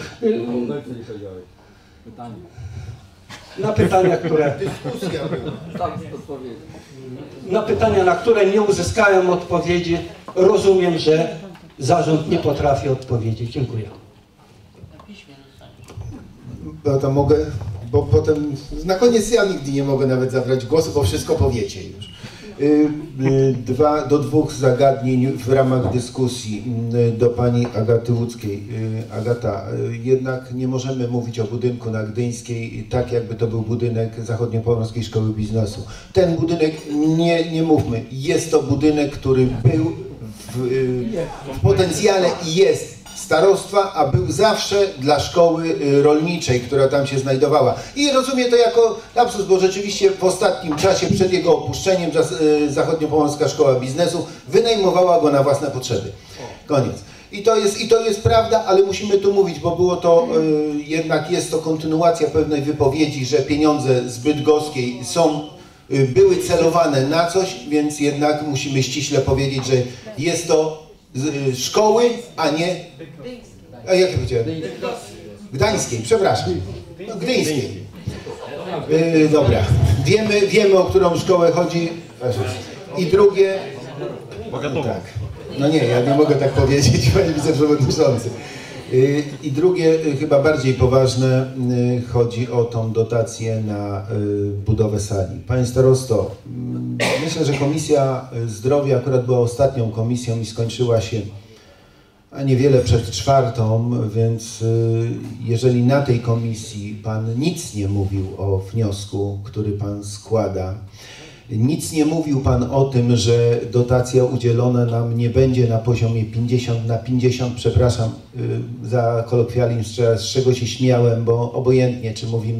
Speaker 16: Na pytania, które... Na pytania, na które nie uzyskałem odpowiedzi, rozumiem, że zarząd nie potrafi odpowiedzieć. Dziękuję.
Speaker 1: No to mogę, bo potem na koniec ja nigdy nie mogę nawet zabrać głosu, bo wszystko powiecie już. Dwa, do dwóch zagadnień w ramach dyskusji do pani Agaty Łódzkiej. Agata, jednak nie możemy mówić o budynku na Gdyńskiej tak, jakby to był budynek Zachodniopomorskiej Szkoły Biznesu. Ten budynek, nie, nie mówmy, jest to budynek, który był w, w potencjale i jest starostwa, a był zawsze dla szkoły rolniczej, która tam się znajdowała. I rozumiem to jako lapsus, bo rzeczywiście w ostatnim czasie, przed jego opuszczeniem, Zachodniopomorska Szkoła Biznesu wynajmowała go na własne potrzeby. Koniec. I to jest, i to jest prawda, ale musimy tu mówić, bo było to, y, jednak jest to kontynuacja pewnej wypowiedzi, że pieniądze z Bydgoskiej są, y, były celowane na coś, więc jednak musimy ściśle powiedzieć, że jest to z szkoły, a nie... A jak ja powiedziałem? Gdańskiej, przepraszam. No, Gdyńskiej. Yy, dobra. Wiemy, wiemy, o którą szkołę chodzi. I drugie... No, tak. No nie, ja nie mogę tak powiedzieć, panie wiceprzewodniczący. Yy, I drugie, yy, chyba bardziej poważne, yy, chodzi o tą dotację na yy, budowę sali. Panie starosto, yy, myślę, że Komisja Zdrowia akurat była ostatnią komisją i skończyła się a niewiele przed czwartą, więc yy, jeżeli na tej komisji pan nic nie mówił o wniosku, który pan składa, nic nie mówił pan o tym, że dotacja udzielona nam nie będzie na poziomie pięćdziesiąt na pięćdziesiąt, przepraszam yy, za kolokwializm, z czego się śmiałem, bo obojętnie, czy mówimy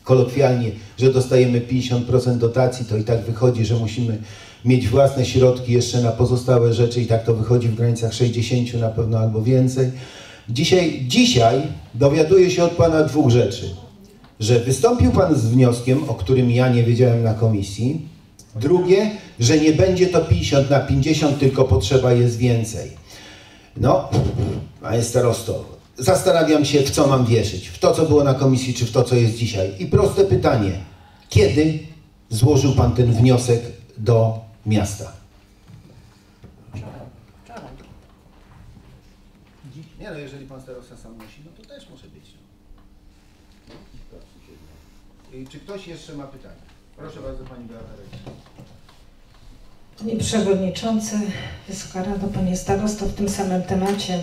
Speaker 1: kolokwialnie, że dostajemy pięćdziesiąt procent dotacji, to i tak wychodzi, że musimy mieć własne środki jeszcze na pozostałe rzeczy i tak to wychodzi w granicach sześćdziesięciu na pewno albo więcej. Dzisiaj, dzisiaj dowiaduję się od Pana dwóch rzeczy, że wystąpił Pan z wnioskiem, o którym ja nie wiedziałem na komisji. Drugie, że nie będzie to pięćdziesiąt na pięćdziesiąt, tylko potrzeba jest więcej. No, panie starosto, zastanawiam się, w co mam wierzyć. W to, co było na komisji, czy w to, co jest dzisiaj. I proste pytanie. Kiedy złożył Pan ten wniosek do miasta? Nie no, jeżeli Pan starosta sam musi, no to też może być. No. I czy ktoś jeszcze ma pytania? Proszę bardzo, Pani Beata Rejs.
Speaker 7: Panie Przewodniczący, Wysoka Rado, Panie Starosto, w tym samym temacie.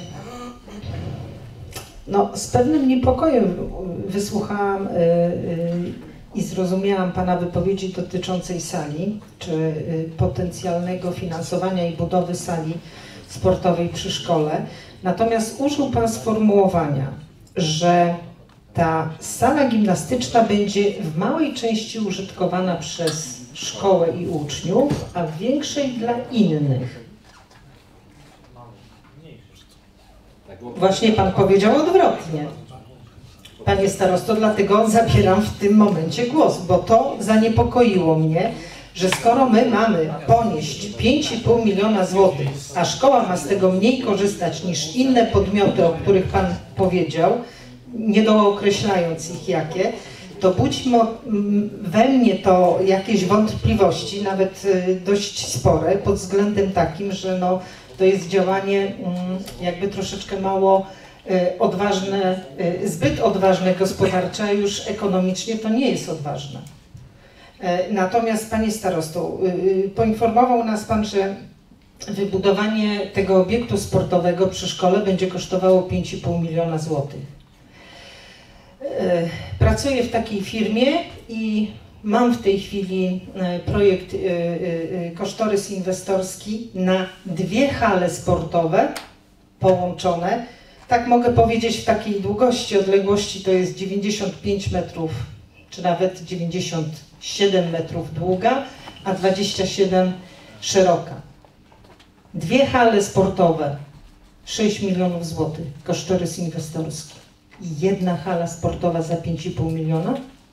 Speaker 7: No, z pewnym niepokojem wysłuchałam yy, yy, i zrozumiałam Pana wypowiedzi dotyczącej sali, czy yy, potencjalnego finansowania i budowy sali sportowej przy szkole. Natomiast użył Pan sformułowania, że ta sala gimnastyczna będzie w małej części użytkowana przez szkołę i uczniów, a w większej dla innych. Właśnie Pan powiedział odwrotnie. Panie starosto, dlatego zabieram w tym momencie głos, bo to zaniepokoiło mnie, że skoro my mamy ponieść pięć i pół miliona złotych, a szkoła ma z tego mniej korzystać niż inne podmioty, o których Pan powiedział, nie dookreślając ich jakie, to budzi we mnie to jakieś wątpliwości, nawet dość spore, pod względem takim, że no, to jest działanie jakby troszeczkę mało odważne, zbyt odważne gospodarcze, a już ekonomicznie to nie jest odważne. Natomiast Panie Starosto, poinformował nas Pan, że wybudowanie tego obiektu sportowego przy szkole będzie kosztowało pięć i pół miliona złotych. Pracuję w takiej firmie i mam w tej chwili projekt, kosztorys inwestorski na dwie hale sportowe połączone. Tak mogę powiedzieć, w takiej długości, odległości to jest dziewięćdziesiąt pięć metrów, czy nawet dziewięćdziesiąt siedem metrów długa, a dwadzieścia siedem szeroka. Dwie hale sportowe, sześć milionów złotych, kosztorys inwestorski. I jedna hala sportowa za pięć i pół miliona?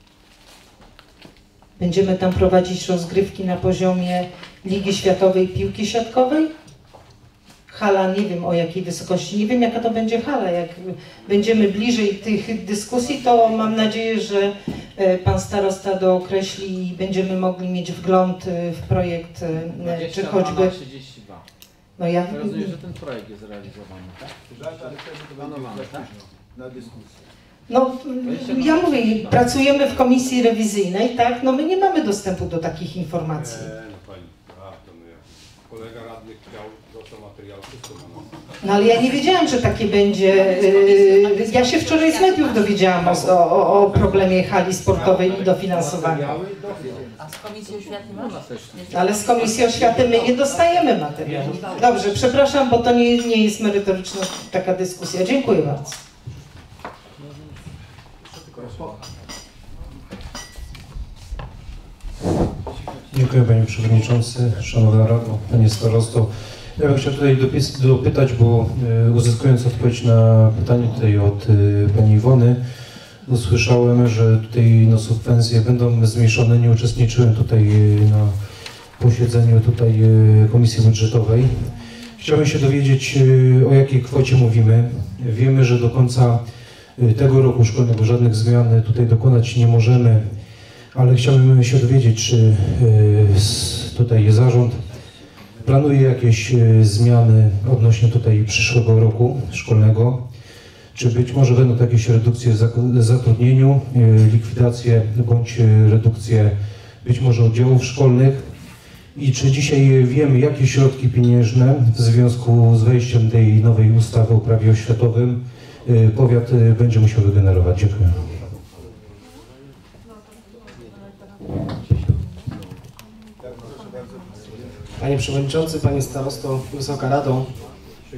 Speaker 7: Będziemy tam prowadzić rozgrywki na poziomie Ligi Światowej Piłki Siatkowej? Hala, nie wiem o jakiej wysokości, nie wiem jaka to będzie hala. Jak będziemy bliżej tych dyskusji, to mam nadzieję, że Pan Starosta dookreśli i będziemy mogli mieć wgląd w projekt, czy choćby...
Speaker 17: trzydzieści dwa.
Speaker 7: No ja...
Speaker 17: Rozumiem, że ten projekt jest realizowany, tak? Planowany, tak?
Speaker 1: Na dyskusję.
Speaker 7: No, ja mówię, pracujemy w komisji rewizyjnej, tak? No my nie mamy dostępu do takich informacji.
Speaker 3: Nie, no pani, a to my, kolega radny chciał, dostał materiał, wszystko mamy.
Speaker 7: No ale ja nie wiedziałam, że takie będzie. Ja się wczoraj z mediów dowiedziałam o, o, o problemie hali sportowej i dofinansowania.
Speaker 18: A z Komisji Oświaty masz?
Speaker 7: Ale z Komisji Oświaty my nie dostajemy materiału. Dobrze, przepraszam, bo to nie, nie jest merytoryczna taka dyskusja. Dziękuję bardzo.
Speaker 19: Dziękuję Panie Przewodniczący, Szanowna Rado, Panie Starosto. Ja bym chciał tutaj dopytać, bo uzyskując odpowiedź na pytanie tutaj od Pani Iwony, usłyszałem, że tutaj no, subwencje będą zmniejszone. Nie uczestniczyłem tutaj na posiedzeniu tutaj Komisji Budżetowej. Chciałbym się dowiedzieć, o jakiej kwocie mówimy. Wiemy, że do końca tego roku szkolnego żadnych zmian tutaj dokonać nie możemy, ale chciałbym się dowiedzieć, czy tutaj zarząd planuje jakieś zmiany odnośnie tutaj przyszłego roku szkolnego, czy być może będą to jakieś redukcje w zatrudnieniu, likwidacje bądź redukcje być może oddziałów szkolnych i czy dzisiaj wiemy, jakie środki pieniężne w związku z wejściem tej nowej ustawy o prawie oświatowym powiat będzie musiał wygenerować. Dziękuję.
Speaker 8: Panie Przewodniczący, Panie Starosto, Wysoka Rado.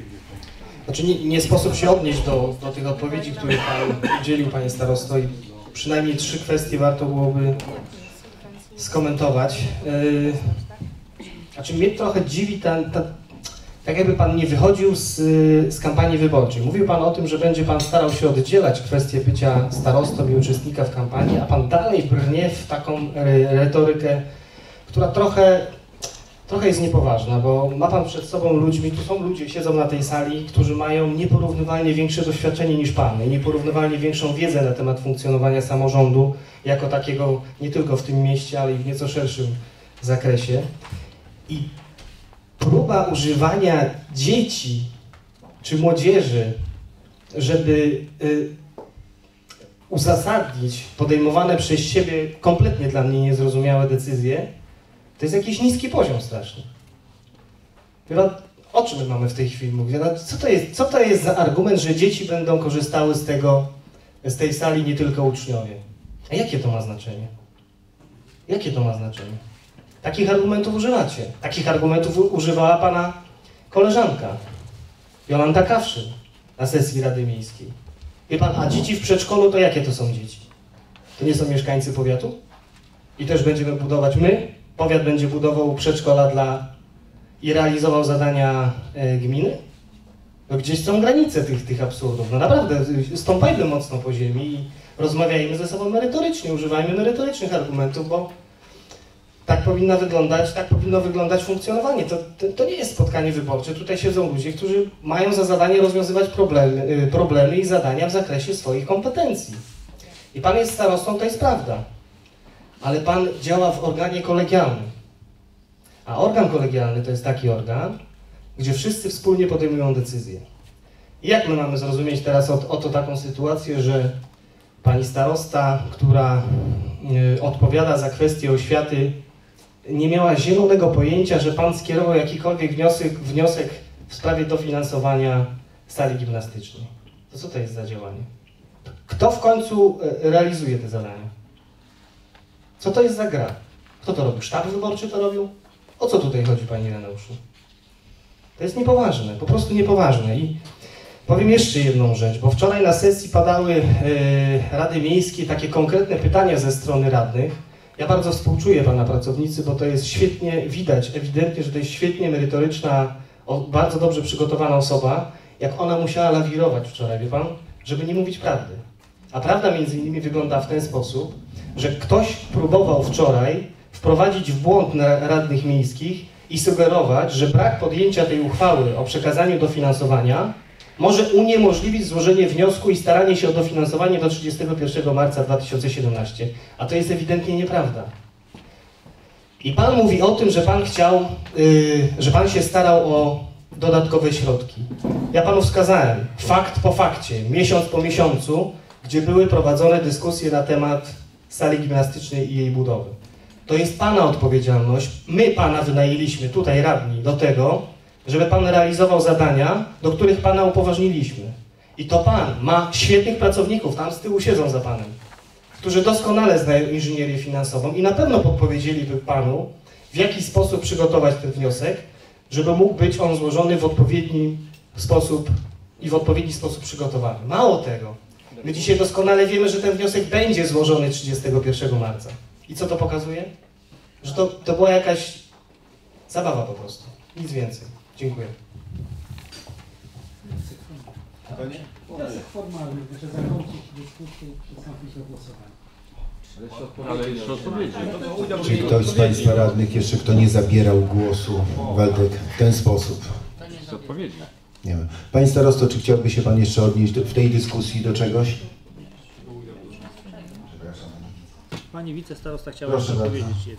Speaker 8: Znaczy nie, nie sposób się odnieść do, do tych odpowiedzi, które Pan udzielił, Panie Starosto. I przynajmniej trzy kwestie warto byłoby skomentować. Yy, znaczy mnie trochę dziwi ten, ten, tak jakby Pan nie wychodził z, z kampanii wyborczej. Mówił Pan o tym, że będzie Pan starał się oddzielać kwestię bycia starostą i uczestnika w kampanii, a Pan dalej brnie w taką retorykę, która trochę, trochę jest niepoważna, bo ma Pan przed sobą ludźmi, tu są ludzie, siedzą na tej sali, którzy mają nieporównywalnie większe doświadczenie niż Pan, nieporównywalnie większą wiedzę na temat funkcjonowania samorządu jako takiego nie tylko w tym mieście, ale i w nieco szerszym zakresie. I próba używania dzieci czy młodzieży, żeby y, uzasadnić podejmowane przez siebie kompletnie dla mnie niezrozumiałe decyzje, to jest jakiś niski poziom straszny. O czym my mamy w tej chwili mówić? Co to jest, co to jest za argument, że dzieci będą korzystały z tego, z tej sali nie tylko uczniowie? A jakie to ma znaczenie? Jakie to ma znaczenie? Takich argumentów używacie. Takich argumentów używała Pana koleżanka, Jolanta Kawszyn, na sesji Rady Miejskiej. Wie Pan, a dzieci w przedszkolu to jakie to są dzieci? To nie są mieszkańcy powiatu? I też będziemy budować my? Powiat będzie budował przedszkola dla i realizował zadania e, gminy? No gdzieś są granice tych, tych absurdów. No naprawdę, stąpajmy mocno po ziemi i rozmawiajmy ze sobą merytorycznie, używajmy merytorycznych argumentów, bo tak powinna wyglądać, tak powinno wyglądać funkcjonowanie. To, to, to nie jest spotkanie wyborcze. Tutaj siedzą ludzie, którzy mają za zadanie rozwiązywać problemy, problemy i zadania w zakresie swoich kompetencji. I Pan jest starostą, to jest prawda. Ale Pan działa w organie kolegialnym. A organ kolegialny to jest taki organ, gdzie wszyscy wspólnie podejmują decyzje. I jak my mamy zrozumieć teraz oto, oto taką sytuację, że Pani starosta, która y, odpowiada za kwestię oświaty, nie miała zielonego pojęcia, że Pan skierował jakikolwiek wniosek, wniosek w sprawie dofinansowania sali gimnastycznej. To co to jest za działanie? Kto w końcu realizuje te zadania? Co to jest za gra? Kto to robił? Sztab wyborczy to robił? O co tutaj chodzi, Panie Ireneuszu? To jest niepoważne, po prostu niepoważne. I powiem jeszcze jedną rzecz, bo wczoraj na sesji padały yy, Rady Miejskie takie konkretne pytania ze strony radnych. Ja bardzo współczuję Pana pracownicy, bo to jest świetnie widać, ewidentnie, że to jest świetnie merytoryczna, o, bardzo dobrze przygotowana osoba, jak ona musiała lawirować wczoraj, wie Pan, żeby nie mówić prawdy. A prawda między innymi wygląda w ten sposób, że ktoś próbował wczoraj wprowadzić w błąd radnych miejskich i sugerować, że brak podjęcia tej uchwały o przekazaniu dofinansowania może uniemożliwić złożenie wniosku i staranie się o dofinansowanie do trzydziestego pierwszego marca dwa tysiące siedemnastego. A to jest ewidentnie nieprawda. I Pan mówi o tym, że Pan chciał, yy, że Pan się starał o dodatkowe środki. Ja Panu wskazałem fakt po fakcie, miesiąc po miesiącu, gdzie były prowadzone dyskusje na temat sali gimnastycznej i jej budowy. To jest Pana odpowiedzialność. My Pana wynajęliśmy tutaj radni do tego, żeby Pan realizował zadania, do których Pana upoważniliśmy. I to Pan ma świetnych pracowników, tam z tyłu siedzą za Panem, którzy doskonale znają inżynierię finansową i na pewno podpowiedzieliby Panu, w jaki sposób przygotować ten wniosek, żeby mógł być on złożony w odpowiedni sposób i w odpowiedni sposób przygotowany. Mało tego, my dzisiaj doskonale wiemy, że ten wniosek będzie złożony trzydziestego pierwszego marca. I co to pokazuje? Że to, to była jakaś zabawa po prostu. Nic więcej. Dziękuję.
Speaker 20: Wniosek formalny, że zakończyć dyskusję i przystąpić do głosowania.
Speaker 17: Ale jeszcze odpowiedzi.
Speaker 1: Czy ktoś z Państwa radnych jeszcze, kto nie zabierał głosu, Waldek, w ten sposób?
Speaker 17: Jest odpowiedzi.
Speaker 1: Nie wiem. Panie starosto, czy chciałby się Pan jeszcze odnieść do, w tej dyskusji do czegoś?
Speaker 21: Pani wicestarosta chciała
Speaker 1: Proszę
Speaker 21: jeszcze
Speaker 1: bardzo.
Speaker 21: powiedzieć.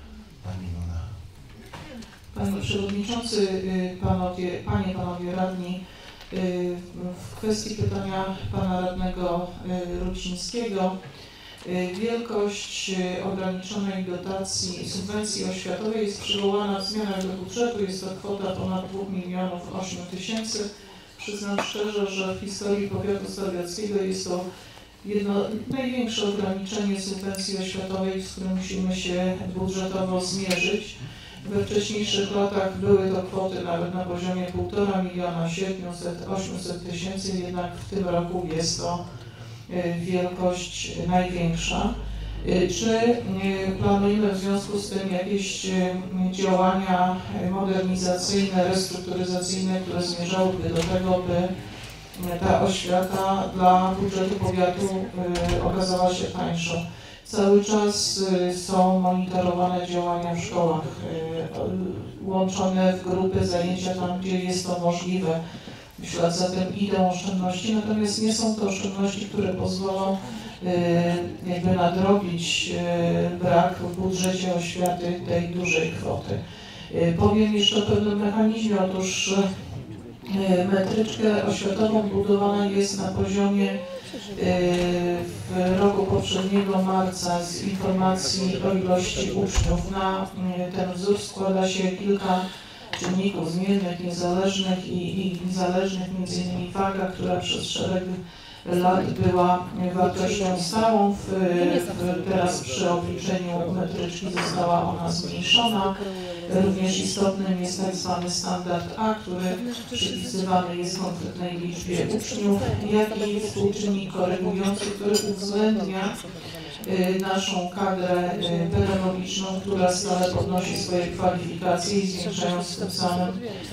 Speaker 13: Panie Przewodniczący, panowie, Panie, Panowie Radni, w kwestii pytania Pana Radnego Rucińskiego, wielkość ograniczonej dotacji subwencji oświatowej jest przywołana w zmianach do budżetu, jest to kwota ponad dwóch milionów ośmiu tysięcy. Przyznam szczerze, że w historii powiatu starogardzkiego jest to jedno największe ograniczenie subwencji oświatowej, z którym musimy się budżetowo zmierzyć. We wcześniejszych latach były to kwoty nawet na poziomie półtora miliona siedmiuset osiemset tysięcy, jednak w tym roku jest to wielkość największa. Czy planujemy w związku z tym jakieś działania modernizacyjne, restrukturyzacyjne, które zmierzałyby do tego, by ta oświata dla budżetu powiatu okazała się tańsza? Cały czas są monitorowane działania w szkołach, łączone w grupy, zajęcia tam, gdzie jest to możliwe. W ślad za tym idą oszczędności, natomiast nie są to oszczędności, które pozwolą jakby nadrobić brak w budżecie oświaty tej dużej kwoty. Powiem jeszcze o pewnym mechanizmie. Otóż metryczkę oświatową budowana jest na poziomie w roku poprzedniego marca z informacji o ilości uczniów. Na ten wzór składa się kilka czynników zmiennych, niezależnych i, i niezależnych, między innymi waga, która przez szereg lat była wartością stałą, w, w, teraz przy obliczeniu metryczki została ona zmniejszona. Również istotnym jest tak zwany standard A, który przypisywany jest konkretnej liczbie uczniów, jak i współczynnik korygujący, który uwzględnia naszą kadrę pedagogiczną, która stale podnosi swoje kwalifikacje i zwiększając tym samym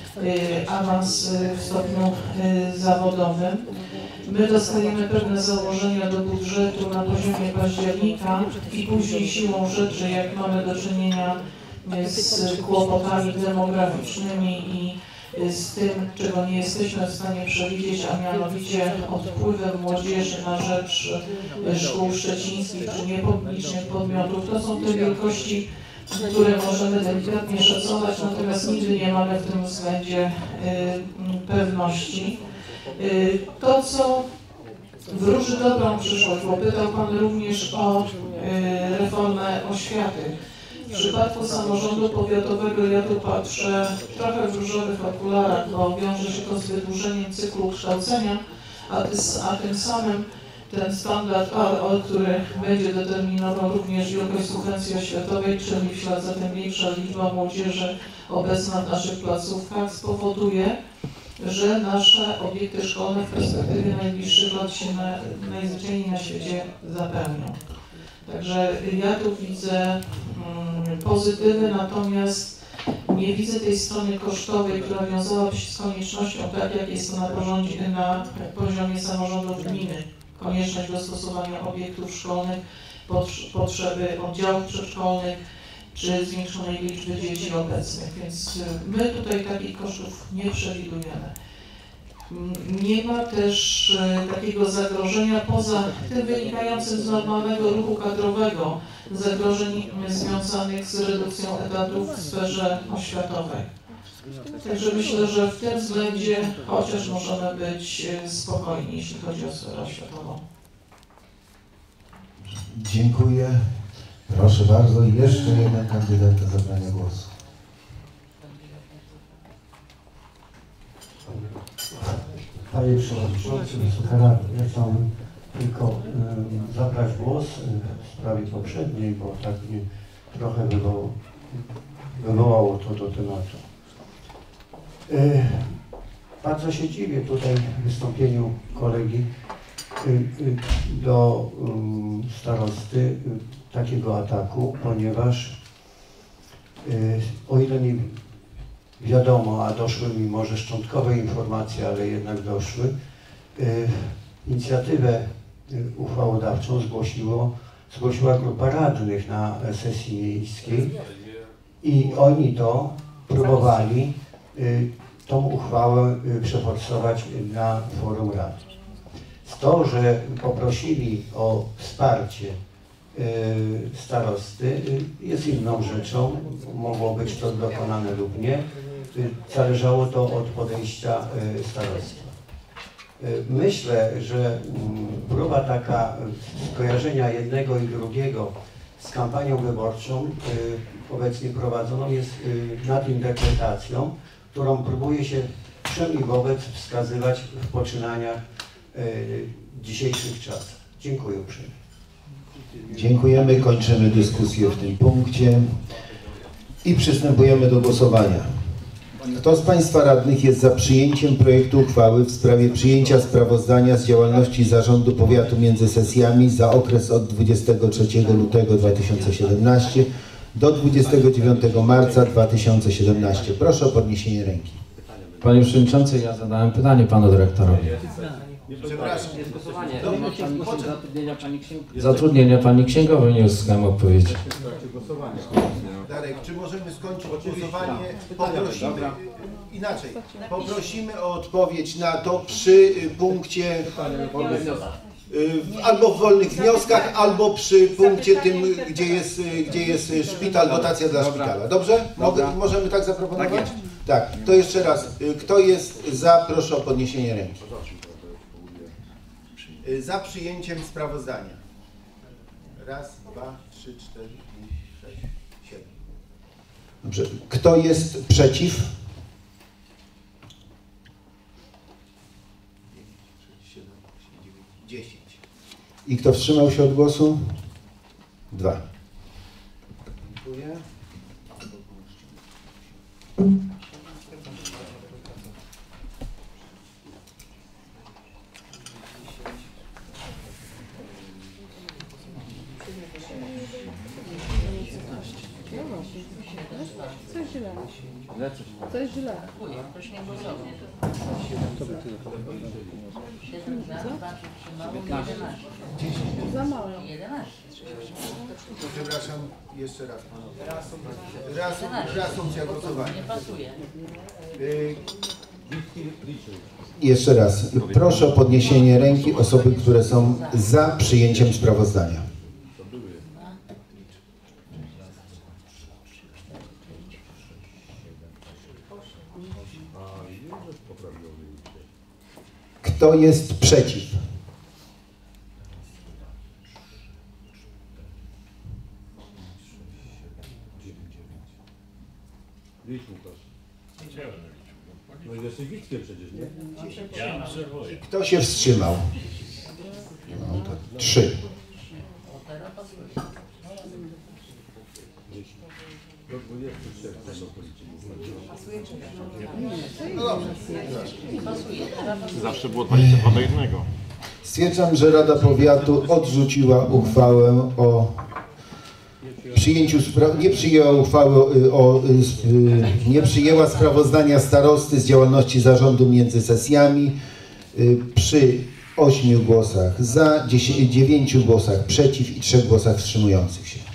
Speaker 13: awans w stopniu zawodowym. My dostajemy pewne założenia do budżetu na poziomie października i później siłą rzeczy, jak mamy do czynienia z kłopotami demograficznymi i z tym, czego nie jesteśmy w stanie przewidzieć, a mianowicie odpływem młodzieży na rzecz szkół szczecińskich czy niepublicznych podmiotów. To są te wielkości, które możemy delikatnie szacować, natomiast nigdy nie mamy w tym względzie pewności. To, co wróży dobrą przyszłość, bo pytał Pan również o reformę oświaty. W przypadku samorządu powiatowego ja tu patrzę trochę w różowych okularach, bo wiąże się to z wydłużeniem cyklu kształcenia, a, a tym samym ten standard A, który będzie determinował również wielkość subwencji oświatowej, czyli w ślad za tym większa liczba młodzieży obecna w naszych placówkach, spowoduje, że nasze obiekty szkolne w perspektywie najbliższych lat się na, najzwyczajniej na świecie zapełnią. Także ja tu widzę mm, pozytywy, natomiast nie widzę tej strony kosztowej, która wiązałaby się z koniecznością, tak jak jest to na, porządzie, na poziomie samorządów gminy, konieczność dostosowania obiektów szkolnych, potrzeby oddziałów przedszkolnych czy zwiększonej liczby dzieci obecnych, więc my tutaj takich kosztów nie przewidujemy. Nie ma też takiego zagrożenia poza tym wynikającym z normalnego ruchu kadrowego, zagrożeń związanych z redukcją etatów w sferze oświatowej. Także myślę, że w tym względzie chociaż możemy być spokojni, jeśli chodzi o sferę oświatową.
Speaker 1: Dziękuję. Proszę bardzo. Jeszcze jeden kandydat do zabrania głosu.
Speaker 9: Panie Przewodniczący, Wysoka Rado, ja chciałbym tylko y, zabrać głos w sprawie poprzedniej, bo tak mnie trochę wywołało, wywołało to do tematu. Y, bardzo się dziwię tutaj wystąpieniu kolegi y, y, do y, starosty y, takiego ataku, ponieważ y, o ile mi wiadomo, a doszły mi może szczątkowe informacje, ale jednak doszły, y, inicjatywę y, uchwałodawczą zgłosiło, zgłosiła grupa radnych na sesji miejskiej i oni to próbowali y, tą uchwałę y, przeforsować na forum rad. To, że poprosili o wsparcie starosty jest inną rzeczą, mogło być to dokonane lub nie, zależało to od podejścia starostwa. Myślę, że próba taka skojarzenia jednego i drugiego z kampanią wyborczą obecnie prowadzoną jest nadinterpretacją, którą próbuje się wszemi wobec wskazywać w poczynaniach dzisiejszych czasów. Dziękuję uprzejmie.
Speaker 1: Dziękujemy, kończymy dyskusję w tym punkcie i przystępujemy do głosowania. Kto z Państwa radnych jest za przyjęciem projektu uchwały w sprawie przyjęcia sprawozdania z działalności Zarządu Powiatu między sesjami za okres od dwudziestego trzeciego lutego dwa tysiące siedemnastego do dwudziestego dziewiątego marca dwa tysiące siedemnastego? Proszę o podniesienie ręki.
Speaker 6: Panie Przewodniczący, ja zadałem pytanie Panu Dyrektorowi.
Speaker 15: Przepraszam.
Speaker 17: Zatrudnienia pani księgowej.
Speaker 6: Zatrudnienia Pani Księgowej, nie uzyskałem odpowiedzi.
Speaker 15: Darek, czy możemy skończyć głosowanie? Poprosimy, inaczej, poprosimy o odpowiedź na to przy y, punkcie y, albo w wolnych wnioskach, albo przy punkcie tym, gdzie jest, y, gdzie jest y, szpital, dotacja dla szpitala. Dobrze? Mogę, możemy tak zaproponować? Tak, to jeszcze raz. Y, Kto jest za? Proszę o podniesienie ręki. Y, Za przyjęciem sprawozdania. Raz, dwa, trzy, cztery, pięć, sześć, siedem.
Speaker 1: Dobrze. Kto jest przeciw?
Speaker 15: siedem, osiem, dziewięć, dziesięć.
Speaker 1: I kto wstrzymał się od głosu? Dwa.
Speaker 15: Dziękuję.
Speaker 18: Coś źle. Coś źle.
Speaker 17: Proszę nie głosować.
Speaker 18: Za mało.
Speaker 15: Przepraszam, jeszcze raz panowie. Reasum- Reasumpcja głosowania.
Speaker 17: Nie pasuje.
Speaker 15: Y,
Speaker 1: Jeszcze raz. Proszę o podniesienie ręki osoby, które są za przyjęciem sprawozdania. Kto jest przeciw?
Speaker 3: No i jeszcze Wickiem przecież, nie?
Speaker 10: Ja obserwuję.
Speaker 1: Kto się wstrzymał? No to trzy.
Speaker 3: Do dwudziestu trzech będą policzyli.
Speaker 15: No dobrze.
Speaker 4: Zawsze było dwadzieścia dwa do jednego.
Speaker 1: Stwierdzam, że Rada Powiatu odrzuciła uchwałę o przyjęciu, spra- nie przyjęła uchwały y, o, y, y, nie przyjęła sprawozdania starosty z działalności zarządu między sesjami y, przy ośmiu głosach za, dziewięciu głosach przeciw i trzech głosach wstrzymujących się.